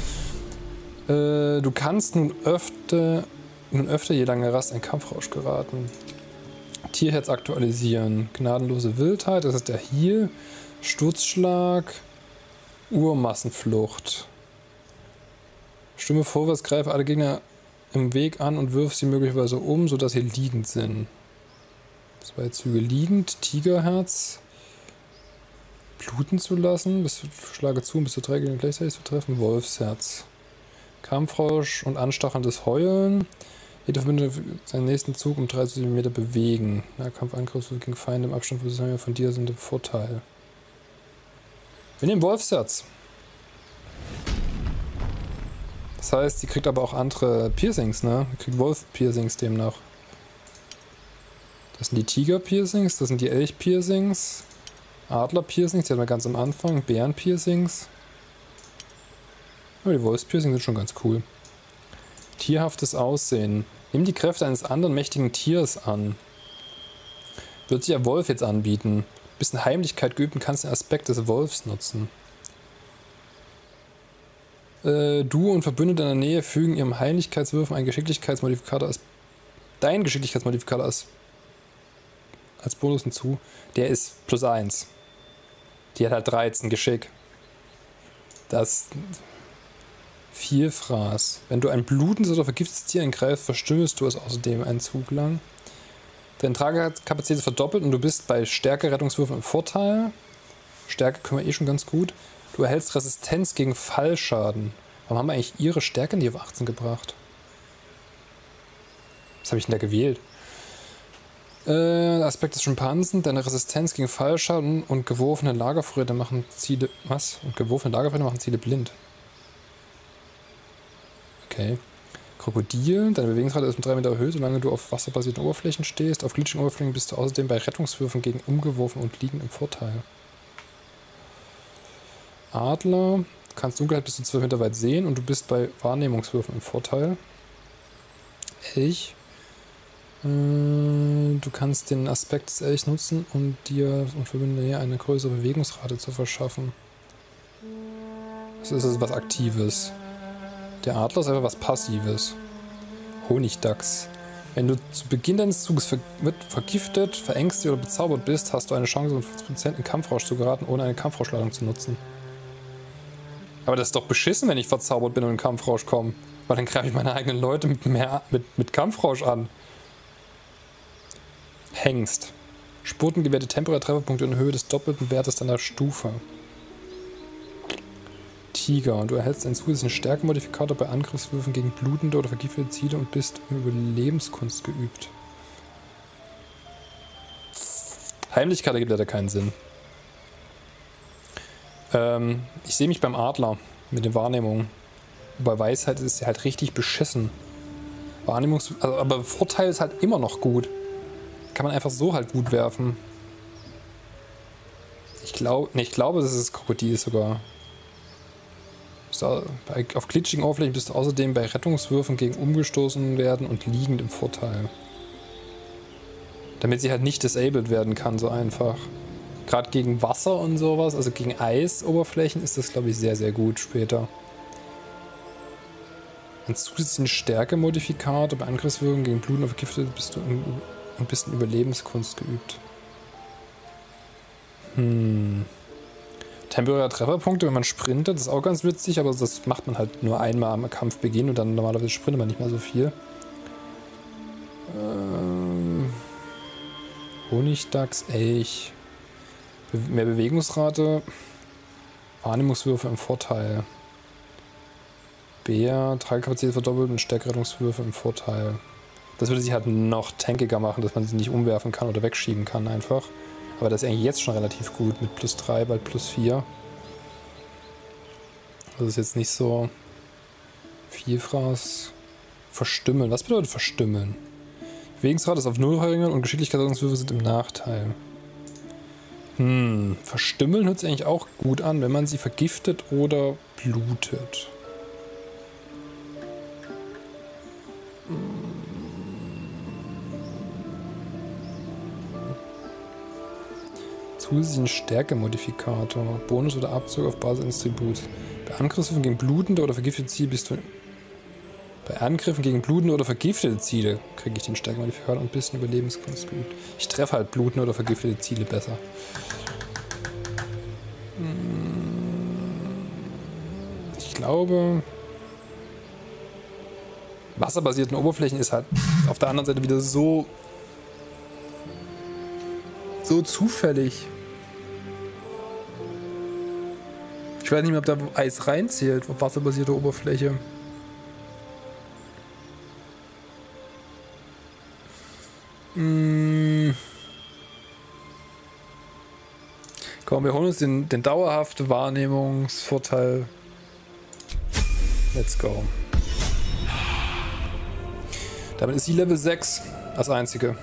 Du kannst nun öfter je lange Rast in Kampfrausch geraten. Tierherz aktualisieren. Gnadenlose Wildheit, das ist der Heal. Sturzschlag. Urmassenflucht. Stimme vorwärts, greife alle Gegner im Weg an und wirf sie möglicherweise um, sodass sie liegend sind. 2 Züge liegend. Tigerherz. Bluten zu lassen. Schlage zu, um bis zu 3 Gegner gleichzeitig zu treffen. Wolfsherz. Kampfrausch und anstachelndes Heulen. Jeder Verbündete seinen nächsten Zug um 3 zu 7 Meter bewegen. Nahkampfangriff gegen Feinde im Abstand von dir sind ein Vorteil. Wir nehmen Wolfsherz. Das heißt, sie kriegt aber auch andere Piercings, ne? Sie kriegt Wolf-Piercings demnach. Das sind die Tiger-Piercings, das sind die Elch-Piercings. Adler-Piercings, die hatten wir ganz am Anfang. Bären-Piercings. Oh, die Wolfspiercings sind schon ganz cool. Tierhaftes Aussehen. Nimm die Kräfte eines anderen mächtigen Tiers an. Wird sich der Wolf jetzt anbieten. Bisschen Heimlichkeit geübt und kannst den Aspekt des Wolfs nutzen. Du und Verbündete in der Nähe fügen ihrem Heimlichkeitswürfen einen Geschicklichkeitsmodifikator als Bonus hinzu. Der ist +1. Die hat halt 13 Geschick. Das... Vielfraß. Wenn du ein blutendes oder vergiftetes Tier angreifst, verstümmelst du es außerdem einen Zug lang. Deine Tragekapazität ist verdoppelt und du bist bei Stärke-Rettungswürfen im Vorteil. Stärke können wir eh schon ganz gut. Du erhältst Resistenz gegen Fallschaden. Warum haben wir eigentlich ihre Stärke nicht auf 18 gebracht? Was habe ich denn da gewählt? Aspekt des Schimpansen. Deine Resistenz gegen Fallschaden und geworfene Lagerfeuer machen Ziele... Was? Und geworfene Lagerfeuer machen Ziele blind. Okay. Krokodil. Deine Bewegungsrate ist um 3 Meter erhöht, solange du auf wasserbasierten Oberflächen stehst. Auf glitschigen Oberflächen bist du außerdem bei Rettungswürfen gegen umgeworfen und liegen im Vorteil. Adler. Du kannst Dunkelheit bis zu 12 Meter weit sehen und du bist bei Wahrnehmungswürfen im Vorteil. Elch. Du kannst den Aspekt des Elch nutzen, um dir und Verbündete eine größere Bewegungsrate zu verschaffen. Das ist also was Aktives. Der Adler ist einfach was Passives. Honigdachs. Wenn du zu Beginn deines Zuges vergiftet, verängstigt oder bezaubert bist, hast du eine Chance, um 50% in Kampfrausch zu geraten, ohne eine Kampfrauschladung zu nutzen. Aber das ist doch beschissen, wenn ich verzaubert bin und in Kampfrausch komme. Weil dann greife ich meine eigenen Leute mit Kampfrausch an. Hengst. Spurten gewährte temporäre Trefferpunkte in Höhe des doppelten Wertes deiner Stufe. Tiger. Und du erhältst einen zusätzlichen Stärkemodifikator bei Angriffswürfen gegen blutende oder vergiftete Ziele und bist im Überlebenskunst geübt. Heimlichkeit ergibt leider keinen Sinn. Ich sehe mich beim Adler mit den Wahrnehmungen. Bei Weisheit ist sie halt richtig beschissen. Aber Vorteil ist halt immer noch gut. Kann man einfach so halt gut werfen. glaube, das ist Krokodil sogar. Auf glitschigen Oberflächen bist du außerdem bei Rettungswürfen gegen umgestoßen werden und liegend im Vorteil. Damit sie halt nicht disabled werden kann, so einfach. Gerade gegen Wasser und sowas, also gegen Eisoberflächen ist das, glaube ich, sehr, sehr gut später. Ein zusätzlichen Stärke-Modifikator bei Angriffswirkungen gegen Blut und Vergiftete bist du ein bisschen Überlebenskunst geübt. Temporäre Trefferpunkte, wenn man sprintet, ist auch ganz witzig, aber das macht man halt nur einmal am Kampfbeginn und dann normalerweise sprintet man nicht mehr so viel. Honigdachs, Elch. Mehr Bewegungsrate. Wahrnehmungswürfe im Vorteil. Bär, Tragekapazität verdoppelt und Stärkerettungswürfe im Vorteil. Das würde sich halt noch tankiger machen, dass man sie nicht umwerfen kann oder wegschieben kann einfach. Aber das ist eigentlich jetzt schon relativ gut mit +3, bald +4. Das ist jetzt nicht so Vielfraß. Verstümmeln. Was bedeutet verstümmeln? Bewegungsrate ist auf 0 verringert und Geschicklichkeitswürfe sind im Nachteil. Verstümmeln hört sich eigentlich auch gut an, wenn man sie vergiftet oder blutet. Zusätzlichen Stärke-Modifikator. Bonus oder Abzug auf Basis eines Tributs. Bei Angriffen gegen blutende oder vergiftete Ziele bist du... Bei Angriffen gegen blutende oder vergiftete Ziele kriege ich den Stärke-Modifikator und ein bisschen Überlebenskunst geübt. Ich treffe halt blutende oder vergiftete Ziele besser. Ich glaube... Wasserbasierten Oberflächen ist halt auf der anderen Seite wieder so zufällig. Ich weiß nicht mehr, ob da Eis reinzählt, auf wasserbasierte Oberfläche. Komm, wir holen uns den dauerhaften Wahrnehmungsvorteil. Let's go. Damit ist sie Level 6 als einzige.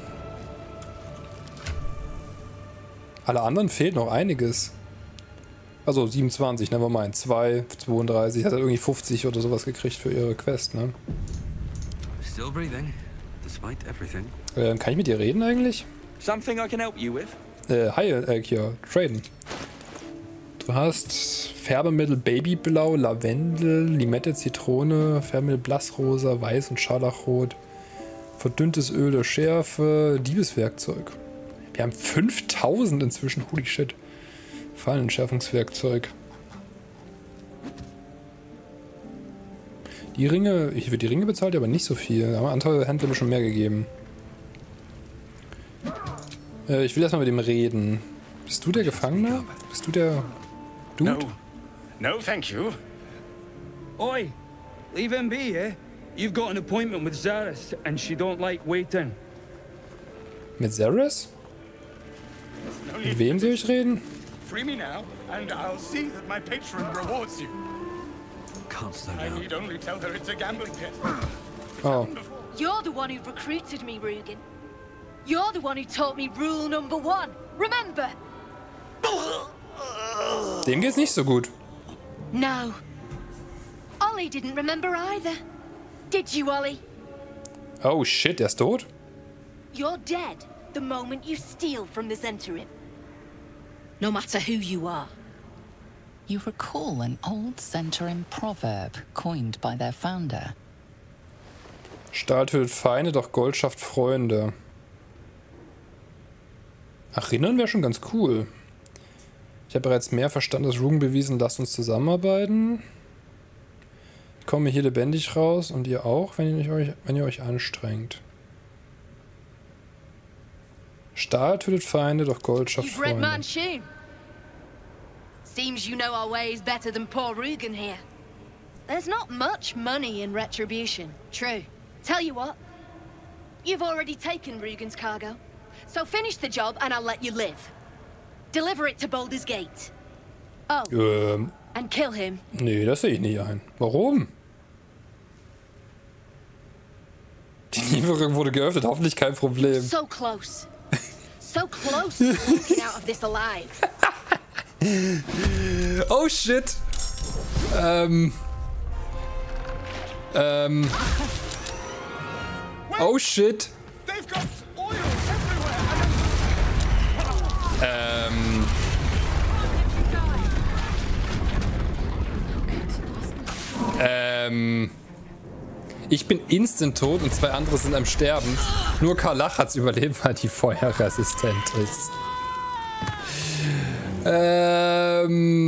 Alle anderen fehlt noch einiges. Also 27, nevermind. 2, 32, hat er irgendwie 50 oder sowas gekriegt für ihre Quest, ne? Still breathing, despite everything. Kann ich mit dir reden eigentlich? Something I can help you with? Hier, traden. Du hast Färbemittel Babyblau, Lavendel, Limette, Zitrone, Färbemittel Blassrosa, Weiß und Scharlachrot, verdünntes Öl der Schärfe, Diebeswerkzeug. Wir haben 5000 inzwischen, holy shit. Fallenentschärfungswerkzeug. Die Ringe, ich würde die Ringe bezahlt, aber nicht so viel. Da haben andere Händler mir schon mehr gegeben. Ich will erstmal mit dem reden. Bist du der Gefangene? Bist du der Dude? No, thank you. Oi, leave him be, eh? You've got an appointment with Zaris, and she don't like waiting. Mit Zaris? Mit wem soll ich reden? Free me now, and I'll see that my patron rewards you. Can't slow I down. need only tell her it's a gambling pit. Oh. You're the one who recruited me, Rugen. You're the one who taught me rule number 1. Remember? Dem geht's nicht so gut. No. Ollie didn't remember either. Did you, Ollie? Oh shit, der ist tot? You're dead the moment you steal from the Zhentarim. No matter who you are. You recall an old Zhentarim proverb coined by their founder. Stahl tötet Feinde, doch Gold schafft Freunde. Erinnern wäre schon ganz cool. Ich habe bereits mehr Verstand als Rugen bewiesen, lasst uns zusammenarbeiten. Ich komme hier lebendig raus und ihr auch, wenn ihr euch anstrengt. Stahl tötet Feinde, doch Gold schafft You've read Freunde. Manchun. Seems you know our ways better than poor Rugen here. There's not much money in retribution, true. Tell you what, you've already taken Rugen's cargo. So finish the job and I'll let you live. Deliver it to Baldur's Gate. Oh, and kill him. Nee, das sehe ich nicht ein. Warum? Die Lieferung wurde geöffnet, hoffentlich kein Problem. So close. So close to walking out of this alive. Oh shit. Oh shit. Ich bin instant tot und 2 andere sind am Sterben. Nur Karlach hat's überlebt, weil die feuerresistent ist. Alright,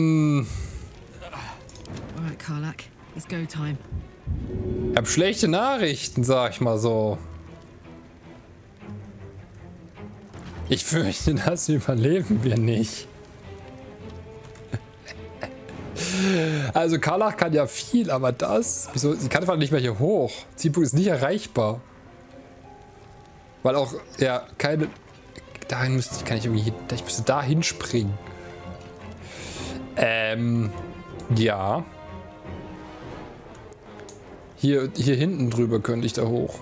Karlach, it's go time. Ich hab schlechte Nachrichten, sag ich mal so. Ich fürchte, das überleben wir nicht. Also Karlach kann ja viel, aber das... Wieso? Sie kann einfach nicht mehr hier hoch. Zielpunkt ist nicht erreichbar. Weil auch, ja, keine... Dahin müsste ich irgendwie... Ich müsste da hinspringen. Ja. Hier hinten drüber könnte ich da hoch.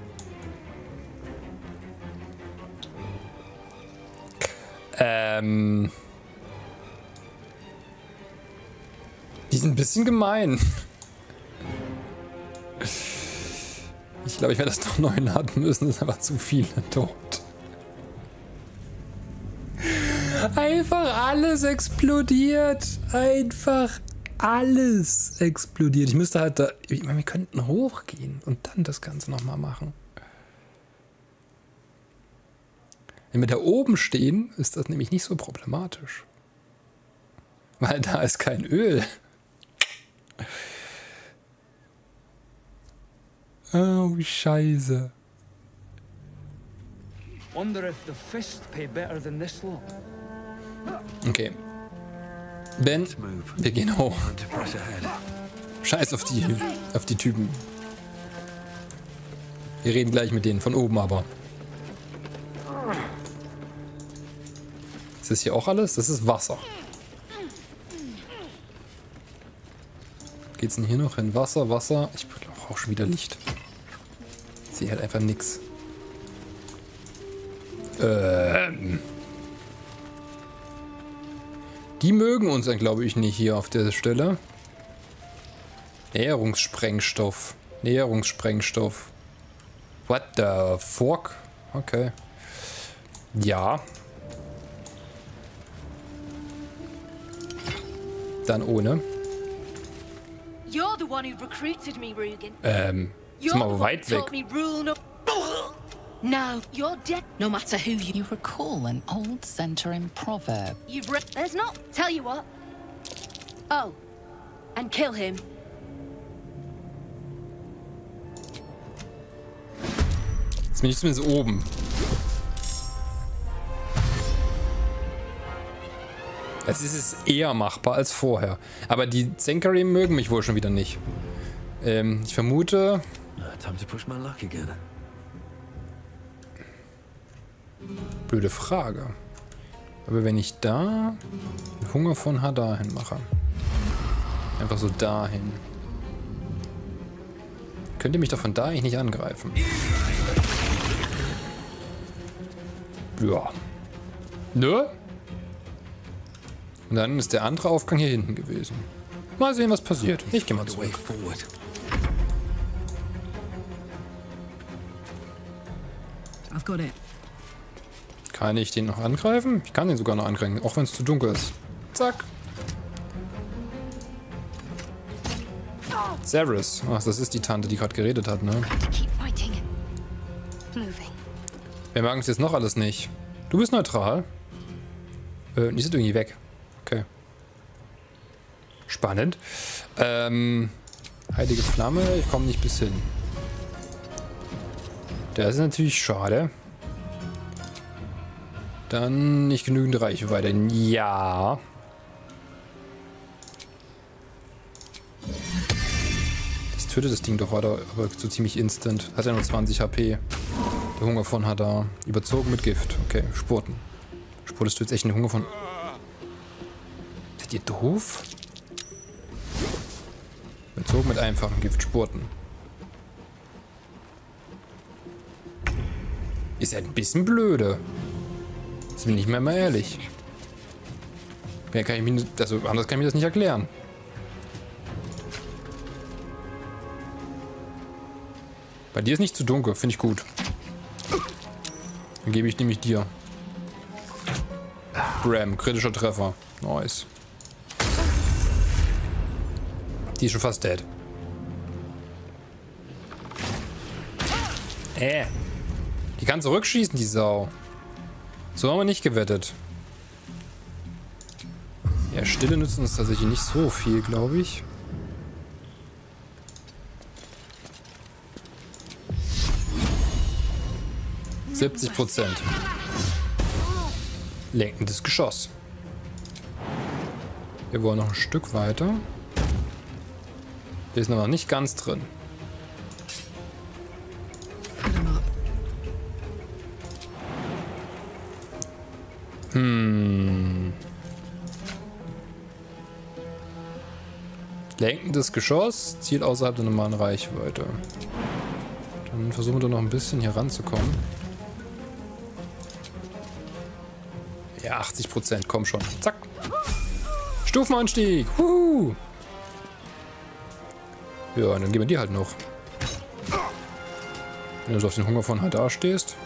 Die sind ein bisschen gemein. Ich glaube, ich werde das doch neu laden müssen. Das ist aber zu viele tot. Einfach alles explodiert. Einfach alles explodiert. Ich müsste halt da... Ich meine, wir könnten hochgehen und dann das Ganze nochmal machen. Wenn wir da oben stehen, ist das nämlich nicht so problematisch. Weil da ist kein Öl. Oh, Scheiße. Okay. Ben, wir gehen hoch. Scheiß auf die Typen. Wir reden gleich mit denen, von oben aber. Ist das hier auch alles? Das ist Wasser. Geht's denn hier noch hin? Wasser, Wasser. Ich brauche auch schon wieder Licht. Ich sehe halt einfach nix. Die mögen uns dann, glaube ich, nicht hier auf der Stelle. Näherungssprengstoff. Näherungssprengstoff. What the fuck? Okay. Ja. Dann ohne. You're the one who recruited me, Rugen. Ist mal weit weg. Now you're dead. No matter who You recall an old Centauran proverb. There's not. Tell you what. Oh, and kill him. Jetzt bin ich zumindest oben. Jetzt ist es eher machbar als vorher. Aber die Zenkarim mögen mich wohl schon wieder nicht. Ich vermute... Time to push my luck again. Blöde Frage. Aber wenn ich da Hunger von Hadar hin mache. Einfach so dahin. Könnt ihr mich doch von da eigentlich nicht angreifen? Ja. Nö? Und dann ist der andere Aufgang hier hinten gewesen. Mal sehen, was passiert. Ich gehe mal zurück. I've got it. Kann ich den noch angreifen? Ich kann den sogar noch angreifen, auch wenn es zu dunkel ist. Zack. Cerys. Ach, das ist die Tante, die gerade geredet hat, ne? Wir mag uns jetzt noch alles nicht. Du bist neutral. Die sind irgendwie weg. Okay. Spannend. Heilige Flamme, ich komme nicht bis hin. Das ist natürlich schade. Dann nicht genügend Reichweite. Ja. Das tötet das Ding doch aber so ziemlich instant. Hat ja nur 20 HP. Der Hunger von Hadar. Überzogen mit Gift. Okay, Spurten. Spurtest du jetzt echt den Hunger von... Seid ihr doof? Überzogen mit einfachen Gift. Spurten. Ist ja ein bisschen blöde. Jetzt bin ich mir mal ehrlich. Mehr kann ich mir, also anders kann ich mir das nicht erklären. Bei dir ist nicht zu dunkel, finde ich gut. Dann gebe ich nämlich dir. Bram, kritischer Treffer. Nice. Die ist schon fast dead. Die kann zurückschießen, die Sau. So haben wir nicht gewettet. Ja, Stille nützt uns tatsächlich nicht so viel, glaube ich. %. Lenkendes Geschoss. Wir wollen noch ein Stück weiter. Wir sind aber noch nicht ganz drin. Lenkendes Geschoss, Ziel außerhalb der normalen Reichweite. Dann versuchen wir doch noch ein bisschen hier ranzukommen. Ja, 80%, komm schon. Zack. Stufenanstieg. Ja, und dann geben wir die halt noch. Wenn du so auf den Hunger von Hadar stehst.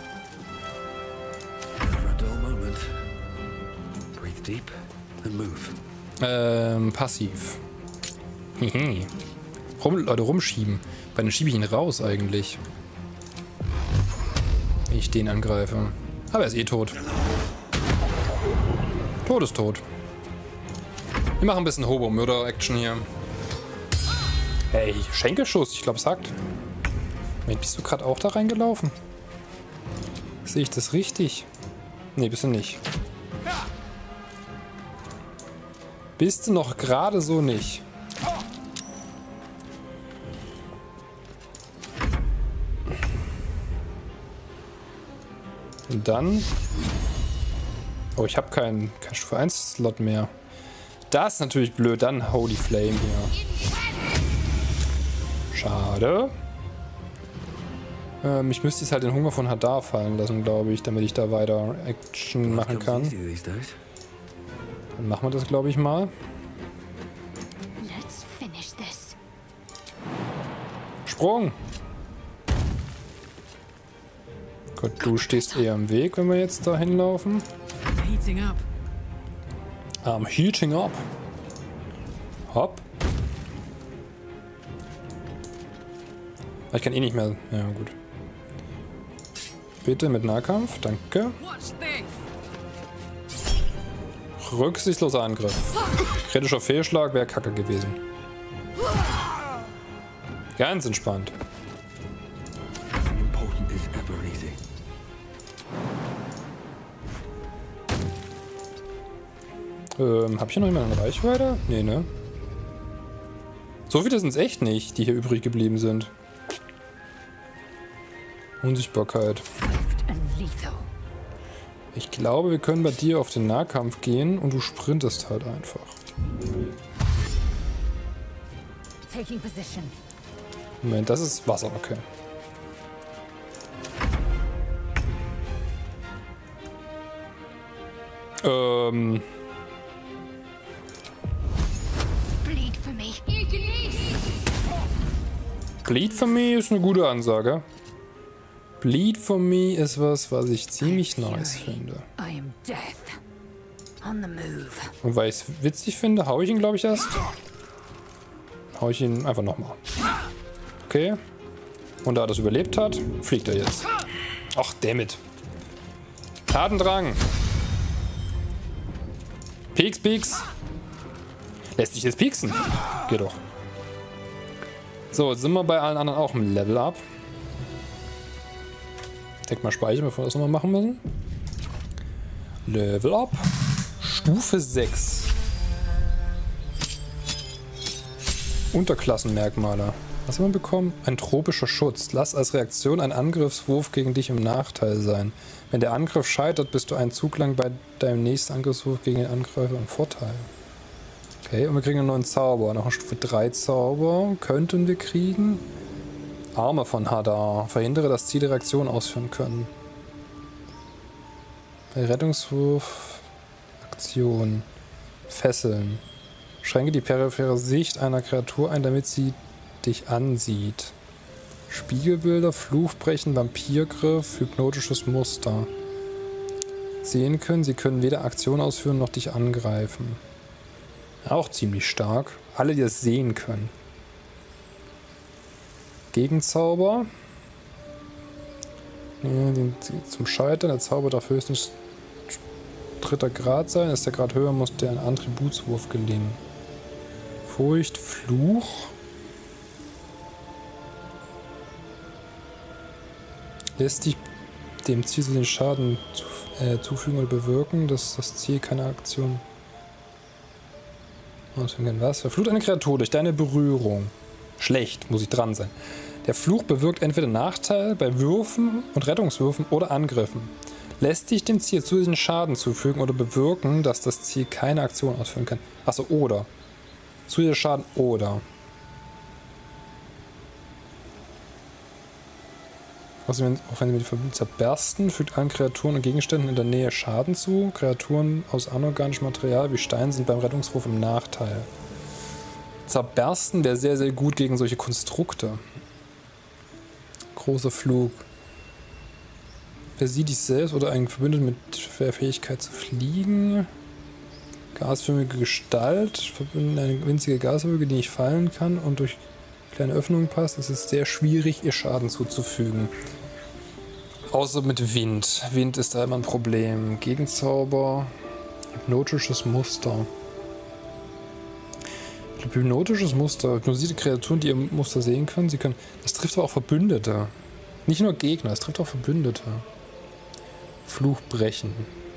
Passiv. Leute rumschieben. Bei denen schiebe ich ihn raus eigentlich. Wenn ich den angreife. Aber er ist eh tot. Tod ist tot. Wir machen ein bisschen Hobo-Mörder-Action hier. Hey, Schenkelschuss, ich glaube es hackt. Bist du gerade auch da reingelaufen? Sehe ich das richtig? Nee, bist du nicht. Bist du noch gerade so nicht? Und dann... Oh, ich habe keinen Stufe 1 Slot mehr. Das ist natürlich blöd. Dann Holy Flame hier. Schade. Ich müsste jetzt halt den Hunger von Hadar fallen lassen, glaube ich, damit ich da weiter Action machen kann. Dann machen wir das, glaube ich, mal. Sprung! Gott, du stehst eher im Weg, wenn wir jetzt da hinlaufen. Heating up. Hopp. Ich kann eh nicht mehr... Ja, gut. Bitte mit Nahkampf, danke. Rücksichtsloser Angriff. Kritischer Fehlschlag wäre kacke gewesen. Ganz entspannt. Hab ich hier noch jemanden in Reichweite? Nee, ne? So viele sind es echt nicht, die hier übrig geblieben sind. Unsichtbarkeit. Ich glaube, wir können bei dir auf den Nahkampf gehen und du sprintest halt einfach. Moment, das ist Wasser, okay. Bleed for me ist eine gute Ansage. Bleed for me ist was ich ziemlich nice finde. Und weil ich es witzig finde, hau ich ihn, glaube ich, erst. Hau ich ihn einfach nochmal. Okay. Und da er das überlebt hat, fliegt er jetzt. Ach, dammit. Tatendrang. Pieks, Pieks. Lässt sich jetzt pieksen? Geht doch. So, jetzt sind wir bei allen anderen auch im Level Up. Denk mal speichern, bevor wir das nochmal machen müssen. Level Up. Stufe 6. Unterklassenmerkmale. Was haben wir bekommen? Ein tropischer Schutz. Lass als Reaktion ein Angriffswurf gegen dich im Nachteil sein. Wenn der Angriff scheitert, bist du einen Zug lang bei deinem nächsten Angriffswurf gegen den Angreifer im Vorteil. Okay, und wir kriegen einen neuen Zauber. Noch eine Stufe 3 Zauber könnten wir kriegen. Arme von Hadar. Verhindere, dass Ziele Reaktionen ausführen können. Bei Rettungswurf, Aktion. Fesseln. Schränke die periphere Sicht einer Kreatur ein, damit sie dich ansieht. Spiegelbilder, Fluchbrechen, Vampirgriff, hypnotisches Muster. Sehen können, sie können weder Aktion ausführen noch dich angreifen. Auch ziemlich stark. Alle, die das sehen können. Gegenzauber. Zum Scheitern. Der Zauber darf höchstens 3. Grad sein. Ist der Grad höher, muss der ein Attributswurf gelingen. Furcht, Fluch. Lässt dich dem Ziel den Schaden zufügen oder bewirken, dass das Ziel keine Aktion ausführen kann. Was? Verflucht eine Kreatur durch deine Berührung. Schlecht, muss ich dran sein. Der Fluch bewirkt entweder Nachteil bei Würfen und Rettungswürfen oder Angriffen. Lässt dich dem Ziel zusätzlichen Schaden zufügen oder bewirken, dass das Ziel keine Aktion ausführen kann. Achso, oder. Zusätzlicher Schaden oder. Außerdem, auch wenn sie mit Verbindung zerbersten, fügt allen Kreaturen und Gegenständen in der Nähe Schaden zu. Kreaturen aus anorganischem Material wie Stein sind beim Rettungswurf im Nachteil. Zerbersten wäre sehr, sehr gut gegen solche Konstrukte. Großer Flug. Versieh dich selbst oder einen Verbündeten mit der Fähigkeit zu fliegen. Gasförmige Gestalt. Verbinden eine winzige Gaswolke, die nicht fallen kann und durch kleine Öffnungen passt. Es ist sehr schwierig, ihr Schaden zuzufügen. Außer mit Wind. Wind ist da immer ein Problem. Gegenzauber. Hypnotisches Muster. Ich glaube, hypnotisches Muster. Hypnotisierte Kreaturen, die ihr Muster sehen können. Das trifft aber auch Verbündete. Nicht nur Gegner, es trifft auch Verbündete. Fluch brechen.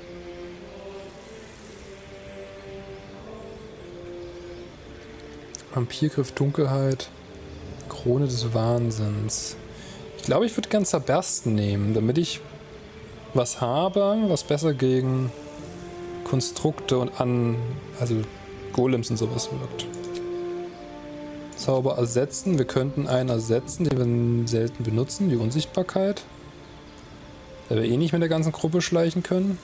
Vampirgriff, Dunkelheit. Krone des Wahnsinns. Ich glaube, ich würde gern Zerbersten nehmen, damit ich was habe, was besser gegen Konstrukte und also Golems und sowas wirkt. Zauber ersetzen. Wir könnten einen ersetzen, den wir selten benutzen, die Unsichtbarkeit. Da wir eh nicht mit der ganzen Gruppe schleichen können.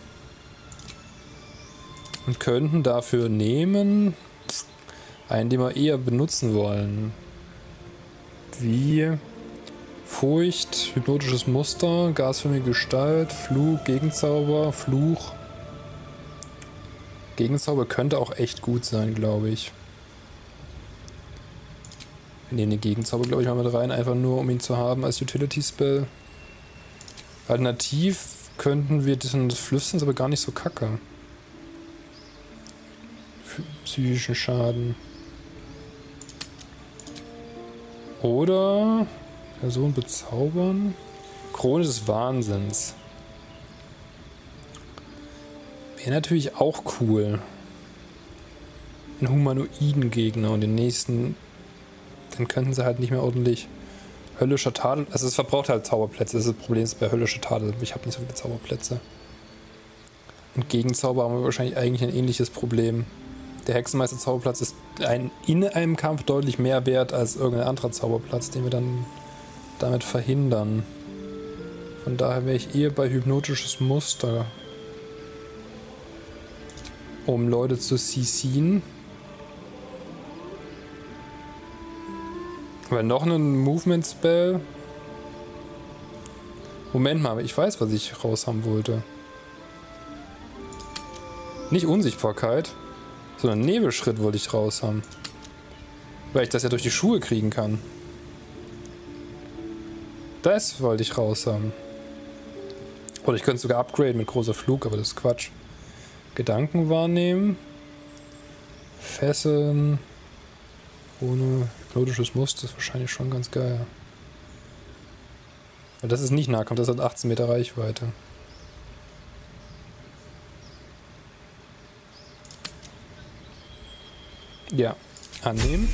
Und könnten dafür nehmen einen, den wir eher benutzen wollen. Wie Furcht, hypnotisches Muster, gasförmige Gestalt, Flug, Gegenzauber, Fluch. Gegenzauber könnte auch echt gut sein, glaube ich. Wir nehmen den Gegenzauber, glaube ich, mal mit rein, einfach nur, um ihn zu haben als Utility-Spell. Alternativ könnten wir das Flüstern, ist aber gar nicht so kacke. Für psychischen Schaden. Oder Person bezaubern. Krone des Wahnsinns. Wäre natürlich auch cool. Ein humanoiden Gegner und den nächsten. Dann könnten sie halt nicht mehr ordentlich. Höllischer Tadel. Also es verbraucht halt Zauberplätze. Das ist das Problem bei höllischer Tadel. Ich habe nicht so viele Zauberplätze. Und Gegenzauber haben wir wahrscheinlich eigentlich ein ähnliches Problem. Der Hexenmeister-Zauberplatz ist in einem Kampf deutlich mehr wert als irgendein anderer Zauberplatz, den wir dann damit verhindern. Von daher wäre ich eher bei hypnotisches Muster. Um Leute zu CC'en. Weil noch einen Movement-Spell. Moment mal, ich weiß, was ich raus haben wollte. Nicht Unsichtbarkeit, sondern Nebelschritt wollte ich raus haben. Weil ich das ja durch die Schuhe kriegen kann. Das wollte ich raus haben. Oder ich könnte es sogar upgraden mit großer Flug, aber das ist Quatsch. Gedanken wahrnehmen. Fesseln. Ohne hypnotisches Muster ist wahrscheinlich schon ganz geil. Weil das ist nicht Nahkampf, das hat 18 Meter Reichweite. Ja, annehmen.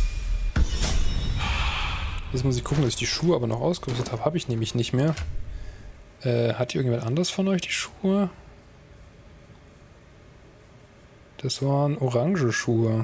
Jetzt muss ich gucken, dass ich die Schuhe aber noch ausgerüstet habe. Habe ich nämlich nicht mehr. Hat irgendjemand anders von euch die Schuhe? Das waren orange Schuhe.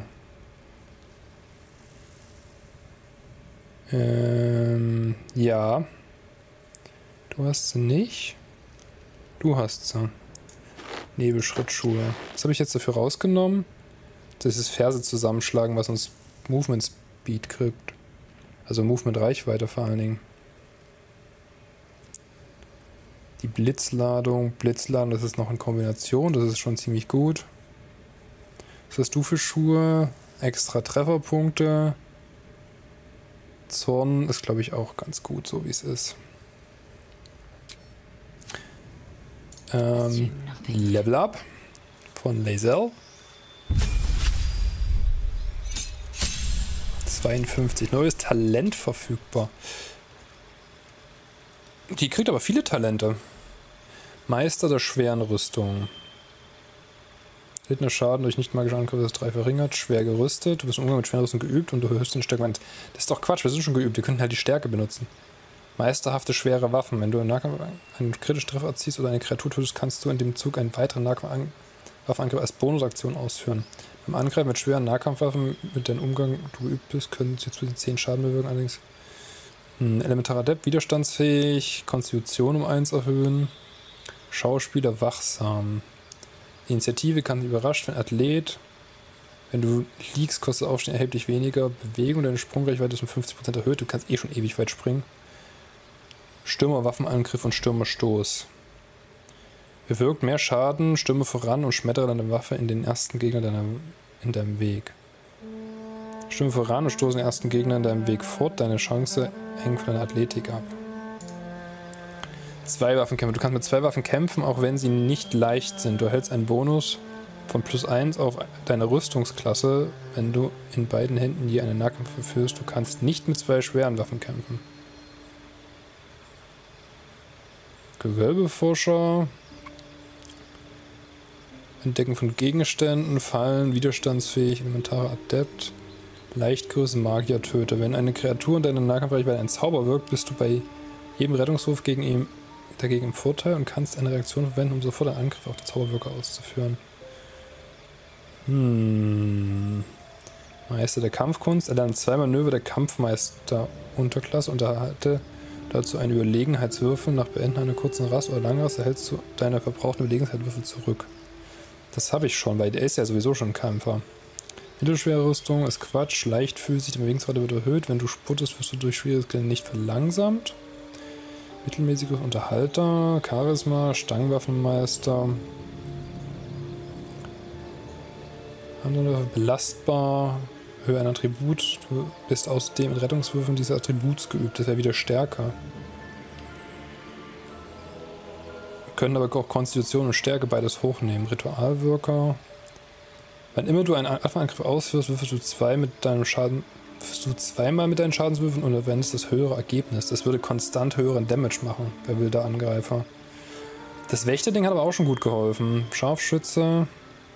Ja. Du hast sie nicht. Du hast sie. Nebelschrittschuhe. Was habe ich jetzt dafür rausgenommen? Das ist Ferse zusammenschlagen, was uns Movement Speed kriegt. Also Movement Reichweite vor allen Dingen. Die Blitzladung, das ist noch in Kombination, das ist schon ziemlich gut. Was hast du für Schuhe? Extra Trefferpunkte. Zorn ist, glaube ich, auch ganz gut, so wie es ist. Level Up von Lae'zel. 52. Neues Talent verfügbar. Die kriegt aber viele Talente. Meister der schweren Rüstung. Erlittener Schaden durch nicht magische Angriffe ist 3 verringert. Schwer gerüstet. Du bist im Umgang mit schweren Rüstung geübt und du erhöhst den Stärke. Das ist doch Quatsch, wir sind schon geübt. Wir könnten halt die Stärke benutzen. Meisterhafte schwere Waffen. Wenn du im Nahkampf einen kritischen Treffer erziehst oder eine Kreatur tötest, kannst du in dem Zug einen weiteren Nahkampfangriff als Bonusaktion ausführen. Beim Angreifen mit schweren Nahkampfwaffen, mit deinem Umgang du geübt bist, können sie jetzt bis 10 Schaden bewirken. Allerdings Elementarer Adept, widerstandsfähig, Konstitution um 1 erhöhen, Schauspieler wachsam. Initiative kann überrascht, wenn Athlet. Wenn du liegst, kostet Aufstehen erheblich weniger Bewegung, deine Sprungreichweite ist um 50% erhöht, du kannst eh schon ewig weit springen. Stürmer, Waffenangriff und Stürmerstoß. Bewirkt mehr Schaden, stürme voran und schmettere deine Waffe in den ersten Gegner in deinem Weg. Stürme voran und stoße den ersten Gegner in deinem Weg fort, deine Chance hängt von deiner Athletik ab. 2 Waffenkämpfe. Du kannst mit 2 Waffen kämpfen, auch wenn sie nicht leicht sind. Du erhältst einen Bonus von +1 auf deine Rüstungsklasse, wenn du in beiden Händen je einen Nahkampf führst. Du kannst nicht mit 2 schweren Waffen kämpfen. Gewölbeforscher. Entdecken von Gegenständen, Fallen, widerstandsfähig, elementarer Adept, Leichtgröße, Magier-Töter. Wenn eine Kreatur in deiner Nahkampfreichweite einen Zauber wirkt, bist du bei jedem Rettungswurf dagegen im Vorteil und kannst eine Reaktion verwenden, um sofort einen Angriff auf den Zauberwirker auszuführen. Meister der Kampfkunst. Erlernt 2 Manöver der Kampfmeister-Unterklasse und erhalte dazu einen Überlegenheitswürfel. Nach Beenden einer kurzen Rast oder Langrast erhältst du deine verbrauchten Überlegenheitswürfel zurück. Das habe ich schon, weil der ist ja sowieso schon ein Kämpfer. Mittelschwere Rüstung ist Quatsch, leichtfüßig, die Bewegungsrate wird erhöht. Wenn du sputtest, wirst du durch Schwierigkeiten nicht verlangsamt. Mittelmäßiger Unterhalter, Charisma, Stangenwaffenmeister. Belastbar, Höhe ein Attribut. Du bist außerdem in Rettungswürfen dieses Attributs geübt, das wäre wieder stärker. Können aber auch Konstitution und Stärke beides hochnehmen. Ritualwirker. Wann immer du einen Waffenangriff ausführst, würfelst du zweimal mit deinen Schadenswürfeln und erwähnst das höhere Ergebnis. Das würde konstant höheren Damage machen, bei wilder Angreifer. Das Wächterding hat aber auch schon gut geholfen. Scharfschütze.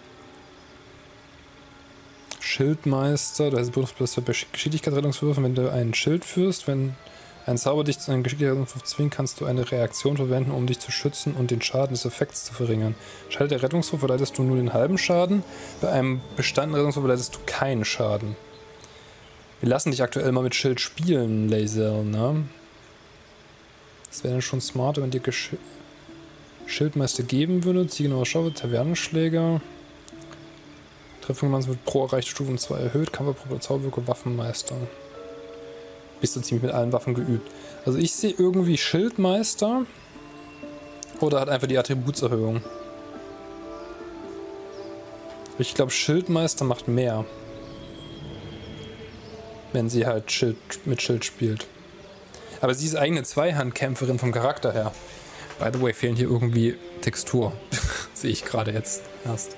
Schildmeister. Das ist bei Geschicklichkeitsrettungswürfen, wenn du einen Schild führst, wenn ein Zauber dich zu einem Geschicklichkeitswurf zwingt, kannst du eine Reaktion verwenden, um dich zu schützen und den Schaden des Effekts zu verringern. Schaltet der Rettungswurf, verleitest du nur den halben Schaden. Bei einem bestandenen Rettungswurf verleitest du keinen Schaden. Wir lassen dich aktuell mal mit Schild spielen, Lae'zel, ne? Das wäre dann schon smarter, wenn dir Schildmeister geben würde. Zielgenauer Schaufel, Tavernenschläger. Treffermanns wird pro erreichte Stufe um 2 erhöht. Kampferprobe, Zauberwirker, Waffenmeister. Bist du ziemlich mit allen Waffen geübt. Also ich sehe irgendwie Schildmeister oder hat einfach die Attributserhöhung. Ich glaube Schildmeister macht mehr, wenn sie halt mit Schild spielt. Aber sie ist eigene Zweihandkämpferin vom Charakter her. By the way, fehlen hier irgendwie Textur. Sehe ich gerade jetzt erst.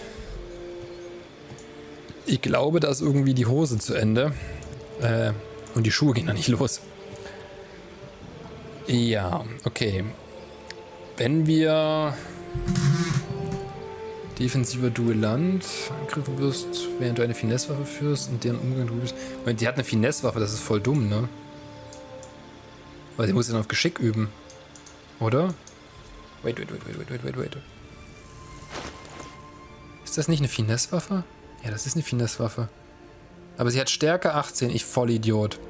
Ich glaube, da ist irgendwie die Hose zu Ende. Und die Schuhe gehen da nicht los. Ja, okay. Wenn wir defensiver Duellant angegriffen wirst, während du eine Finessewaffe führst und deren Umgang du bist. Moment, die hat eine Finessewaffe, das ist voll dumm, ne? Weil sie muss dann auf Geschick üben. Oder? Wait. Ist das nicht eine Finessewaffe? Ja, das ist eine Finessewaffe. Aber sie hat Stärke 18, ich Vollidiot.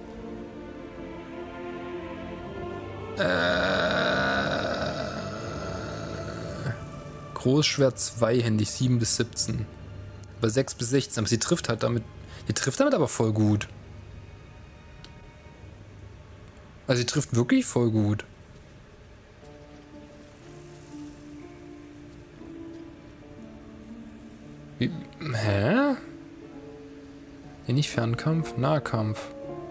Großschwert zweihändig, 7 bis 17. Aber 6 bis 16. Aber sie trifft halt damit. Die trifft damit aber voll gut. Also sie trifft wirklich voll gut. Wie, hä? Nee, nicht Fernkampf, Nahkampf.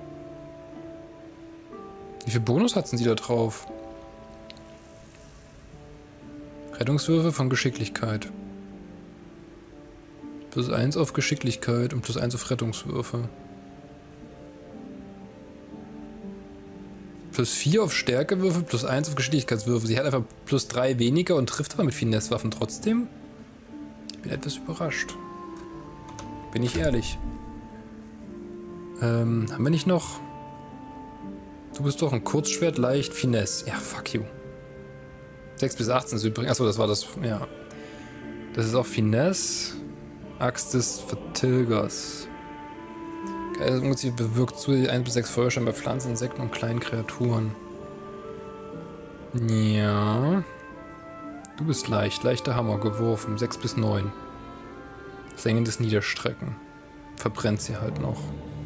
Wie viel Bonus hat sie da drauf? Rettungswürfe von Geschicklichkeit. +1 auf Geschicklichkeit und +1 auf Rettungswürfe. +4 auf Stärkewürfe, +1 auf Geschicklichkeitswürfe. Sie hat einfach +3 weniger und trifft aber mit Finesse-Waffen trotzdem. Ich bin etwas überrascht. Bin ich ehrlich. Haben wir nicht noch... Du bist doch ein Kurzschwert, leicht, Finesse. Ja, fuck you. 6 bis 18 ist übrigens... Achso, das war das... Ja. Das ist auch Finesse. Axt des Vertilgers. Ungeziefer bewirkt zusätzlich 1 bis 6 Feuersteine bei Pflanzen, Insekten und kleinen Kreaturen. Ja. Du bist leicht. Leichter Hammer geworfen. 6 bis 9. Sengendes Niederstrecken. Verbrennt sie halt noch.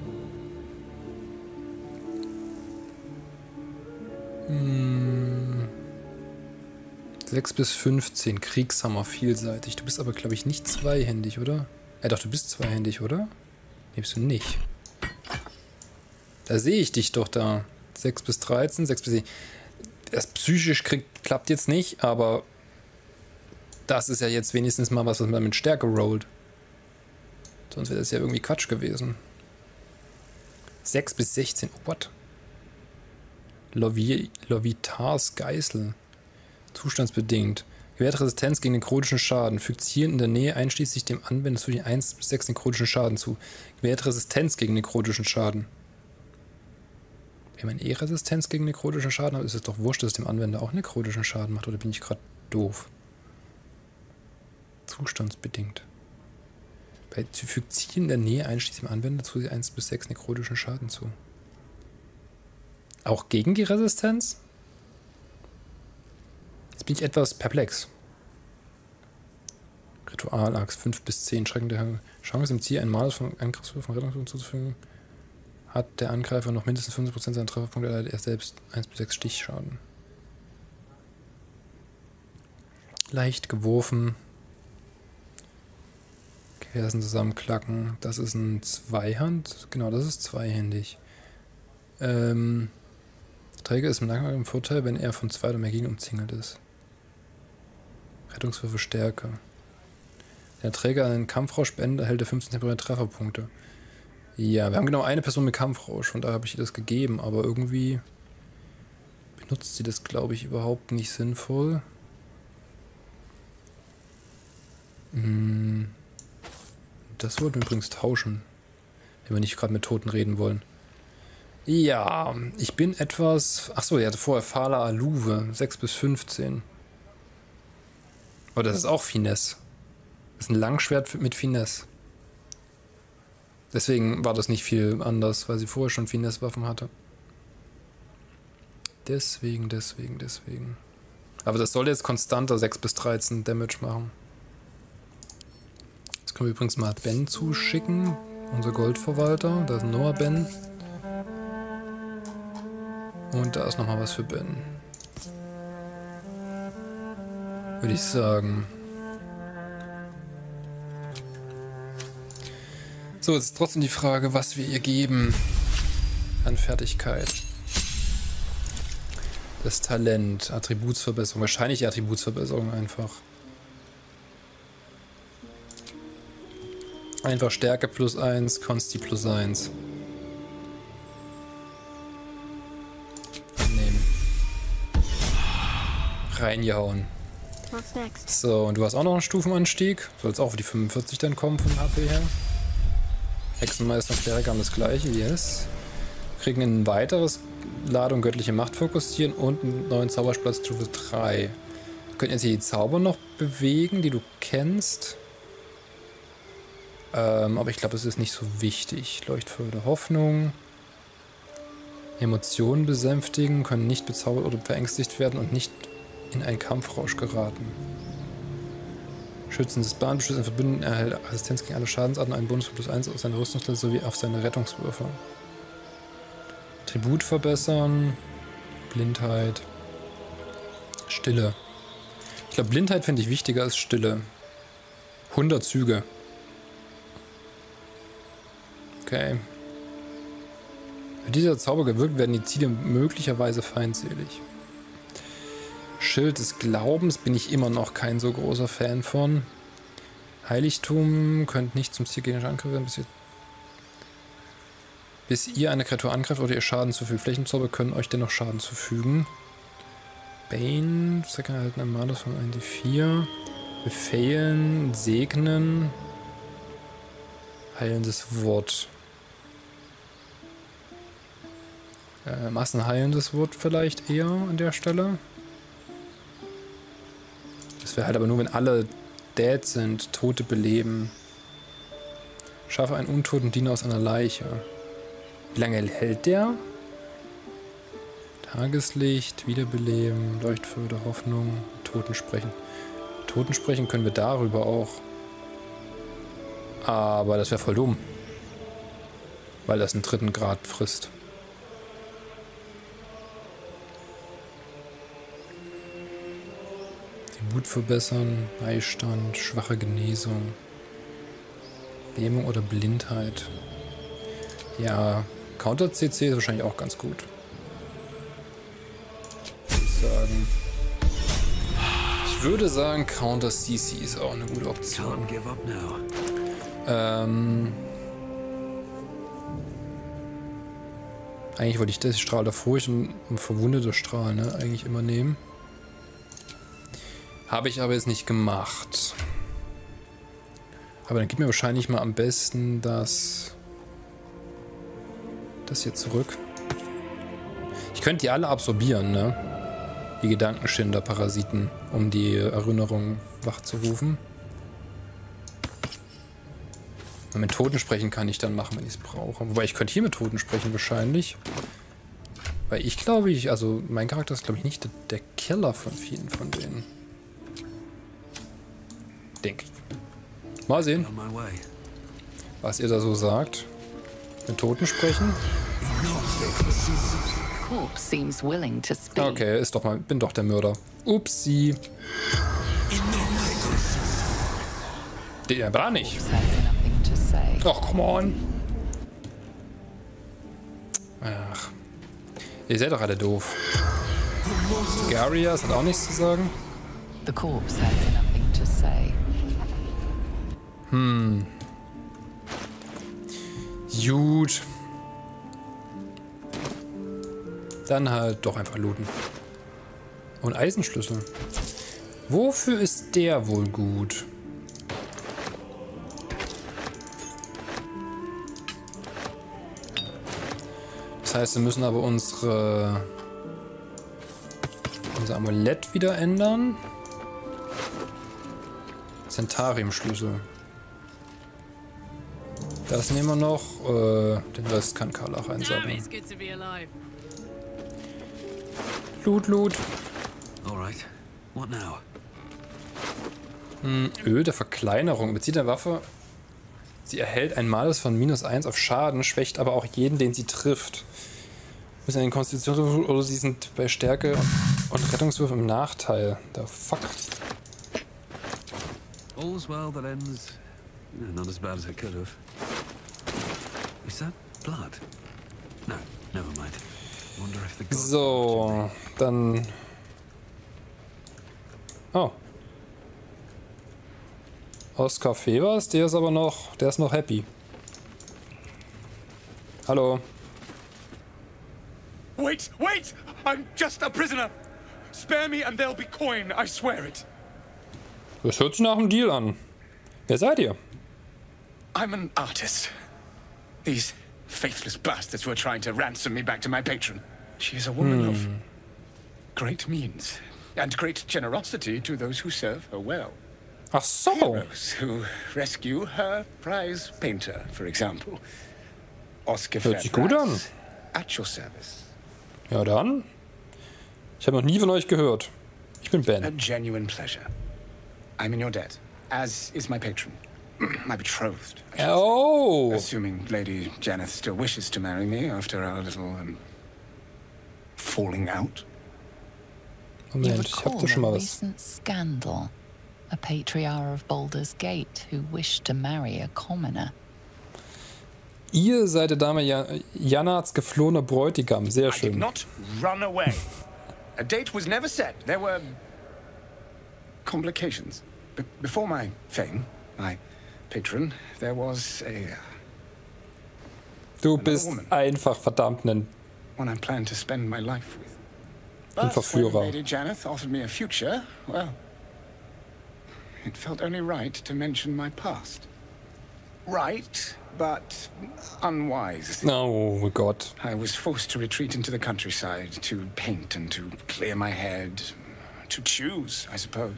6 bis 15. Kriegshammer vielseitig. Du bist aber, glaube ich, nicht zweihändig, oder? Doch, du bist zweihändig, oder? Nee, bist du nicht. Da sehe ich dich doch da. 6 bis 13, 6 bis 10. Das psychisch klappt jetzt nicht, aber das ist ja jetzt wenigstens mal was man mit Stärke rollt. Sonst wäre das ja irgendwie Quatsch gewesen. 6 bis 16. Oh, what? Lovitars Geißel. Zustandsbedingt. Gewährt Resistenz gegen den chronischen Schaden. Fügt Zielen in der Nähe einschließlich dem Anwender zu den 1 bis 6 den chronischen Schaden zu. Gewährt Resistenz gegen den chronischen Schaden. Wenn man Resistenz gegen den chronischen Schaden hat, ist es doch wurscht, dass es dem Anwender auch einen chronischen Schaden macht. Oder bin ich gerade doof? Zustandsbedingt. Fügt Zielen in der Nähe einschließlich dem Anwender zu 1 bis 6 nekrotischen Schaden zu. Auch gegen die Resistenz? Jetzt bin ich etwas perplex. Ritualaxt 5 bis 10. Schreckende Chance, im Ziel einen Malus von Angriffswürfen von Rettungswürfen zuzufügen. Hat der Angreifer noch mindestens 50% seiner Trefferpunkte, erleidet er selbst 1 bis 6 Stichschaden. Leicht geworfen. Fersen zusammenklacken. Das ist ein Zweihand. Genau, das ist zweihändig. Der Träger ist im Nahkampf im Vorteil, wenn er von 2 oder mehr Gegnern umzingelt ist. Rettungswürfe Stärke. Wenn der Träger einen Kampfrausch beendet, erhält er 15 temporäre Trefferpunkte. Ja, wir haben genau eine Person mit Kampfrausch, von daher habe ich ihr das gegeben, aber irgendwie benutzt sie das, glaube ich, überhaupt nicht sinnvoll. Das wollten wir übrigens tauschen, wenn wir nicht gerade mit Toten reden wollen. Ja, ich bin etwas... Achso, er hatte vorher Fala Aluve, 6 bis 15. Aber das ist auch Finesse. Das ist ein Langschwert mit Finesse. Deswegen war das nicht viel anders, weil sie vorher schon Finesse-Waffen hatte. Deswegen. Aber das soll jetzt konstanter 6 bis 13 Damage machen. Jetzt können wir übrigens mal Ben zuschicken. Unser Goldverwalter. Da ist Noah Ben. Und da ist nochmal was für Ben. Würde ich sagen. So, jetzt ist trotzdem die Frage, was wir ihr geben an Fertigkeit. Das Talent, Attributsverbesserung, wahrscheinlich die Attributsverbesserung einfach. Einfach Stärke +1, Consti +1. Annehmen. Reingehauen. So, und du hast auch noch einen Stufenanstieg. Soll jetzt auch für die 45 dann kommen vom HP her. Hexenmeister und Kleriker haben das gleiche, yes. Kriegen ein weiteres Ladung göttliche Macht fokussieren und einen neuen Zaubersplatz Stufe 3. Wir können jetzt hier die Zauber noch bewegen, die du kennst. Aber ich glaube, das ist nicht so wichtig. Leuchtfeuer der Hoffnung. Emotionen besänftigen, können nicht bezaubert oder verängstigt werden und nicht in einen Kampfrausch geraten. Schützen des Bahnbeschützers Verbündeten erhält Assistenz gegen alle Schadensarten, einen Bonus von +1 auf seine Rüstungsklasse sowie auf seine Rettungswürfe. Tribut verbessern. Blindheit. Stille. Ich glaube, Blindheit finde ich wichtiger als Stille. 100 Züge. Okay. Wenn dieser Zauber gewirkt, werden die Ziele möglicherweise feindselig. Schild des Glaubens bin ich immer noch kein so großer Fan von. Heiligtum könnt nicht zum Ziel gegnerischer Angriff werden, bis ihr eine Kreatur angreift oder ihr Schaden zufügt. Flächenzauber können euch dennoch Schaden zufügen. Bane, Second erhalten ein Malus von 1d4. Befehlen, segnen. Heilendes Wort. Massenheilendes Wort vielleicht eher an der Stelle. Das wäre halt aber nur, wenn alle dead sind, Tote beleben. Schaffe einen untoten Diener aus einer Leiche. Wie lange hält der? Tageslicht, Wiederbeleben, Leuchtförder, Hoffnung, Toten sprechen. Toten sprechen können wir darüber auch. Aber das wäre voll dumm. Weil das einen 3. Grad frisst. Mut verbessern, Beistand, schwache Genesung, Lähmung oder Blindheit. Ja, Counter-CC ist wahrscheinlich auch ganz gut. Ich würde sagen, Counter-CC ist auch eine gute Option. Eigentlich wollte ich das Strahl der Furcht und verwundete Strahl, ne, eigentlich immer nehmen. Habe ich aber jetzt nicht gemacht. Aber dann gib mir wahrscheinlich mal am besten das hier zurück. Ich könnte die alle absorbieren, ne? Die Gedankenschinder-Parasiten, um die Erinnerung wachzurufen. Und mit Toten sprechen kann ich dann machen, wenn ich es brauche. Wobei ich könnte hier mit Toten sprechen wahrscheinlich. Weil ich glaube, also mein Charakter ist glaube ich nicht der Killer von vielen von denen. Denke ich. Mal sehen, was ihr da so sagt. Mit Toten sprechen. Okay, ist doch mal, bin doch der Mörder. Upsi. Der war nicht. Ach, come on. Ach. Ihr seid doch alle doof. Garias hat auch nichts zu sagen. The corpse has nothing to say. Gut. Dann halt doch einfach looten. Und Eisenschlüssel. Wofür ist der wohl gut? Das heißt, wir müssen aber unser Amulett wieder ändern. Zentarium-Schlüssel. Das nehmen wir noch. Den Rest kann Karl auch einsammeln. Loot, Loot. Öl der Verkleinerung. Bezieht der Waffe. Sie erhält ein Malus von -1 auf Schaden, schwächt aber auch jeden, den sie trifft. Müssen in den Konstitution oder sie sind bei Stärke und Rettungswürfe im Nachteil. The fuck. All's well that ends not as bad as it could have. Is that blood? No, never mind. Wonder if the So, dann. Oh. Oskar Fevers, der ist aber noch, der ist noch happy. Hallo. Wait, wait! I'm just a prisoner. Spare me and there'll be coin, I swear it. Das hört sich nach einem Deal an. Wer seid ihr? I'm an artist. These faithless bastards were trying to ransom me back to my patron. She is a woman of great means and great generosity to those who serve her well. Ach so. Heroes who rescue her prize painter, for example. Oscar Hört sich gut an. At your service. Ja dann. Ich habe noch nie von euch gehört. Ich bin Ben. A genuine pleasure. I'm in your debt. as is my patron. My betrothed. Oh! Assuming Lady Janeth still wishes to marry me after our little, falling out. Moment, ich hab da schon mal was. Recent scandal. A patriarch of Baldur's Gate who wished to marry a commoner. Ihr seid der Dame Janats geflohener Bräutigam. Sehr schön. I did not run away. A date was never set. There were complications. Before my fame, my patron, there was a... Du bist einfach verdammt ein one I planned to spend my life with. But Verführer. when Lady Janeth offered me a future, well, it felt only right to mention my past. Right, but unwise. Oh Gott. I was forced to retreat into the countryside to paint and to clear my head, to choose, I suppose.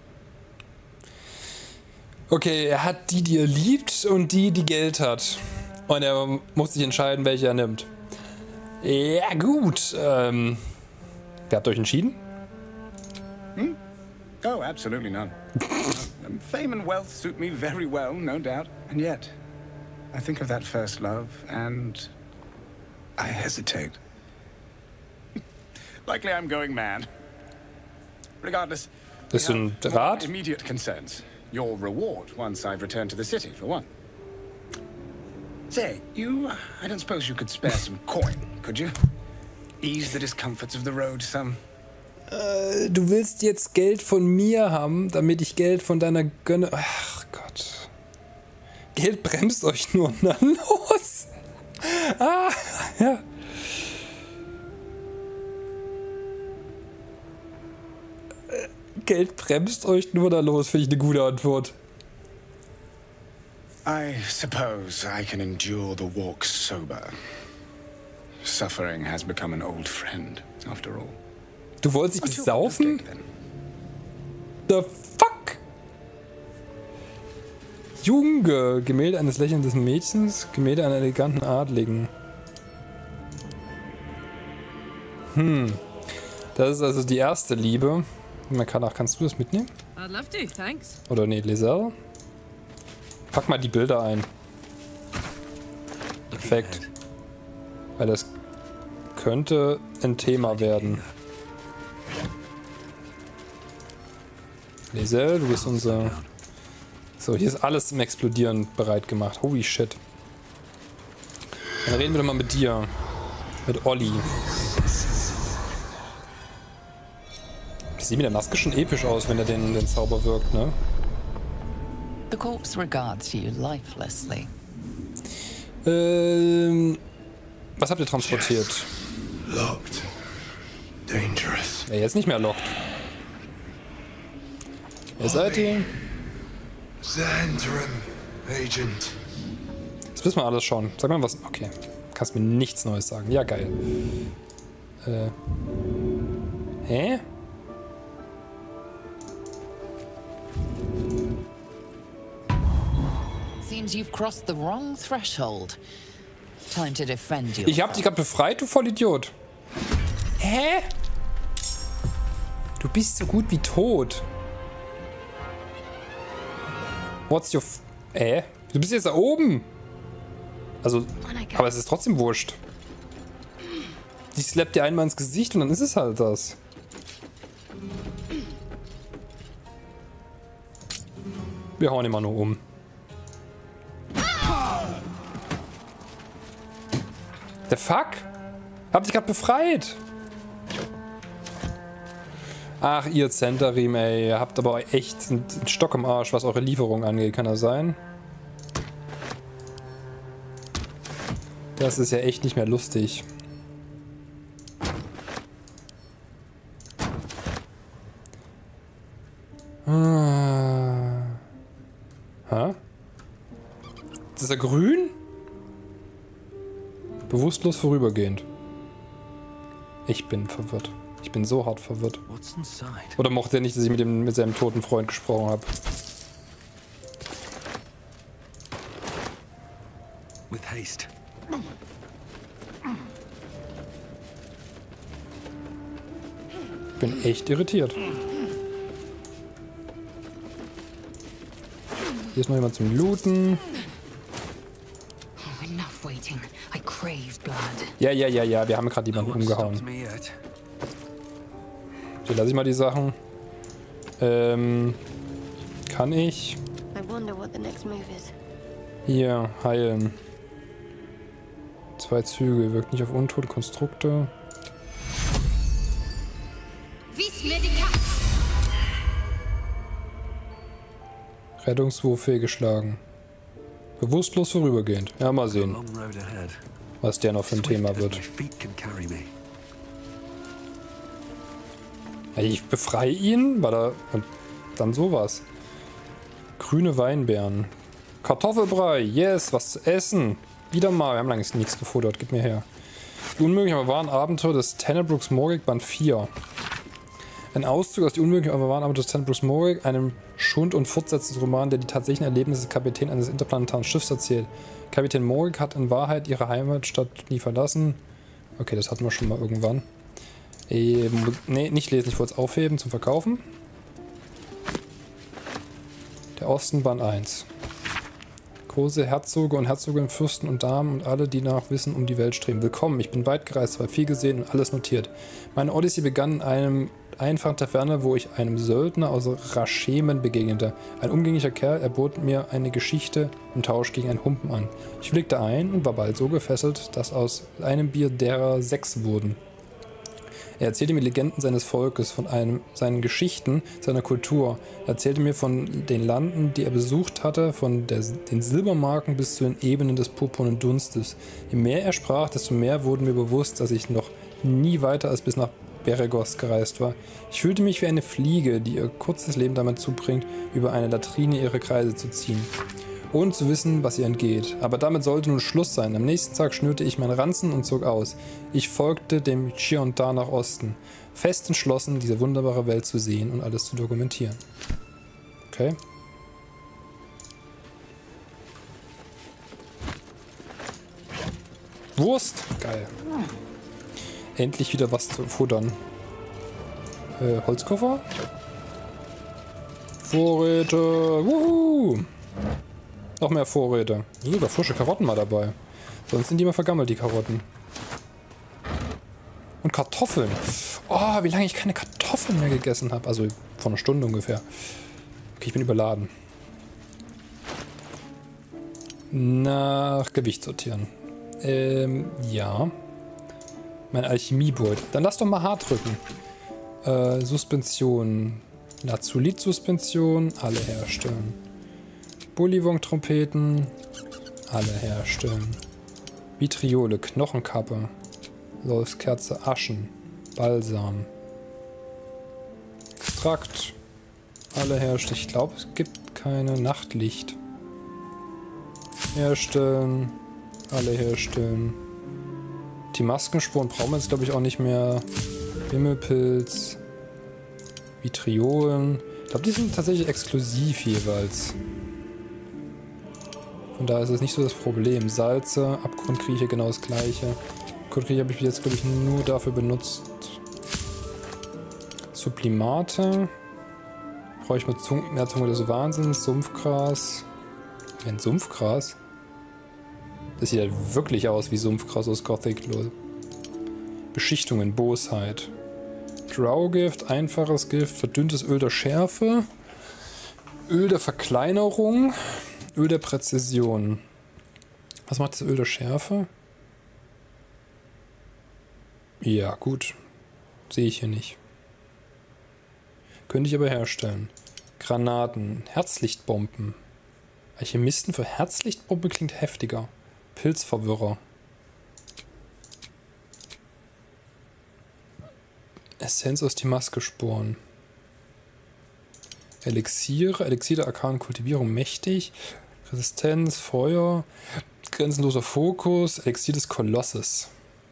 Okay, er hat die er liebt und die Geld hat. Und er muss sich entscheiden, welche er nimmt. Ja, gut. Wer habt euch entschieden? Hmm? Oh, absolutely none. Fame and wealth suit me very well, no doubt. And yet, I think of that first love, and I hesitate. Likely I'm going mad. Regardless, Bist du ein Rat? immediate concerns. Your reward once I've returned to the city, for one. Say, I don't suppose you could spare some coin, could you? Ease the discomforts of the road some. Du willst jetzt Geld von mir haben, damit ich Geld von deiner gönne. Ach Gott. Geld bremst euch nur. Na los. Ah, ja. Geld bremst euch nur, da los, finde ich eine gute Antwort. I suppose I can endure the walk sober. Suffering has become an old friend, after all. Du wolltest dich besaufen? The fuck? Junge, Gemälde eines lächelnden Mädchens, Gemälde einer eleganten Adligen. Das ist also die erste Liebe. Kannst du das mitnehmen? I'd love to, thanks. Oder nee, Liselle? Pack mal die Bilder ein. Perfekt. Weil das könnte ein Thema werden. Liselle, du bist unser... So, hier ist alles zum Explodieren bereit gemacht. Holy shit. Dann reden wir doch mal mit dir. Mit Olli. Das sieht mit der Maske schon episch aus, wenn er den Zauber wirkt, ne? The corpse regards you lifelessly. Was habt ihr transportiert? Locked. Dangerous. Ja, jetzt nicht mehr locked. Wer seid ihr? Zandrim, Agent. Das wissen wir alles schon. Sag mal was. Okay. Kannst mir nichts Neues sagen. Ja, geil. Hä? Seems you've crossed the wrong threshold. Time to defend yourself. Ich hab dich gerade befreit, du Vollidiot. Hä? Du bist so gut wie tot. What's your... Du bist jetzt da oben. Also, aber es ist trotzdem wurscht. Die slappt dir einmal ins Gesicht und dann ist es halt das. Wir hauen immer nur um. Der Fuck? Hab dich gerade befreit. Ach, ihr Zentrim, ey. Ihr habt aber echt einen Stock im Arsch, was eure Lieferung angeht. Kann das sein? Das ist ja echt nicht mehr lustig. Hä? Ist er grün? Bewusstlos vorübergehend. Ich bin verwirrt. Ich bin so hart verwirrt. Oder mochte er nicht, dass ich mit seinem toten Freund gesprochen habe? With haste. Ich bin echt irritiert. Hier ist noch jemand zum Looten. Enough waiting. I crave blood. Ja, wir haben gerade jemanden umgehauen. So, lasse ich mal die Sachen. Kann ich I wonder what the next move is. hier heilen? 2 Züge, wirkt nicht auf untote Konstrukte. Rettungswurf fehlgeschlagen. Bewusstlos vorübergehend. Ja, mal sehen, was der noch für ein Thema wird. Ich befreie ihn, weil er... Und dann sowas. Grüne Weinbeeren. Kartoffelbrei, yes, was zu essen. Wieder mal, wir haben lange nichts gefuttert, gib mir her. Die unmöglich aber wahren Abenteuer des Tenebrooks Morag, Band 4. Ein Auszug aus Die unmöglich aber wahren Abenteuer des Tenebrooks Morag, einem Schund- und Fortsetzungsroman, der die tatsächlichen Erlebnisse des Kapitäns eines interplanetaren Schiffs erzählt. Kapitän Morag hat in Wahrheit ihre Heimatstadt nie verlassen. Okay, das hatten wir schon mal irgendwann. Nee, nicht lesen, ich wollte es aufheben zum Verkaufen. Der Osten, Band 1. Große Herzoge und Herzoginnen, Fürsten und Damen und alle, die nach Wissen um die Welt streben. Willkommen, ich bin weit gereist, habe viel gesehen und alles notiert. Meine Odyssee begann in einem einfachen Taverne, wo ich einem Söldner aus Raschemen begegnete. Ein umgänglicher Kerl, er bot mir eine Geschichte im Tausch gegen einen Humpen an. Ich willigte ein und war bald so gefesselt, dass aus einem Bier derer 6 wurden. Er erzählte mir Legenden seines Volkes, von seinen Geschichten, seiner Kultur. Er erzählte mir von den Landen, die er besucht hatte, von den Silbermarken bis zu den Ebenen des purpurnen Dunstes. Je mehr er sprach, desto mehr wurde mir bewusst, dass ich noch nie weiter als bis nach Beregos gereist war. Ich fühlte mich wie eine Fliege, die ihr kurzes Leben damit zubringt, über eine Latrine ihre Kreise zu ziehen, ohne zu wissen, was ihr entgeht. Aber damit sollte nun Schluss sein. Am nächsten Tag schnürte ich meinen Ranzen und zog aus. Ich folgte dem Chiontar nach Osten, fest entschlossen, diese wunderbare Welt zu sehen und alles zu dokumentieren. Okay. Wurst! Geil. Endlich wieder was zu futtern. Holzkoffer? Vorräte! Wuhu! Noch mehr Vorräte. Sogar frische Karotten mal dabei. Sonst sind die immer vergammelt, die Karotten. Und Kartoffeln. Oh, wie lange ich keine Kartoffeln mehr gegessen habe. Also vor einer Stunde ungefähr. Okay, ich bin überladen. Nach Gewicht sortieren. Ja. Mein Alchemiebeutel. Dann lass doch mal hart drücken. Suspension. Lazulid-Suspension. Alle herstellen. Bullywong-Trompeten. Alle herstellen. Vitriole. Knochenkappe. Lauskerze. Aschen. Balsam. Extrakt. Alle herstellen. Ich glaube, es gibt keine Nachtlicht. Herstellen. Alle herstellen. Die Maskenspuren brauchen wir jetzt, glaube ich, auch nicht mehr. Wimmelpilz. Vitriolen. Ich glaube, die sind tatsächlich exklusiv jeweils. Von daher ist es nicht so das Problem. Salze, Abgrundkrieche, genau das gleiche. Abgrundkrieche habe ich jetzt, glaube ich, nur dafür benutzt. Sublimate. Brauche ich mit mehr Zunge des Wahnsinns. Sumpfgras. Ein Sumpfgras? Das sieht halt wirklich aus wie Sumpfgras aus Gothic, lol. Beschichtungen, Bosheit. Draugift, einfaches Gift, verdünntes Öl der Schärfe. Öl der Verkleinerung. Öl der Präzision. Was macht das Öl der Schärfe? Ja, gut. Sehe ich hier nicht. Könnte ich aber herstellen. Granaten, Herzlichtbomben. Alchemisten für Herzlichtbombe klingt heftiger. Pilzverwirrer. Essenz aus Timaske-Sporen. Elixiere, Elixier der arkanen Kultivierung mächtig. Resistenz, Feuer. Grenzenloser Fokus. Elixier des Kolosses.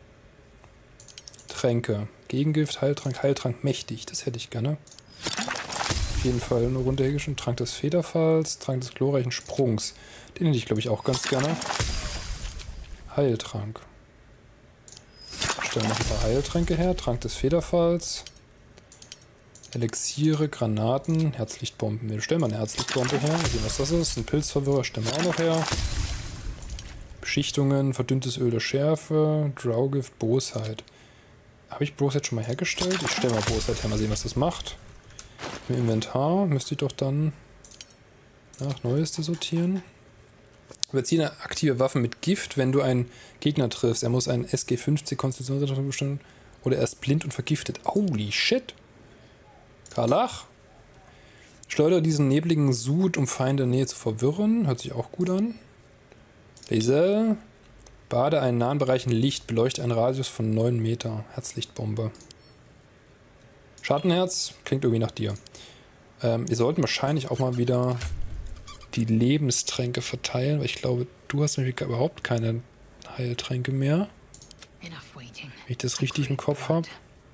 Tränke. Gegengift, Heiltrank, Heiltrank mächtig. Das hätte ich gerne. Auf jeden Fall eine Runde hergeschrieben. Trank des Federfalls. Trank des glorreichen Sprungs. Den hätte ich, glaube ich, auch ganz gerne. Heiltrank. Stellen noch ein paar Heiltränke her. Trank des Federfalls. Elixiere, Granaten, Herzlichtbomben. Wir stellen mal eine Herzlichtbombe her. Mal sehen, was das ist. Ein Pilzverwirrer stellen wir auch noch her. Beschichtungen, verdünntes Öl der Schärfe, Draugift, Bosheit. Habe ich Bosheit schon mal hergestellt? Ich stelle mal Bosheit her, mal sehen, was das macht. Im Inventar müsste ich doch dann nach Neueste sortieren. Überziehe eine aktive Waffe mit Gift, wenn du einen Gegner triffst. Er muss einen SG50 Konstitutionsrettungswurf bestehen oder er ist blind und vergiftet. Holy shit! Karlach. Schleudere diesen nebligen Sud, um Feinde in der Nähe zu verwirren. Hört sich auch gut an. Laser. Bade einen nahen Bereich in Licht. Beleuchte einen Radius von 9 Meter. Herzlichtbombe. Schattenherz. Klingt irgendwie nach dir. Wir sollten wahrscheinlich auch mal wieder die Lebenstränke verteilen, weil ich glaube, du hast nämlich überhaupt keine Heiltränke mehr. Wenn ich das richtig im Kopf habe.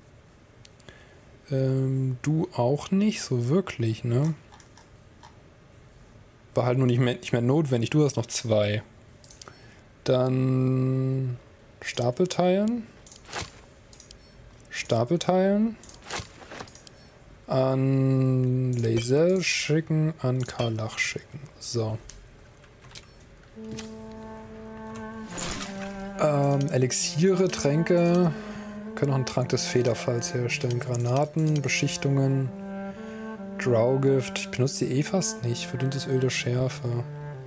Du auch nicht so wirklich, ne? War halt nur nicht mehr notwendig. Du hast noch 2. Dann Stapelteilen. Stapelteilen. An Laser schicken, an Karlach schicken. So. Elixiere, Tränke. Können auch einen Trank des Federfalls herstellen. Granaten, Beschichtungen, Draugift. Ich benutze die eh fast nicht. Verdünntes Öl der Schärfe.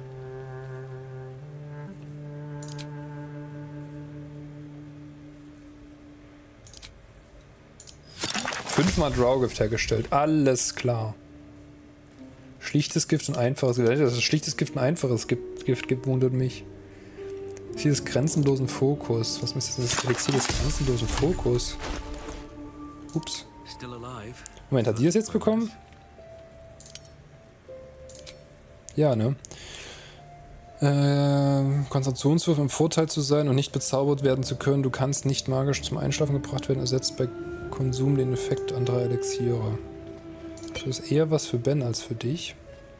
Fünfmal Draugift hergestellt. Alles klar. Schlichtes Gift und einfaches Gift. Dass es schlichtes Gift und einfaches Gift gibt, wundert mich. Elixier des grenzenlosen Fokus. Was ist das Elixier des grenzenlosen Fokus? Ups. Moment, hat die das jetzt bekommen? Ja, ne? Konzentrationswurf im Vorteil zu sein und nicht bezaubert werden zu können. Du kannst nicht magisch zum Einschlafen gebracht werden. Ersetzt bei Konsum den Effekt anderer Elixiere. Das ist eher was für Ben als für dich.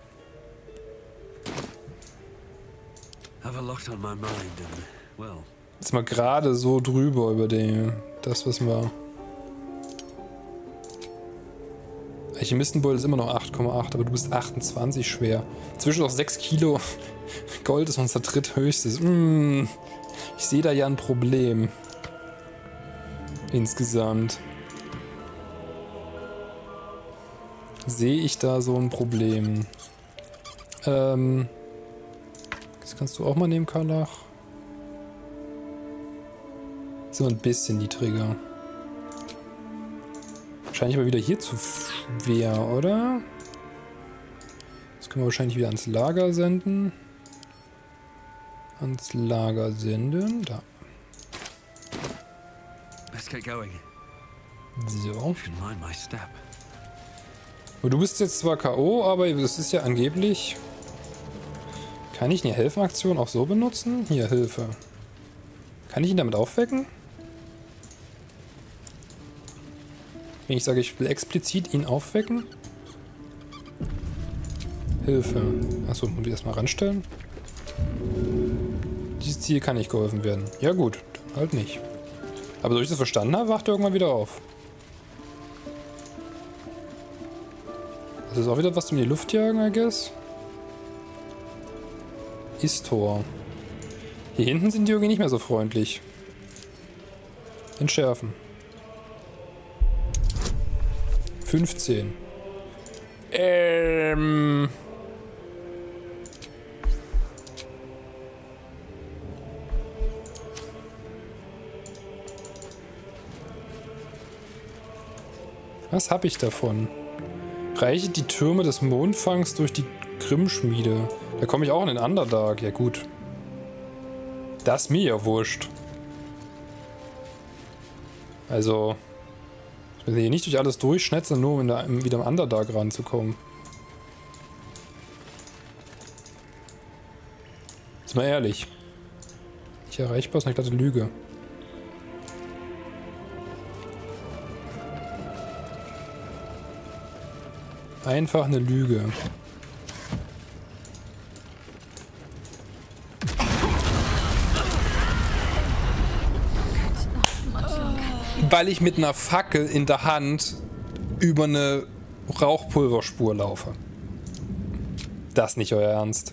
Jetzt mal gerade so drüber über das, was wir... Alchemistenbeutel ist immer noch 8,8, aber du bist 28 schwer. Zwischen noch 6 Kilo Gold ist unser dritthöchstes. Ich sehe da ja ein Problem. Insgesamt. Sehe ich da so ein Problem. Das kannst du auch mal nehmen, Karlach. Ist immer ein bisschen niedriger. Wahrscheinlich aber wieder hier zu schwer, oder? Das können wir wahrscheinlich wieder ans Lager senden. Ans Lager senden. Da. So. Und du bist jetzt zwar K.O., aber das ist ja angeblich... Kann ich eine Helfenaktion auch so benutzen? Hier, Hilfe. Kann ich ihn damit aufwecken? Wenn ich sage, ich will explizit ihn aufwecken? Hilfe. Achso, muss ich erstmal ranstellen? Dieses Ziel kann nicht geholfen werden. Ja gut, dann halt nicht. Aber so ich das verstanden habe, wacht er irgendwann wieder auf. Das ist auch wieder was zum in die Luft jagen, I guess. Istor. Hier hinten sind die irgendwie nicht mehr so freundlich. Entschärfen. 15. Was habe ich davon? Reiche die Türme des Mondfangs durch die Grimmschmiede. Da komme ich auch in den Underdark. Ja gut. Das ist mir ja wurscht. Also... Ich will hier nicht durch alles durchschnetzen, nur um wieder im Underdark ranzukommen. Ist mal ehrlich. Nicht erreichbar ist eine glatte Lüge. Einfach eine Lüge. Weil ich mit einer Fackel in der Hand über eine Rauchpulverspur laufe. Das ist nicht euer Ernst.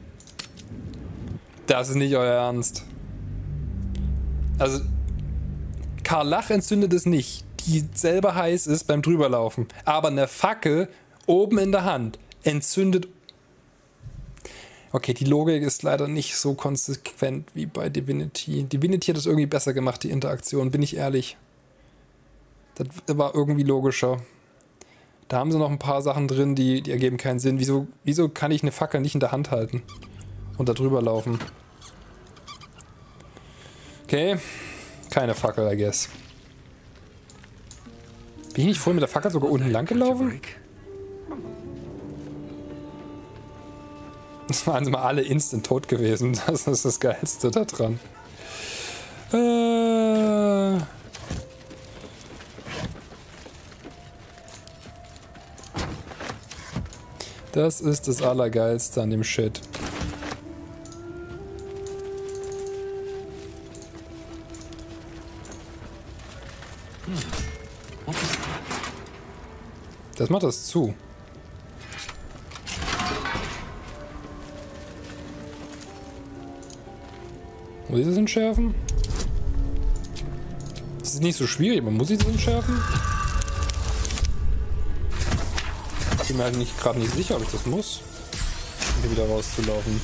Das ist nicht euer Ernst. Also, Karlach entzündet es nicht, die selber heiß ist beim Drüberlaufen. Aber eine Fackel oben in der Hand entzündet. Okay, die Logik ist leider nicht so konsequent wie bei Divinity. Divinity hat das irgendwie besser gemacht, die Interaktion, bin ich ehrlich. Das war irgendwie logischer. Da haben sie noch ein paar Sachen drin, die ergeben keinen Sinn. Wieso kann ich eine Fackel nicht in der Hand halten und da drüber laufen? Okay, keine Fackel, I guess. Bin ich nicht vorhin mit der Fackel sogar unten lang gelaufen? Das waren sie mal alle instant tot gewesen. Das ist das Geilste da dran. Das ist das Allergeilste an dem Shit. Das macht das zu. Muss ich das entschärfen? Das ist nicht so schwierig, aber muss ich das entschärfen? Ich bin mir eigentlich gerade nicht sicher, ob ich das muss, um hier wieder rauszulaufen.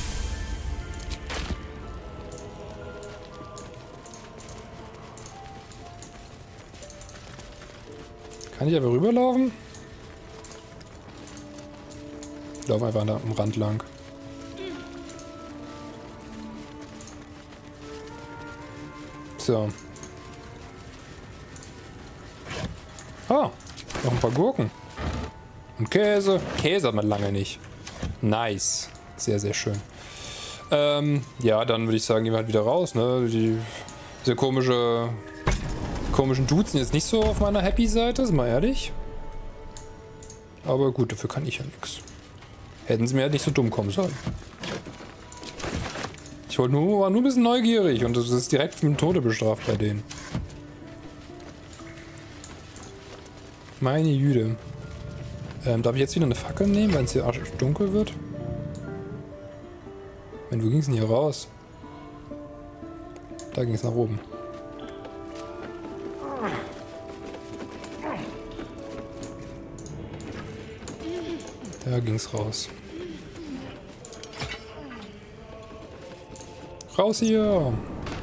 Kann ich einfach rüberlaufen? Ich laufe einfach am Rand lang. So. Ah, noch ein paar Gurken. Und Käse. Käse hat man lange nicht. Nice. Sehr, sehr schön. Ja, dann würde ich sagen, gehen wir halt wieder raus, ne? Diese komischen Dudes sind jetzt nicht so auf meiner Happy-Seite, sind wir ehrlich. Aber gut, dafür kann ich ja nichts. Hätten sie mir halt nicht so dumm kommen sollen. Ich war nur ein bisschen neugierig und das ist direkt mit dem Tode bestraft bei denen. Meine Jüde. Darf ich jetzt wieder eine Fackel nehmen, wenn es hier dunkel wird? Wo ging es denn hier raus? Da ging es nach oben. Da ging es raus. Raus hier!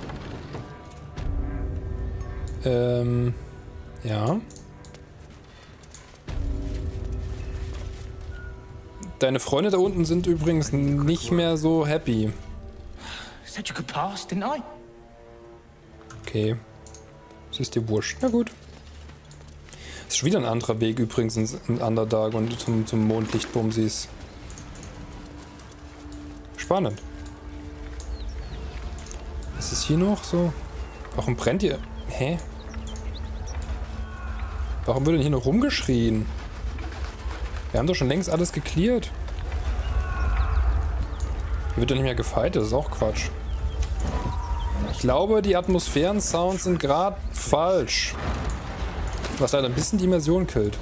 Ja. Deine Freunde da unten sind übrigens nicht mehr so happy. Said you could pass, didn't I? Okay. Das ist dir wurscht. Na gut. Das ist schon wieder ein anderer Weg übrigens in Underdark und zum Mondlichtbumsis. Spannend. Was ist hier noch so? Warum brennt ihr? Hä? Warum wird denn hier noch rumgeschrien? Wir haben doch schon längst alles geklärt. Hier wird doch nicht mehr gefightet, das ist auch Quatsch. Ich glaube, die Atmosphären-Sounds sind gerade falsch. Was leider ein bisschen die Immersion killt.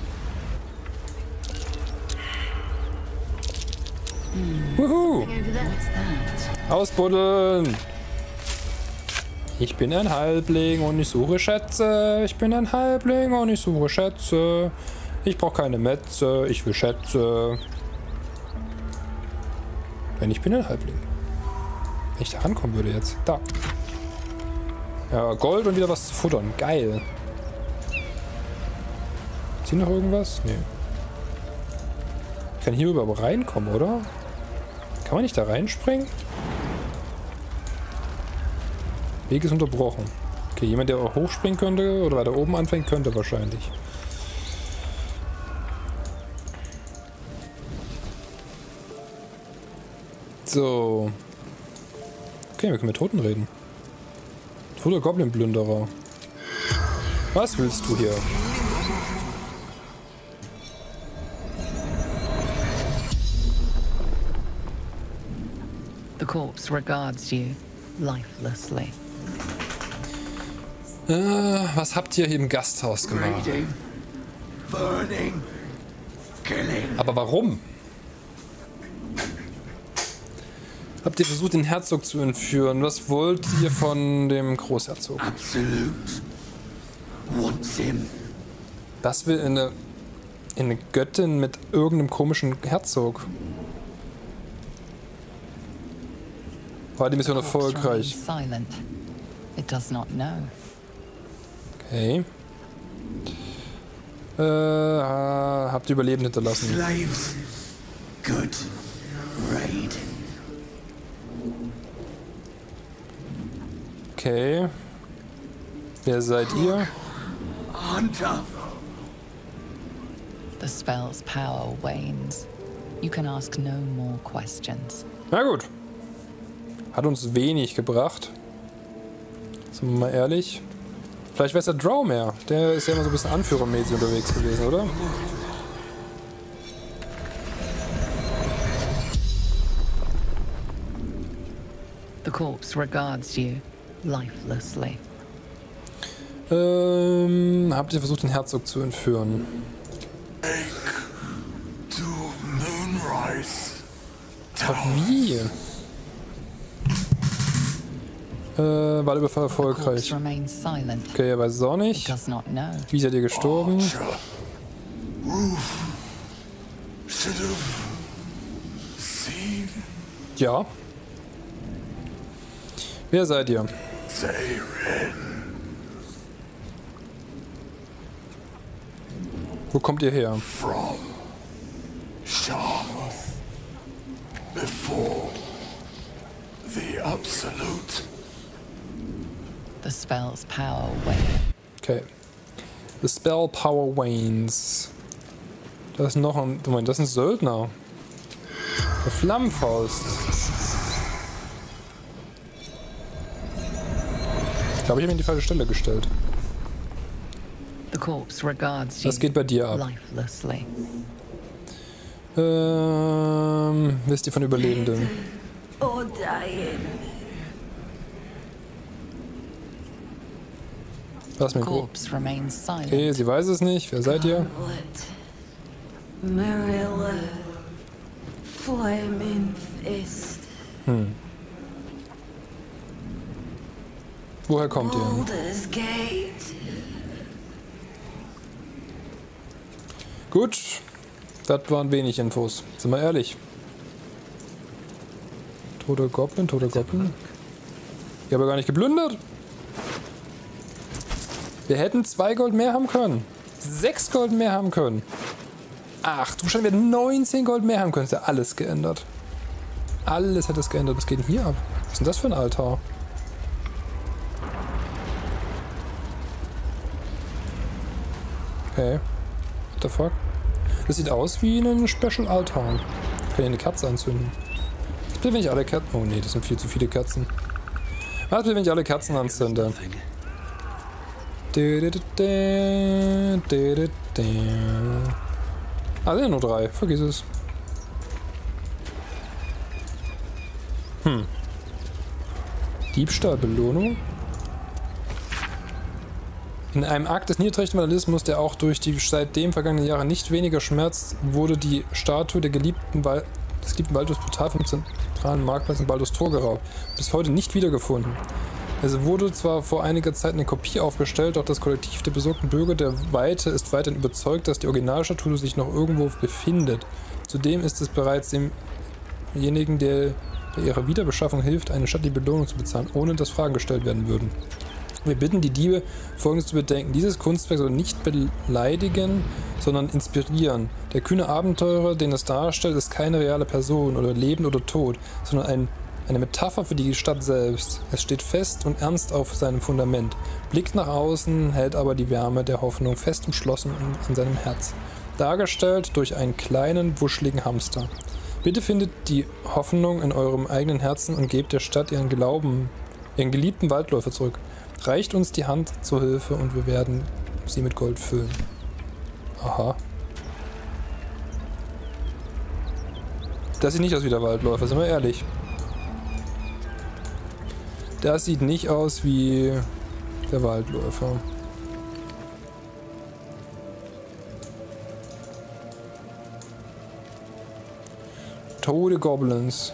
Wuhu! Ausbuddeln! Ich bin ein Halbling und ich suche Schätze. Ich bin ein Halbling und ich suche Schätze. Ich brauche keine Metze, ich will Schätze. Wenn ich bin ein Halbling. Wenn ich da rankommen würde jetzt. Da. Ja, Gold und wieder was zu futtern. Geil. Ist hier noch irgendwas? Nee. Ich kann hier überhaupt reinkommen, oder? Kann man nicht da reinspringen? Weg ist unterbrochen. Okay, jemand, der auch hochspringen könnte oder weiter oben anfängt, könnte wahrscheinlich. So. Okay, wir können mit Toten reden. Toter Goblin-Plünderer. Was willst du hier? The corpse regards you lifelessly. Was habt ihr hier im Gasthaus gemacht? Burning. Killing. Aber warum? Habt ihr versucht, den Herzog zu entführen? Was wollt ihr von dem Großherzog? Absolute. Wants him. Das will eine Göttin mit irgendeinem komischen Herzog. War die Mission erfolgreich? Okay. Habt ihr Überlebende hinterlassen? Slaves. Good. Raid. Okay. Wer seid ihr? Hunter. The spell's power wanes. You can ask no more questions. Na gut. Hat uns wenig gebracht. Sind wir mal ehrlich. Vielleicht weiß der Drow mehr. Der ist ja immer so ein bisschen anführermäßig unterwegs gewesen, oder? The corpse regards you lifelessly. Habt ihr versucht, den Herzog zu entführen? To Moonrise. Aber wie? War der Überfall erfolgreich? Okay, er weiß es auch nicht. Wie seid ihr gestorben? Ja. Wer seid ihr? Wo kommt ihr her? From Sharth. Before the Absolute. The spell's power wanes. Okay. The spell power wanes. Da ist noch ein... Moment, das ist ein Söldner. Eine Flammenfaust. Ich glaube, ich habe ihn in die falsche Stelle gestellt. The corpse regards you Das geht bei dir ab. lifelessly. Wisst ihr von Überlebenden? Or dying. Was mit Corpse remains silent. Okay, sie weiß es nicht. Wer seid ihr? Marilla. Flaming Fist. Woher kommt ihr? Baldur's Gate. Gut. Das waren wenig Infos. Sind wir ehrlich. Toter Goblin, toter Goblin. Ich habe ja gar nicht geplündert. Wir hätten 2 Gold mehr haben können. 6 Gold mehr haben können. Ach, du Scheiße, wir hätten 19 Gold mehr haben können. Ist ja alles geändert. Alles hätte es geändert. Was geht denn hier ab? Was ist denn das für ein Altar? Okay. What the fuck? Das sieht aus wie ein Special Altar. Ich kann hier eine Kerze anzünden. Was passiert, wenn ich alle Kerzen... Oh nee, das sind viel zu viele Kerzen. Was passiert, wenn ich alle Kerzen anzünde? Ah, sind ja nur 3. Vergiss es. Diebstahlbelohnung. In einem Akt des niederträchtigen Vandalismus, der auch durch die seitdem vergangenen Jahre nicht weniger schmerzt, wurde die Statue des geliebten Baldurs brutal vom zentralen Marktplatz in Baldur's Tor geraubt. Bis heute nicht wiedergefunden. Es wurde zwar vor einiger Zeit eine Kopie aufgestellt, doch das Kollektiv der besorgten Bürger der Weite ist weiterhin überzeugt, dass die Originalstatue sich noch irgendwo befindet. Zudem ist es bereits demjenigen, der ihrer Wiederbeschaffung hilft, eine stattliche Belohnung zu bezahlen, ohne dass Fragen gestellt werden würden. Wir bitten die Diebe, Folgendes zu bedenken. Dieses Kunstwerk soll nicht beleidigen, sondern inspirieren. Der kühne Abenteurer, den es darstellt, ist keine reale Person oder lebend oder tot, sondern eine Metapher für die Stadt selbst. Es steht fest und ernst auf seinem Fundament, blickt nach außen, hält aber die Wärme der Hoffnung fest umschlossen an seinem Herz. Dargestellt durch einen kleinen, wuscheligen Hamster. Bitte findet die Hoffnung in eurem eigenen Herzen und gebt der Stadt ihren geliebten Waldläufer zurück. Reicht uns die Hand zur Hilfe und wir werden sie mit Gold füllen. Aha. Das sieht nicht aus wie der Waldläufer, sind wir ehrlich. Das sieht nicht aus wie der Waldläufer. Tote Goblins.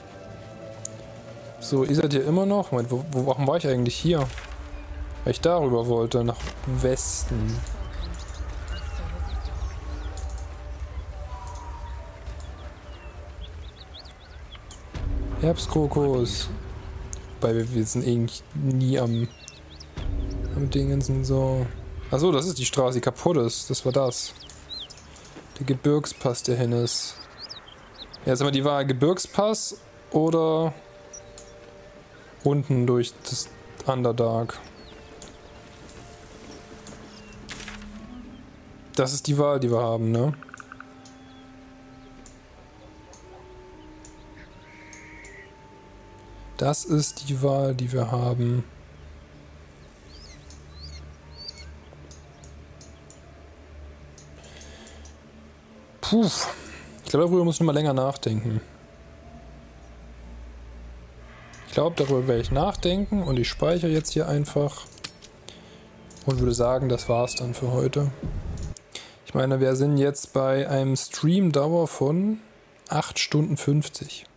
So, ihr seid hier immer noch. Moment, warum war ich eigentlich hier? Weil ich darüber wollte, nach Westen. Herbstkrokus. Wobei wir sind eigentlich nie am Dingensen so. Achso, das ist die Straße, die kaputt ist. Das war das. Der Gebirgspass, der hin ist. Ja, jetzt haben wir die Wahl, Gebirgspass oder unten durch das Underdark. Das ist die Wahl, die wir haben, ne? Das ist die Wahl, die wir haben. Puh. Ich glaube, darüber muss ich noch mal länger nachdenken. Ich glaube, darüber werde ich nachdenken und ich speichere jetzt hier einfach und würde sagen, das war's dann für heute. Ich meine, wir sind jetzt bei einem Streamdauer von 8 Stunden 50.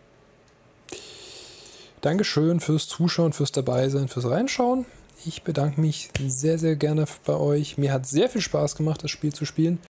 Dankeschön fürs Zuschauen, fürs Dabeisein, fürs Reinschauen. Ich bedanke mich sehr, sehr gerne bei euch. Mir hat sehr viel Spaß gemacht, das Spiel zu spielen.